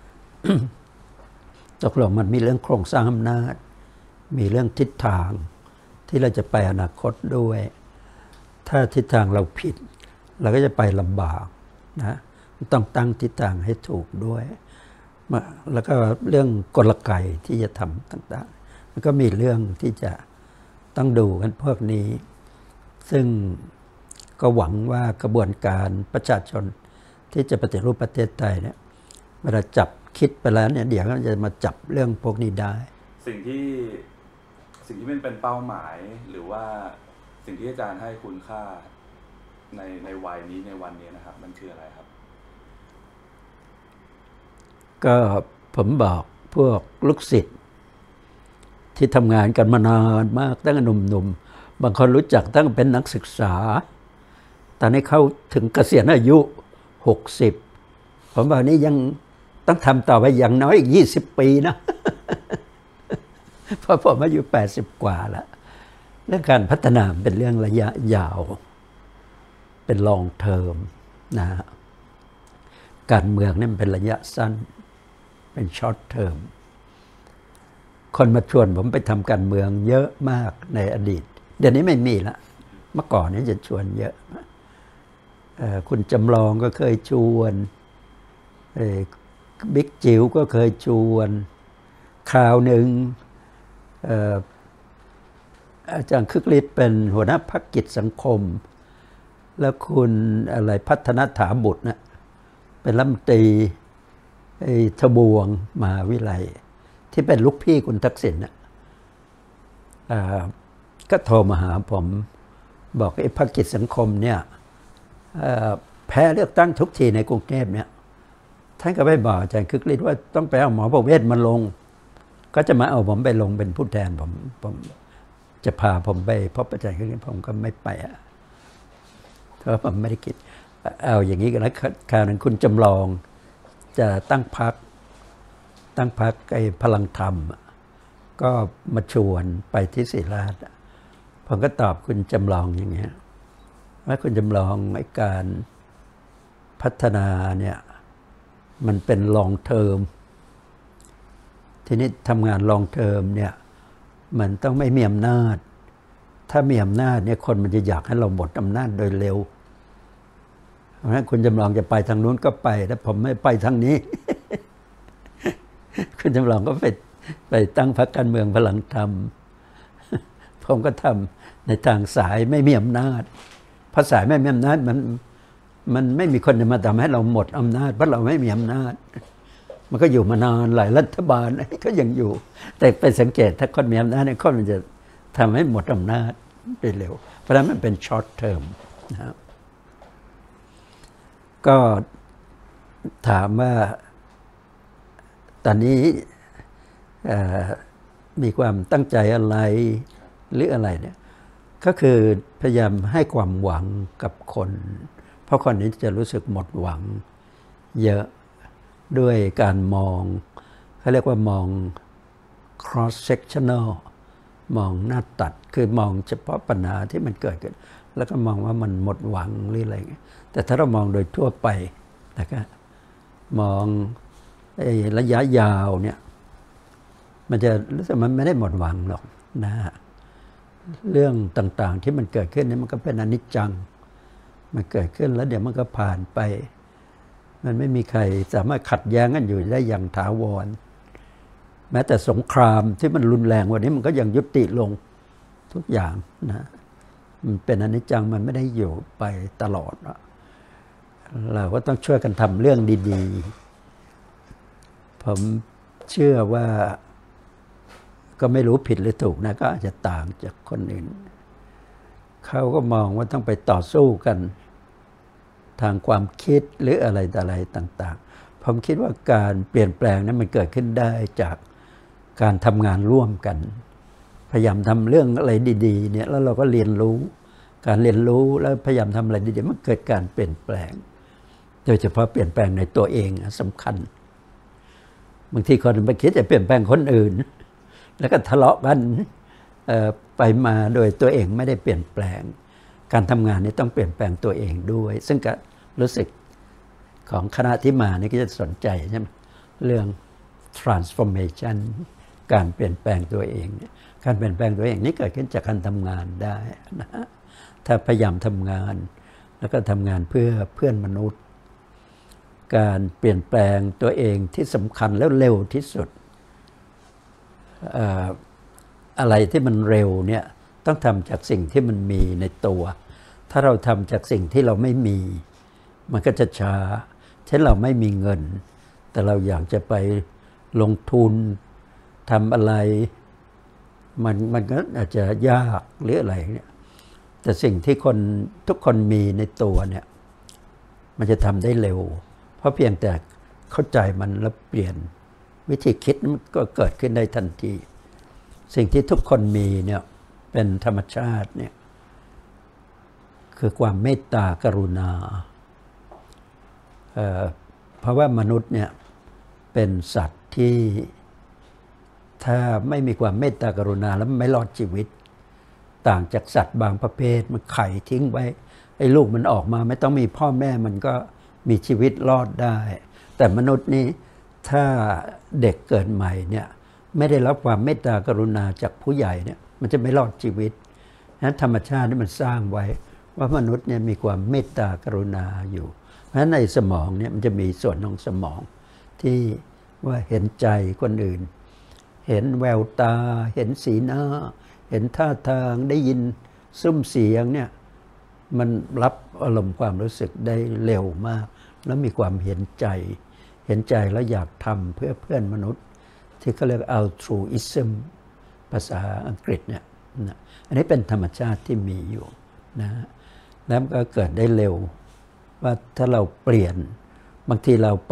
ตกลงมันมีเรื่องโครงสร้างอำนาจมีเรื่องทิศทางที่เราจะไปอนาคตด้วยถ้าทิศทางเราผิดเราก็จะไปลำบากนะต้องตั้งทิศทางให้ถูกด้วยแล้วก็เรื่องกลไกที่จะทำต่างๆมันก็มีเรื่องที่จะต้องดูกันพวกนี้ซึ่งก็หวังว่ากระบวนการประชาชนที่จะปฏิรูปประเทศไทยเนี่ยเวลาจับคิดไปแล้วเนี่ยเดี๋ยวก็จะมาจับเรื่องพวกนี้ได้สิ่งที่เป็นเป้าหมายหรือว่าสิ่งที่อาจารย์ให้คุณค่าในวัยนี้ในวันนี้นะครับมันคืออะไรครับก็ผมบอกพวกลูกศิษย์ที่ทำงานกันมานานมากตั้งแต่หนุ่มๆบางคนรู้จักตั้งเป็นนักศึกษาตอนนี้เขาถึงเกษียณอายุ60ผมบอกนี่ยังต้องทำต่อไปอย่างน้อยอีก20 ปีนะ เพราะผมอายุ80 กว่าแล้วเรื่องการพัฒนาเป็นเรื่องระยะยาวเป็น long term นะการเมืองนี่มันเป็นระยะสั้นเป็น short term คนมาชวนผมไปทำการเมืองเยอะมากในอดีตเดี๋ยวนี้ไม่มีละเมื่อก่อนนี่จะชวนเยอะคุณจำลองก็เคยชวนบิ๊กจิ๋วก็เคยชวนคราวหนึ่งอาจารย์คึกฤทธิ์เป็นหัวหน้าพรรคกิจสังคม แล้วคุณอะไรพัฒนถาบุตรนะเป็นรัฐมนตรีทบวงมหาวิทยาลัยที่เป็นลูกพี่คุณทักษิณนะก็โทรมาหาผมบอกไอ้พรรคกิจสังคมเนี่ยแพ้เลือกตั้งทุกทีในกรุงเทพเนี่ยท่านก็ไปบอกอาจารย์คึกฤทธิ์ว่าต้องไปเอาหมอประเวศมาลงก็จะมาเอาผมไปลงเป็นผู้แทนผมจะพาผมไปพบอาจารย์คึกฤทธิ์ผมก็ไม่ไปเพราะผมไม่ได้คิดเอาอย่างนี้กันแล้วคราวนั้นคุณจำลองจะตั้งพรรคไอ้พลังธรรมก็มาชวนไปที่ศรีราชผมก็ตอบคุณจำลองอย่างเงี้ยว่าคุณจำลองไอ้การพัฒนาเนี่ยมันเป็นลองเทอมทีนี้ทำงานลองเทอมเนี่ยมันต้องไม่มีอำนาจถ้ามีอำนาจเนี่ยคนมันจะอยากให้เราหมดอำนาจโดยเร็วเพราะฉะนั้นคุณจำลองจะไปทางนู้นก็ไปแต่ผมไม่ไปทางนี้ คุณจำลองก็ไปตั้งพรรคการเมืองพลังธรรมผมก็ทำในทางสายไม่มีอำนาจเพราะสายไม่มีอำนาจมันไม่มีคนจะมาทำให้เราหมดอำนาจเพราะเราไม่มีอำนาจมันก็อยู่มานานหลายรัฐบาลก็ยังอยู่แต่ไปสังเกตถ้าคนมีอำนาจเนี่ยคนมันจะทำให้หมดอำนาจได้เร็วเพราะฉะนั้นมันเป็นช็อตเทอมนะครับก็ถามว่าตอนนี้มีความตั้งใจอะไรหรืออะไรเนี่ยก็คือพยายามให้ความหวังกับคนเพราะคนนี้จะรู้สึกหมดหวังเยอะด้วยการมองเขาเรียกว่ามอง cross sectional มองหน้าตัดคือมองเฉพาะปัญหาที่มันเกิดขึ้นแล้วก็มองว่ามันหมดหวังหรืออะไรแต่ถ้าเรามองโดยทั่วไปนะครับมองระยะยาวเนี่ยมันจะรู้สึกมันไม่ได้หมดหวังหรอกนะเรื่องต่างๆที่มันเกิดขึ้นนี่มันก็เป็นอนิจจังมันเกิดขึ้นแล้วเดี๋ยวมันก็ผ่านไปมันไม่มีใครสามารถขัดแย้งกันอยู่ได้อย่างถาวรแม้แต่สงครามที่มันรุนแรงวันนี้มันก็ยังยุติลงทุกอย่างนะมันเป็นอนิจจังมันไม่ได้อยู่ไปตลอดเราก็ต้องช่วยกันทำเรื่องดีๆผมเชื่อว่าก็ไม่รู้ผิดหรือถูกนะก็อาจจะต่างจากคนอื่นเขาก็มองว่าต้องไปต่อสู้กันทางความคิดหรืออะไรต่ออะไรต่างๆผมคิดว่าการเปลี่ยนแปลงนั้นมันเกิดขึ้นได้จากการทำงานร่วมกันพยายามทำเรื่องอะไรดีๆเนี่ยแล้วเราก็เรียนรู้การเรียนรู้แล้วพยายามทำอะไรดีๆมันเกิดการเปลี่ยนแปลงโดยเฉพาะเปลี่ยนแปลงในตัวเองสำคัญบางทีคนไปคิดจะเปลี่ยนแปลงคนอื่นแล้วก็ทะเลาะกันไปมาโดยตัวเองไม่ได้เปลี่ยนแปลงการทำงานนี้ต้องเปลี่ยนแปลงตัวเองด้วยซึ่งก็รู้สึกของคณะที่มานี่ก็จะสนใจใช่ไหมเรื่อง transformation การเปลี่ยนแปลงตัวเองการเปลี่ยนแปลงตัวเองนี่เกิดขึ้นจากการทำงานได้นะถ้าพยายามทำงานแล้วก็ทำงานเพื่อเพื่อนมนุษย์การเปลี่ยนแปลงตัวเองที่สำคัญแล้วเร็วที่สุดอะไรที่มันเร็วเนี่ยต้องทำจากสิ่งที่มันมีในตัวถ้าเราทำจากสิ่งที่เราไม่มีมันก็จะช้าเช่นเราไม่มีเงินแต่เราอยากจะไปลงทุนทำอะไรมันก็อาจจะยากหรืออะไรเนี่ยแต่สิ่งที่คนทุกคนมีในตัวเนี่ยมันจะทำได้เร็วเพราะเพียงแต่เข้าใจมันแล้วเปลี่ยนวิธีคิดมันก็เกิดขึ้นได้ทันทีสิ่งที่ทุกคนมีเนี่ยเป็นธรรมชาติเนี่ยคือความเมตตากรุณาเพราะว่ามนุษย์เนี่ยเป็นสัตว์ที่ถ้าไม่มีความเมตตากรุณาแล้วไม่รอดชีวิตต่างจากสัตว์บางประเภทมันไข่ทิ้งไว้ไอ้ลูกมันออกมาไม่ต้องมีพ่อแม่มันก็มีชีวิตรอดได้แต่มนุษย์นี่ถ้าเด็กเกิดใหม่เนี่ยไม่ได้รับความเมตตากรุณาจากผู้ใหญ่เนี่ยมันจะไม่รอดชีวิตนั้นธรรมชาตินี่มันสร้างไว้ว่ามนุษย์เนี่ยมีความเมตตากรุณาอยู่เพราะฉะนั้นในสมองเนี่ยมันจะมีส่วนของสมองที่ว่าเห็นใจคนอื่นเห็นแววตาเห็นสีหน้าเห็นท่าทางได้ยินซุ้มเสียงเนี่ยมันรับอารมณ์ความรู้สึกได้เร็วมากแล้วมีความเห็นใจแล้วอยากทำเพื่อเพื่อนมนุษย์ ที่เขาเรียก altruism ภาษาอังกฤษเนี่ยนะอันนี้เป็นธรรมชาติที่มีอยู่นะแล้วก็เกิดได้เร็วว่าถ้าเราเปลี่ยนบางทีเรา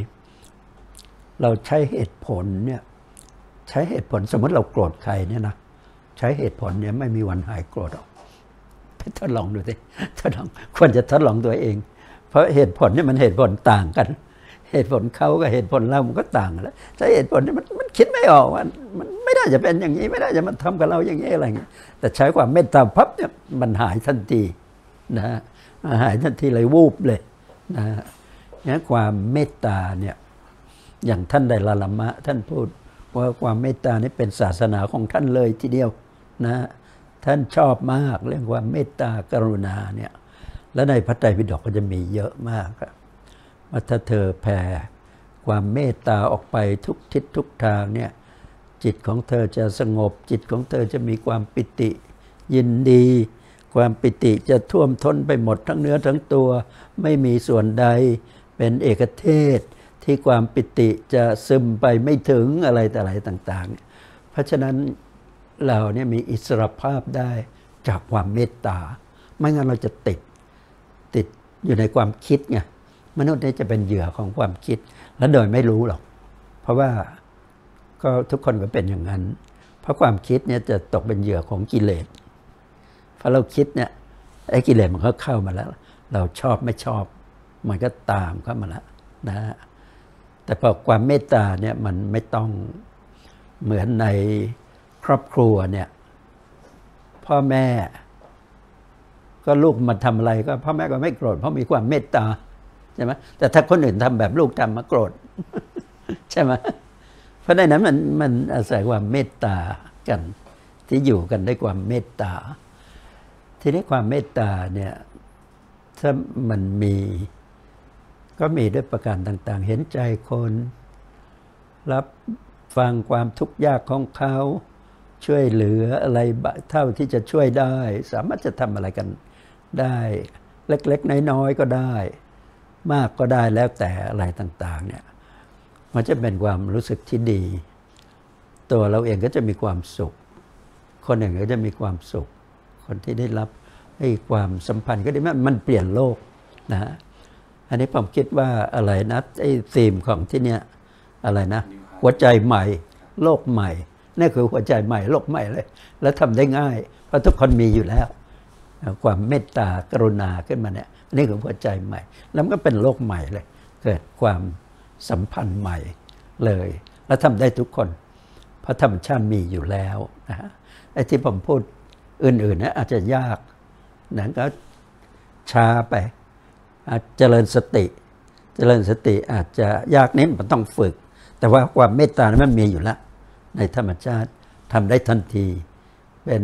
ใช้เหตุผลเนี่ยใช้เหตุผลสมมติเราโกรธใครเนี่ยนะใช้เหตุผลเนี่ยไม่มีวันหายโกรธหรอกไปทดลองดูสิควรจะทดลองตัวเอง เพราะเหตุผลเนี่ยมันเหตุผลต่างกันเหตุผลเขากับเหตุผลเรามันก็ต่างกันแล้วใช้เหตุผลเนี่ยมันคิดไม่ออกว่ามันไม่ได้จะเป็นอย่างนี้ไม่ได้จะมาทำกับเราอย่างนี้อะไรอย่างนี้แต่ใช้ความเมตตาพับเนี่ยมันหายทันทีนะหายทันทีเลยวูบเลยนะเนี่ยความเมตตาเนี่ยอย่างท่านไดลาลามะท่านพูดว่าความเมตตานี่เป็นศาสนาของท่านเลยทีเดียวนะท่านชอบมากเรื่องความเมตตากรุณาเนี่ยและในพระไตรปิฎกก็จะมีเยอะมากว่าถ้าเธอแผ่ความเมตตาออกไปทุกทิศทุกทางเนี่ยจิตของเธอจะสงบจิตของเธอจะมีความปิติยินดีความปิติจะท่วมท้นไปหมดทั้งเนื้อทั้งตัวไม่มีส่วนใดเป็นเอกเทศที่ความปิติจะซึมไปไม่ถึงอะไรแต่อะไรต่างๆเพราะฉะนั้นเราเนี่ยมีอิสรภาพได้จากความเมตตาไม่งั้นเราจะติดอยู่ในความคิดไงมนุษย์นี่จะเป็นเหยื่อของความคิดและโดยไม่รู้หรอกเพราะว่าก็ทุกคนก็เป็นอย่างนั้นเพราะความคิดเนี่ยจะตกเป็นเหยื่อของกิเลสพอเราคิดเนี่ยไอ้กิเลสมันก็เข้ามาแล้วเราชอบไม่ชอบมันก็ตามเข้ามาแล้วนะแต่พอความเมตตาเนี่ยมันไม่ต้องเหมือนในครอบครัวเนี่ยพ่อแม่ก็ลูกมันทำอะไรก็พ่อแม่ก็ไม่โกรธเพราะมีความเมตตาใช่ไหมแต่ถ้าคนอื่นทำแบบลูกทำมาโกรธ ใช่ไหมเพราะในนั้นมันอาศัยความเมตตากันที่อยู่กันด้วยความเมตตาทีนี้ความเมตตาเนี่ยถ้ามันมีก็มีด้วยประการต่างๆเห็นใจคนรับฟังความทุกข์ยากของเขาช่วยเหลืออะไรเท่าที่จะช่วยได้สามารถจะทำอะไรกันได้เล็กๆน้อยๆก็ได้มากก็ได้แล้วแต่อะไรต่างๆเนี่ยมันจะเป็นความรู้สึกที่ดีตัวเราเองก็จะมีความสุขคนอื่นก็จะมีความสุขคนที่ได้รับให้ความสัมพันธ์ก็ได้มันเปลี่ยนโลกนะอันนี้ผมคิดว่าอะไรนะไอ้ธีมของที่เนี่ยอะไรนะหัวใจใหม่โลกใหม่นี่คือหัวใจใหม่โลกใหม่เลยแล้วทำได้ง่ายเพราะทุกคนมีอยู่แล้วความเมตตากรุณาขึ้นมาเนี่ยนี่คือหัวใจใหม่แล้วมันก็เป็นโลกใหม่เลยเกิดความสัมพันธ์ใหม่เลยแล้วทำได้ทุกคนเพราะธรรมชาติมีอยู่แล้วนะฮะไอ้ที่ผมพูดอื่นๆนะอาจจะยากนะก็ช้าไปอาจเจริญสติอาจจะยากนิดมันต้องฝึกแต่ว่าความเมตตานั้นมันมีอยู่แล้วในธรรมชาติทำได้ทันทีเป็น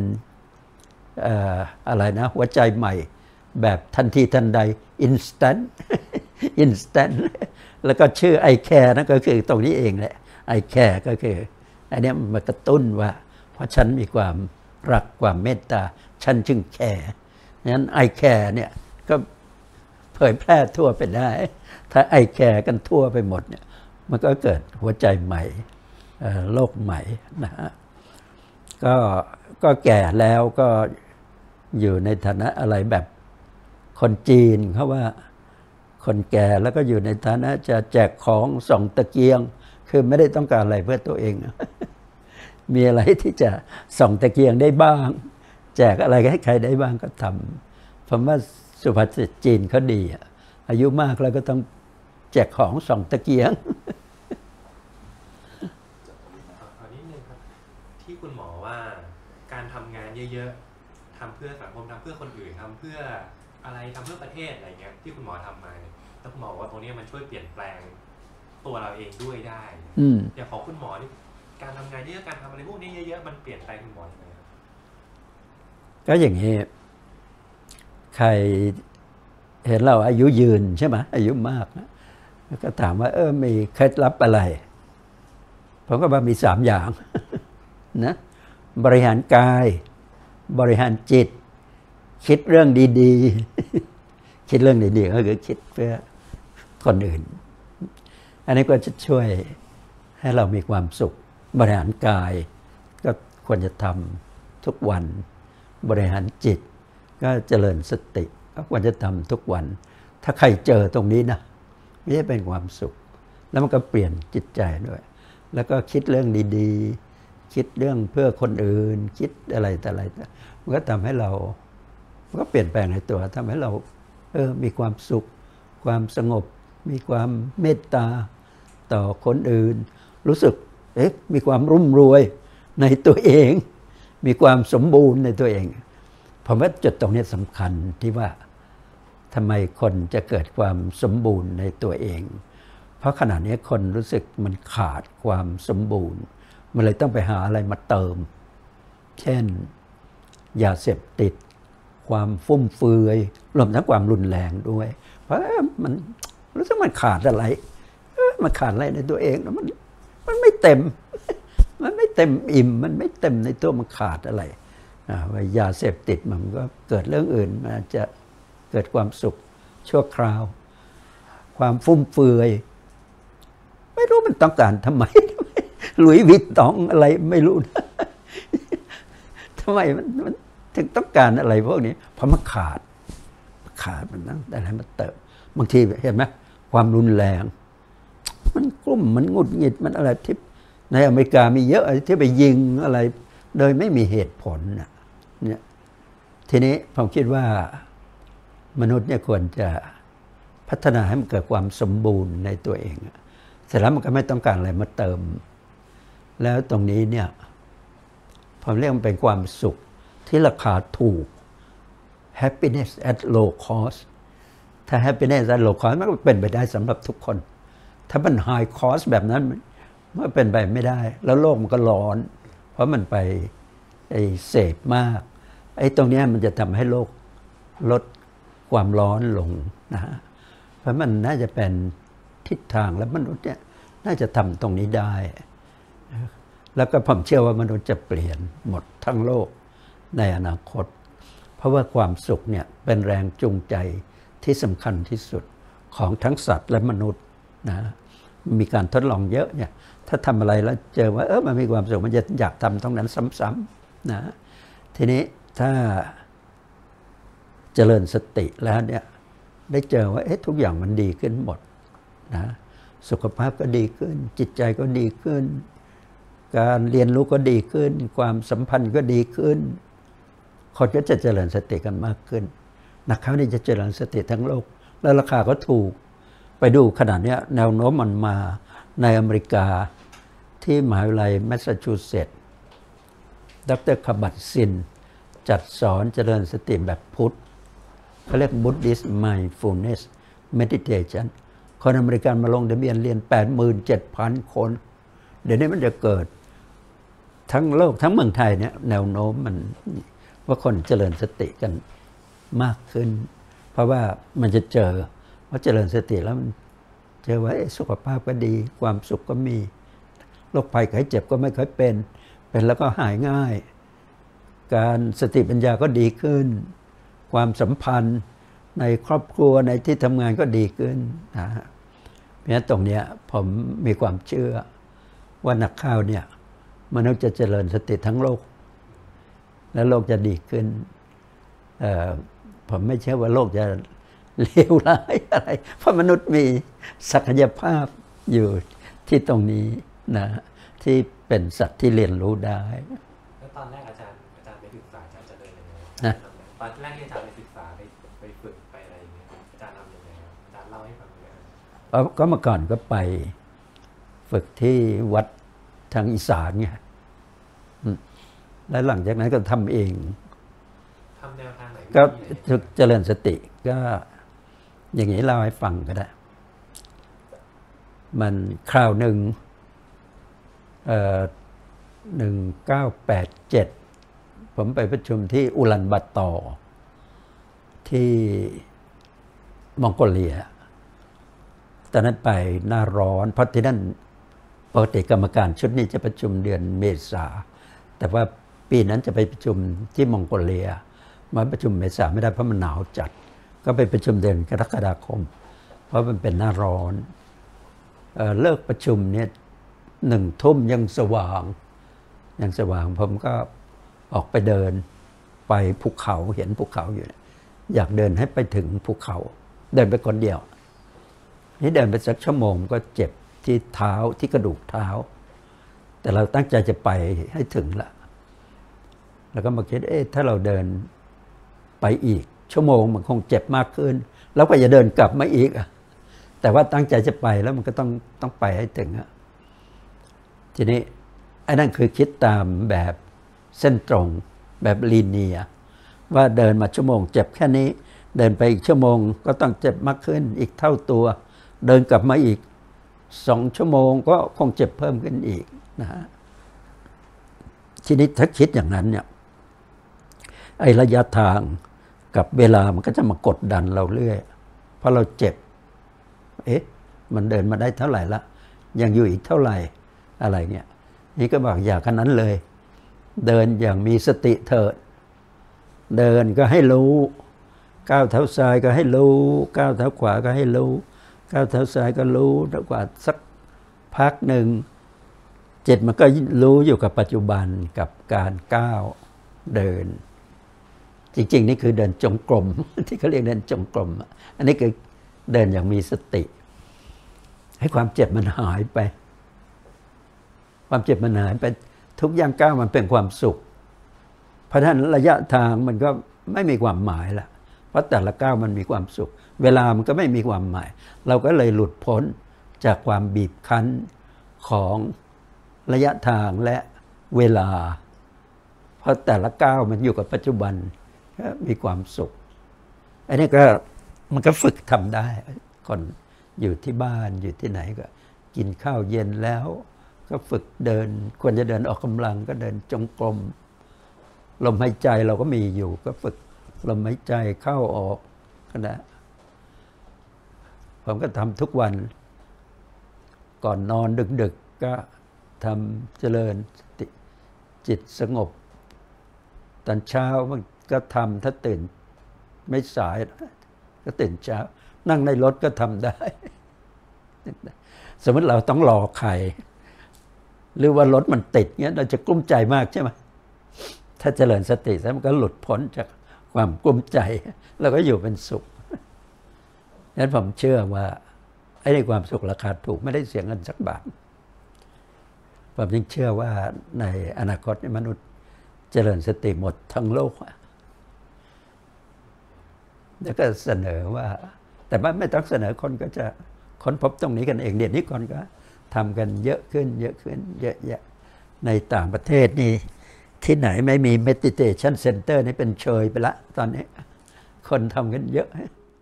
อะไรนะหัวใจใหม่แบบทันทีทันใด instant แล้วก็ชื่อ I care นั่นก็คือตรงนี้เองแหละ I care ก็คืออันนี้มันกระตุ้นว่าเพราะฉันมีความรักความเมตตาฉันจึงแคร์งั้น I care เนี่ยก็เผยแพร่ทั่วไปได้ถ้า I care กันทั่วไปหมดเนี่ยมันก็เกิดหัวใจใหม่โลกใหม่นะฮะก็แก่แล้วก็อยู่ในฐานะอะไรแบบคนจีนเขาว่าคนแก่แล้วก็อยู่ในฐานะจะแจกของส่องตะเกียงคือไม่ได้ต้องการอะไรเพื่อตัวเอง มีอะไรที่จะส่องตะเกียงได้บ้างแจกอะไรให้ใครได้บ้างก็ทำผมว่าสุภาษิตจีนเขาดีอายุมากแล้วก็ต้องแจกของส่องตะเกียงนิดนึงครับที่คุณหมอว่าการทำงานเยอะๆทำเพื่อสังคมทำเพื่อคนอื่นทำเพื่ออะไรทำเพื่อประเทศอะไรเงี้ยที่คุณหมอทำมาเนี่ยแล้วคุณหมอว่าตรงนี้มันช่วยเปลี่ยนแปลงตัวเราเองด้วยได้อย่างของคุณหมอนี่การทำงานเยอะการทำอะไรพวกนี้เยอะๆมันเปลี่ยนแปลงคุณหมอยังไงครับก็อย่างนี้ใครเห็นเราอายุยืนใช่ไหมอายุมากนะก็ถามว่ามีเคล็ดลับอะไรผมก็ว่ามี3 อย่างนะบริหารกายบริหารจิตคิดเรื่องดีๆคิดเรื่องดีๆก็คือคิดเพื่อคนอื่นอันนี้ก็จะช่วยให้เรามีความสุขบริหารกายก็ควรจะทำทุกวันบริหารจิตก็เจริญสติก็ควรจะทำทุกวันถ้าใครเจอตรงนี้นะไม่ใช่เป็นความสุขแล้วมันก็เปลี่ยนจิตใจด้วยแล้วก็คิดเรื่องดีๆคิดเรื่องเพื่อคนอื่นคิดอะไรแต่อะไรมันก็ทำให้เราก็เปลี่ยนแปลงในตัวทำให้เรามีความสุขความสงบมีความเมตตาต่อคนอื่นรู้สึกมีความรุ่มรวยในตัวเองมีความสมบูรณ์ในตัวเองผมว่าจุดตรงนี้สำคัญที่ว่าทำไมคนจะเกิดความสมบูรณ์ในตัวเองเพราะขณะนี้คนรู้สึกมันขาดความสมบูรณ์มันเลยต้องไปหาอะไรมาเติมเช่นยาเสพติดความฟุ่มเฟือยรวมทั้งความรุนแรงด้วยเพราะมันรู้สึกมันขาดอะไรมันขาดอะไรในตัวเองแล้วมันไม่เต็มมันไม่เต็มอิ่มมันไม่เต็มในตัวมันขาดอะไรว่ายาเสพติดมันก็เกิดเรื่องอื่นมันจะเกิดความสุขชั่วคราวความฟุ่มเฟือยไม่รู้มันต้องการทำไมหลุยส์วิตตองอะไรไม่รู้นะทำไมมันถึงต้องการอะไรพวกนี้เพราะมันขาดมันนั่งแต่อะไรมันเติมบางทีเห็นไหมความรุนแรงมันกลุ้มมันหงุดหงิดมันอะไรที่ในอเมริกามีเยอะที่ไปยิงอะไรโดยไม่มีเหตุผลเนี่ยทีนี้ผมคิดว่ามนุษย์เนี่ยควรจะพัฒนาให้มันเกิดความสมบูรณ์ในตัวเองเสร็จแล้วมันก็ไม่ต้องการอะไรมาเติมแล้วตรงนี้เนี่ยผมเรียกมันเป็นความสุขที่ราคาถูก happiness at low cost ถ้า happiness at low cost มันก็เป็นไปได้สำหรับทุกคนถ้ามัน high cost แบบนั้นมันเป็นไปไม่ได้แล้วโลกมันก็ร้อนเพราะมันไปเสพมากตรงนี้มันจะทำให้โลกลดความร้อนลงนะฮะเพราะมันน่าจะเป็นทิศทางและมนุษย์เนี่ยน่าจะทำตรงนี้ได้แล้วก็ผมเชื่อว่ามนุษย์จะเปลี่ยนหมดทั้งโลกในอนาคตเพราะว่าความสุขเนี่ยเป็นแรงจูงใจที่สำคัญที่สุดของทั้งสัตว์และมนุษย์นะมีการทดลองเยอะเนี่ยถ้าทำอะไรแล้วเจอว่ามันมีความสุขมันจะอยากทำตรงนั้นซ้ำๆนะทีนี้ถ้าเจริญสติแล้วเนี่ยได้เจอว่าทุกอย่างมันดีขึ้นหมดนะสุขภาพก็ดีขึ้นจิตใจก็ดีขึ้นการเรียนรู้ก็ดีขึ้นความสัมพันธ์ก็ดีขึ้นคนก็จะเจริญสติกันมากขึ้นนักข่าวนี่จะเจริญสติทั้งโลกแล้วราคาก็ถูกไปดูขนาดนี้แนวโน้มมันมาในอเมริกาที่มหาวิทยาลัยแมสซาชูเซตส์ดร.คบัตซินจัดสอนเจริญสติแบบพุทธเขาเรียก Buddhist Mindfulness Meditation คนอเมริกันมาลงทะเบียนเรียน 87,000 คนเดี๋ยวนี้มันจะเกิดทั้งโลกทั้งเมืองไทยเนี่ยแนวโน้มมันว่าคนเจริญสติกันมากขึ้นเพราะว่ามันจะเจอว่าเจริญสติแล้วมันเจอว่าสุขภาพก็ดีความสุขก็มีโรคภัยไข้เจ็บก็ไม่ค่อยเป็นแล้วก็หายง่ายการสติปัญญาก็ดีขึ้นความสัมพันธ์ในครอบครัวในที่ทำงานก็ดีขึ้นนะฮะเพราะฉะนั้นตรงนี้ผมมีความเชื่อว่านักข่าวเนี่ยมนุษย์จะเจริญสติทั้งโลกและโลกจะดีขึ้นผมไม่เชื่อว่าโลกจะเลวร้ายอะไรเพราะมนุษย์มีศักยภาพอยู่ที่ตรงนี้นะที่เป็นสัตว์ที่เรียนรู้ได้แล้วตอนแรกอาจารย์ไปศึกษาอาจารย์จะเดินยังไงตอนแรกที่อาจารย์ไปศึกษาไปฝึกไปอะไรอย่างเงี้ยอาจารย์ทำยังไงครับอาจารย์เล่าให้ฟังหน่อยก็เมื่อก่อนก็ไปฝึกที่วัดทางอีสานไงแล้วหลังจากนั้นก็ทำเองทำแนวทางไหนก็เจริญสติก็อย่างนี้เล่าให้ฟังก็ได้มันคราวหนึ่ง1987ผมไปประชุมที่อุลันบาตอร์ที่มองโกเลียตอนนั้นไปหน้าร้อนเพราะที่นั่นปกติกรรมการชุดนี้จะประชุมเดือนเมษาแต่ว่าปปีนั้นจะไปประชุมที่มองโกเลียมาประชุมเมษาไม่ได้เพราะมันหนาวจัดก็ไปประชุมเดือนกรกฎาคมเพราะมันเป็นหน้าร้อนเลิกประชุมเนี่ย1 ทุ่มยังสว่างผมก็ออกไปเดินไปภูเขาเห็นภูเขาอยู่อยากเดินให้ไปถึงภูเขาเดินไปคนเดียวนี่เดินไปสักชั่วโมงก็เจ็บที่เท้าที่กระดูกเท้าแต่เราตั้งใจจะไปให้ถึงละแล้วก็มาคิดถ้าเราเดินไปอีกชั่วโมงมันคงเจ็บมากขึ้นแล้วก็จะเดินกลับมาอีกแต่ว่าตั้งใจจะไปแล้วมันก็ต้องไปให้ถึงทีนี้ไอ้นั่นคือคิดตามแบบเส้นตรงแบบลีเนียร์ว่าเดินมาชั่วโมงเจ็บแค่นี้เดินไปอีกชั่วโมงก็ต้องเจ็บมากขึ้นอีกเท่าตัวเดินกลับมาอีก2 ชั่วโมงก็คงเจ็บเพิ่มขึ้นอีกนะฮะทีนี้ถ้าคิดอย่างนั้นเนี่ยไอ้ระยะทางกับเวลามันก็จะมากดดันเราเรื่อยเพราะเราเจ็บมันเดินมาได้เท่าไหร่ละยังอยู่อีกเท่าไหร่อะไรเนี่ยนี่ก็บอกอย่าขนาดนั้นเลยเดินอย่างมีสติเถิดเดินก็ให้รู้ก้าวเท้าซ้ายก็ให้รู้ก้าวเท้าขวาก็ให้รู้ก้าวเท้าซ้ายก็รู้แล้วกว่าสักพักหนึ่งจิตมันก็รู้อยู่กับปัจจุบันกับการก้าวเดินจริงๆนี่คือเดินจงกรมที่เขาเรียกเดินจงกรมอันนี้คือเดินอย่างมีสติให้ความเจ็บมันหายไปความเจ็บมันหายไปทุกย่างก้าวมันเป็นความสุขเพราะฉะนั้นระยะทางมันก็ไม่มีความหมายละเพราะแต่ละก้าวมันมีความสุขเวลามันก็ไม่มีความหมายเราก็เลยหลุดพ้นจากความบีบคั้นของระยะทางและเวลาเพราะแต่ละก้าวมันอยู่กับปัจจุบันก็มีความสุขอันนี้ก็มันก็ฝึกทำได้คนอยู่ที่บ้านอยู่ที่ไหนก็กินข้าวเย็นแล้วก็ฝึกเดินควรจะเดินออกกำลังก็เดินจงกรมลมหายใจเราก็มีอยู่ก็ฝึกลมหายใจเข้าออกก็ได้ผมก็ทำทุกวันก่อนนอนดึกๆก็ทำเจริญสติจิตสงบตอนเช้ามันก็ทำถ้าตื่นไม่สายก็ตื่นเช้านั่งในรถก็ทำได้สมมติเราต้องรอใครหรือว่ารถมันติดเงี้ยเราจะกลุ้มใจมากใช่ไหมถ้าเจริญสติแล้วมันก็หลุดพ้นจากความกลุ้มใจแล้วก็อยู่เป็นสุขนั้นผมเชื่อว่าไอ้ในความสุขราคาถูกไม่ได้เสียเงินสักบาทผมยังเชื่อว่าในอนาคตมนุษย์เจริญสติหมดทั้งโลกแล้วก็เสนอว่าแต่ว่าไม่ต้องเสนอคนก็จะค้นพบตรงนี้กันเองเดี๋ยวนี้คนก็ทำกันเยอะขึ้นเยอะแยะในต่างประเทศนี่ที่ไหนไม่มี meditation center นี่เป็นเชยไปละตอนนี้คนทำกันเยอะ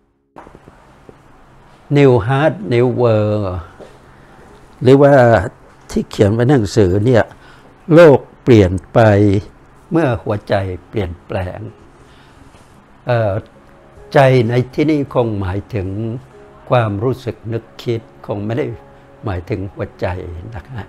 New Heart New World หรือว่าที่เขียนไว้ในหนังสือเนี่ยโลกเปลี่ยนไปเมื่อหัวใจเปลี่ยนแปลงใจในที่นี้คงหมายถึงความรู้สึกนึกคิดคงไม่ได้หมายถึงหัวใจนะครับ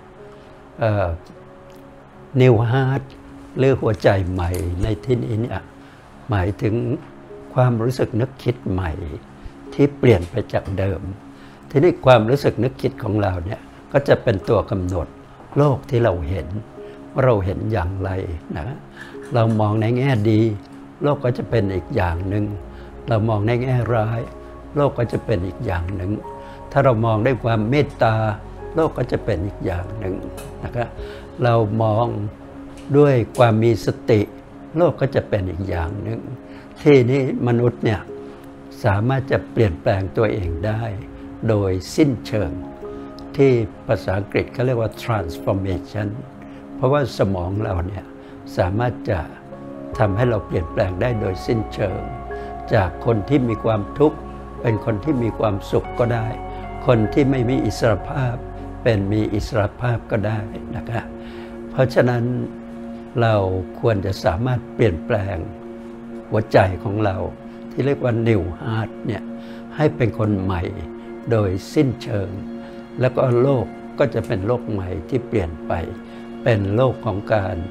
New Heart หรือหัวใจใหม่ในที่นี้เนี่ยหมายถึงความรู้สึกนึกคิดใหม่ที่เปลี่ยนไปจากเดิมทีนี้ความรู้สึกนึกคิดของเราเนี่ยก็จะเป็นตัวกำหนดโลกที่เราเห็นว่าเราเห็นอย่างไรนะเรามองในแง่ดีโลกก็จะเป็นอีกอย่างหนึ่งเรามองในแง่ร้ายโลกก็จะเป็นอีกอย่างหนึ่งถ้าเรามองด้วยความเมตตาโลกก็จะเป็นอีกอย่างหนึ่งนะครับเรามองด้วยความมีสติโลกก็จะเป็นอีกอย่างหนึ่งที่นี้มนุษย์เนี่ยสามารถจะเปลี่ยนแปลงตัวเองได้โดยสิ้นเชิงที่ภาษาอังกฤษเขาเรียกว่า transformation เพราะว่าสมองเราเนี่ยสามารถจะทำให้เราเปลี่ยนแปลงได้โดยสิ้นเชิงจากคนที่มีความทุกข์เป็นคนที่มีความสุขก็ได้คนที่ไม่มีอิสรภาพเป็นมีอิสรภาพก็ได้นะครับเพราะฉะนั้นเราควรจะสามารถเปลี่ยนแปลงหัวใจของเราที่เรียกว่า New Heart เนี่ยให้เป็นคนใหม่โดยสิ้นเชิงแล้วก็โลกก็จะเป็นโลกใหม่ที่เปลี่ยนไปเป็นโลกของการ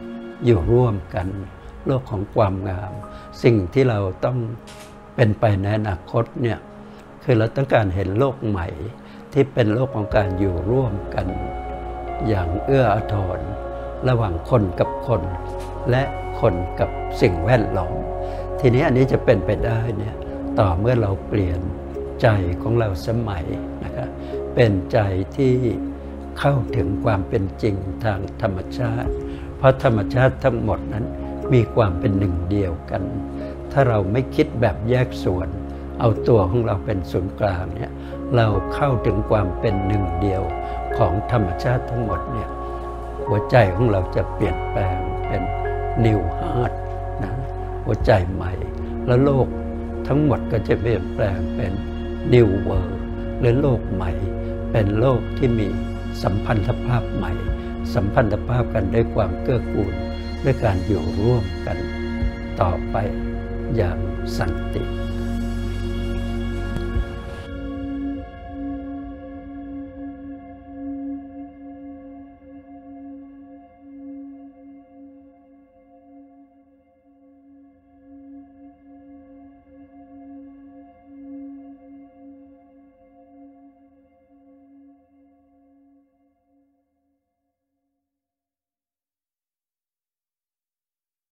อยู่ร่วมกันโลกของความงาม สิ่งที่เราต้องเป็นไปในอนาคตเนี่ยคือเราต้องการเห็นโลกใหม่ที่เป็นโลกของการอยู่ร่วมกันอย่างเอื้ออาทรระหว่างคนกับคนและคนกับสิ่งแวดล้อมทีนี้อันนี้จะเป็นไปได้เนี่ยต่อเมื่อเราเปลี่ยนใจของเราสมัยนะครับเป็นใจที่เข้าถึงความเป็นจริงทางธรรมชาติเพราะธรรมชาติทั้งหมดนั้นมีความเป็นหนึ่งเดียวกันถ้าเราไม่คิดแบบแยกส่วนเอาตัวของเราเป็นศูนย์กลางเนี่ยเราเข้าถึงความเป็นหนึ่งเดียวของธรรมชาติทั้งหมดเนี่ยหัวใจของเราจะเปลี่ยนแปลงเป็น New Heart นะหัวใจใหม่แล้วโลกทั้งหมดก็จะเปลี่ยนแปลงเป็น New World หรือโลกใหม่เป็นโลกที่มีสัมพันธภาพใหม่สัมพันธภาพกันด้วยความเกื้อกูลด้วยการอยู่ร่วมกันต่อไปอย่างสันติ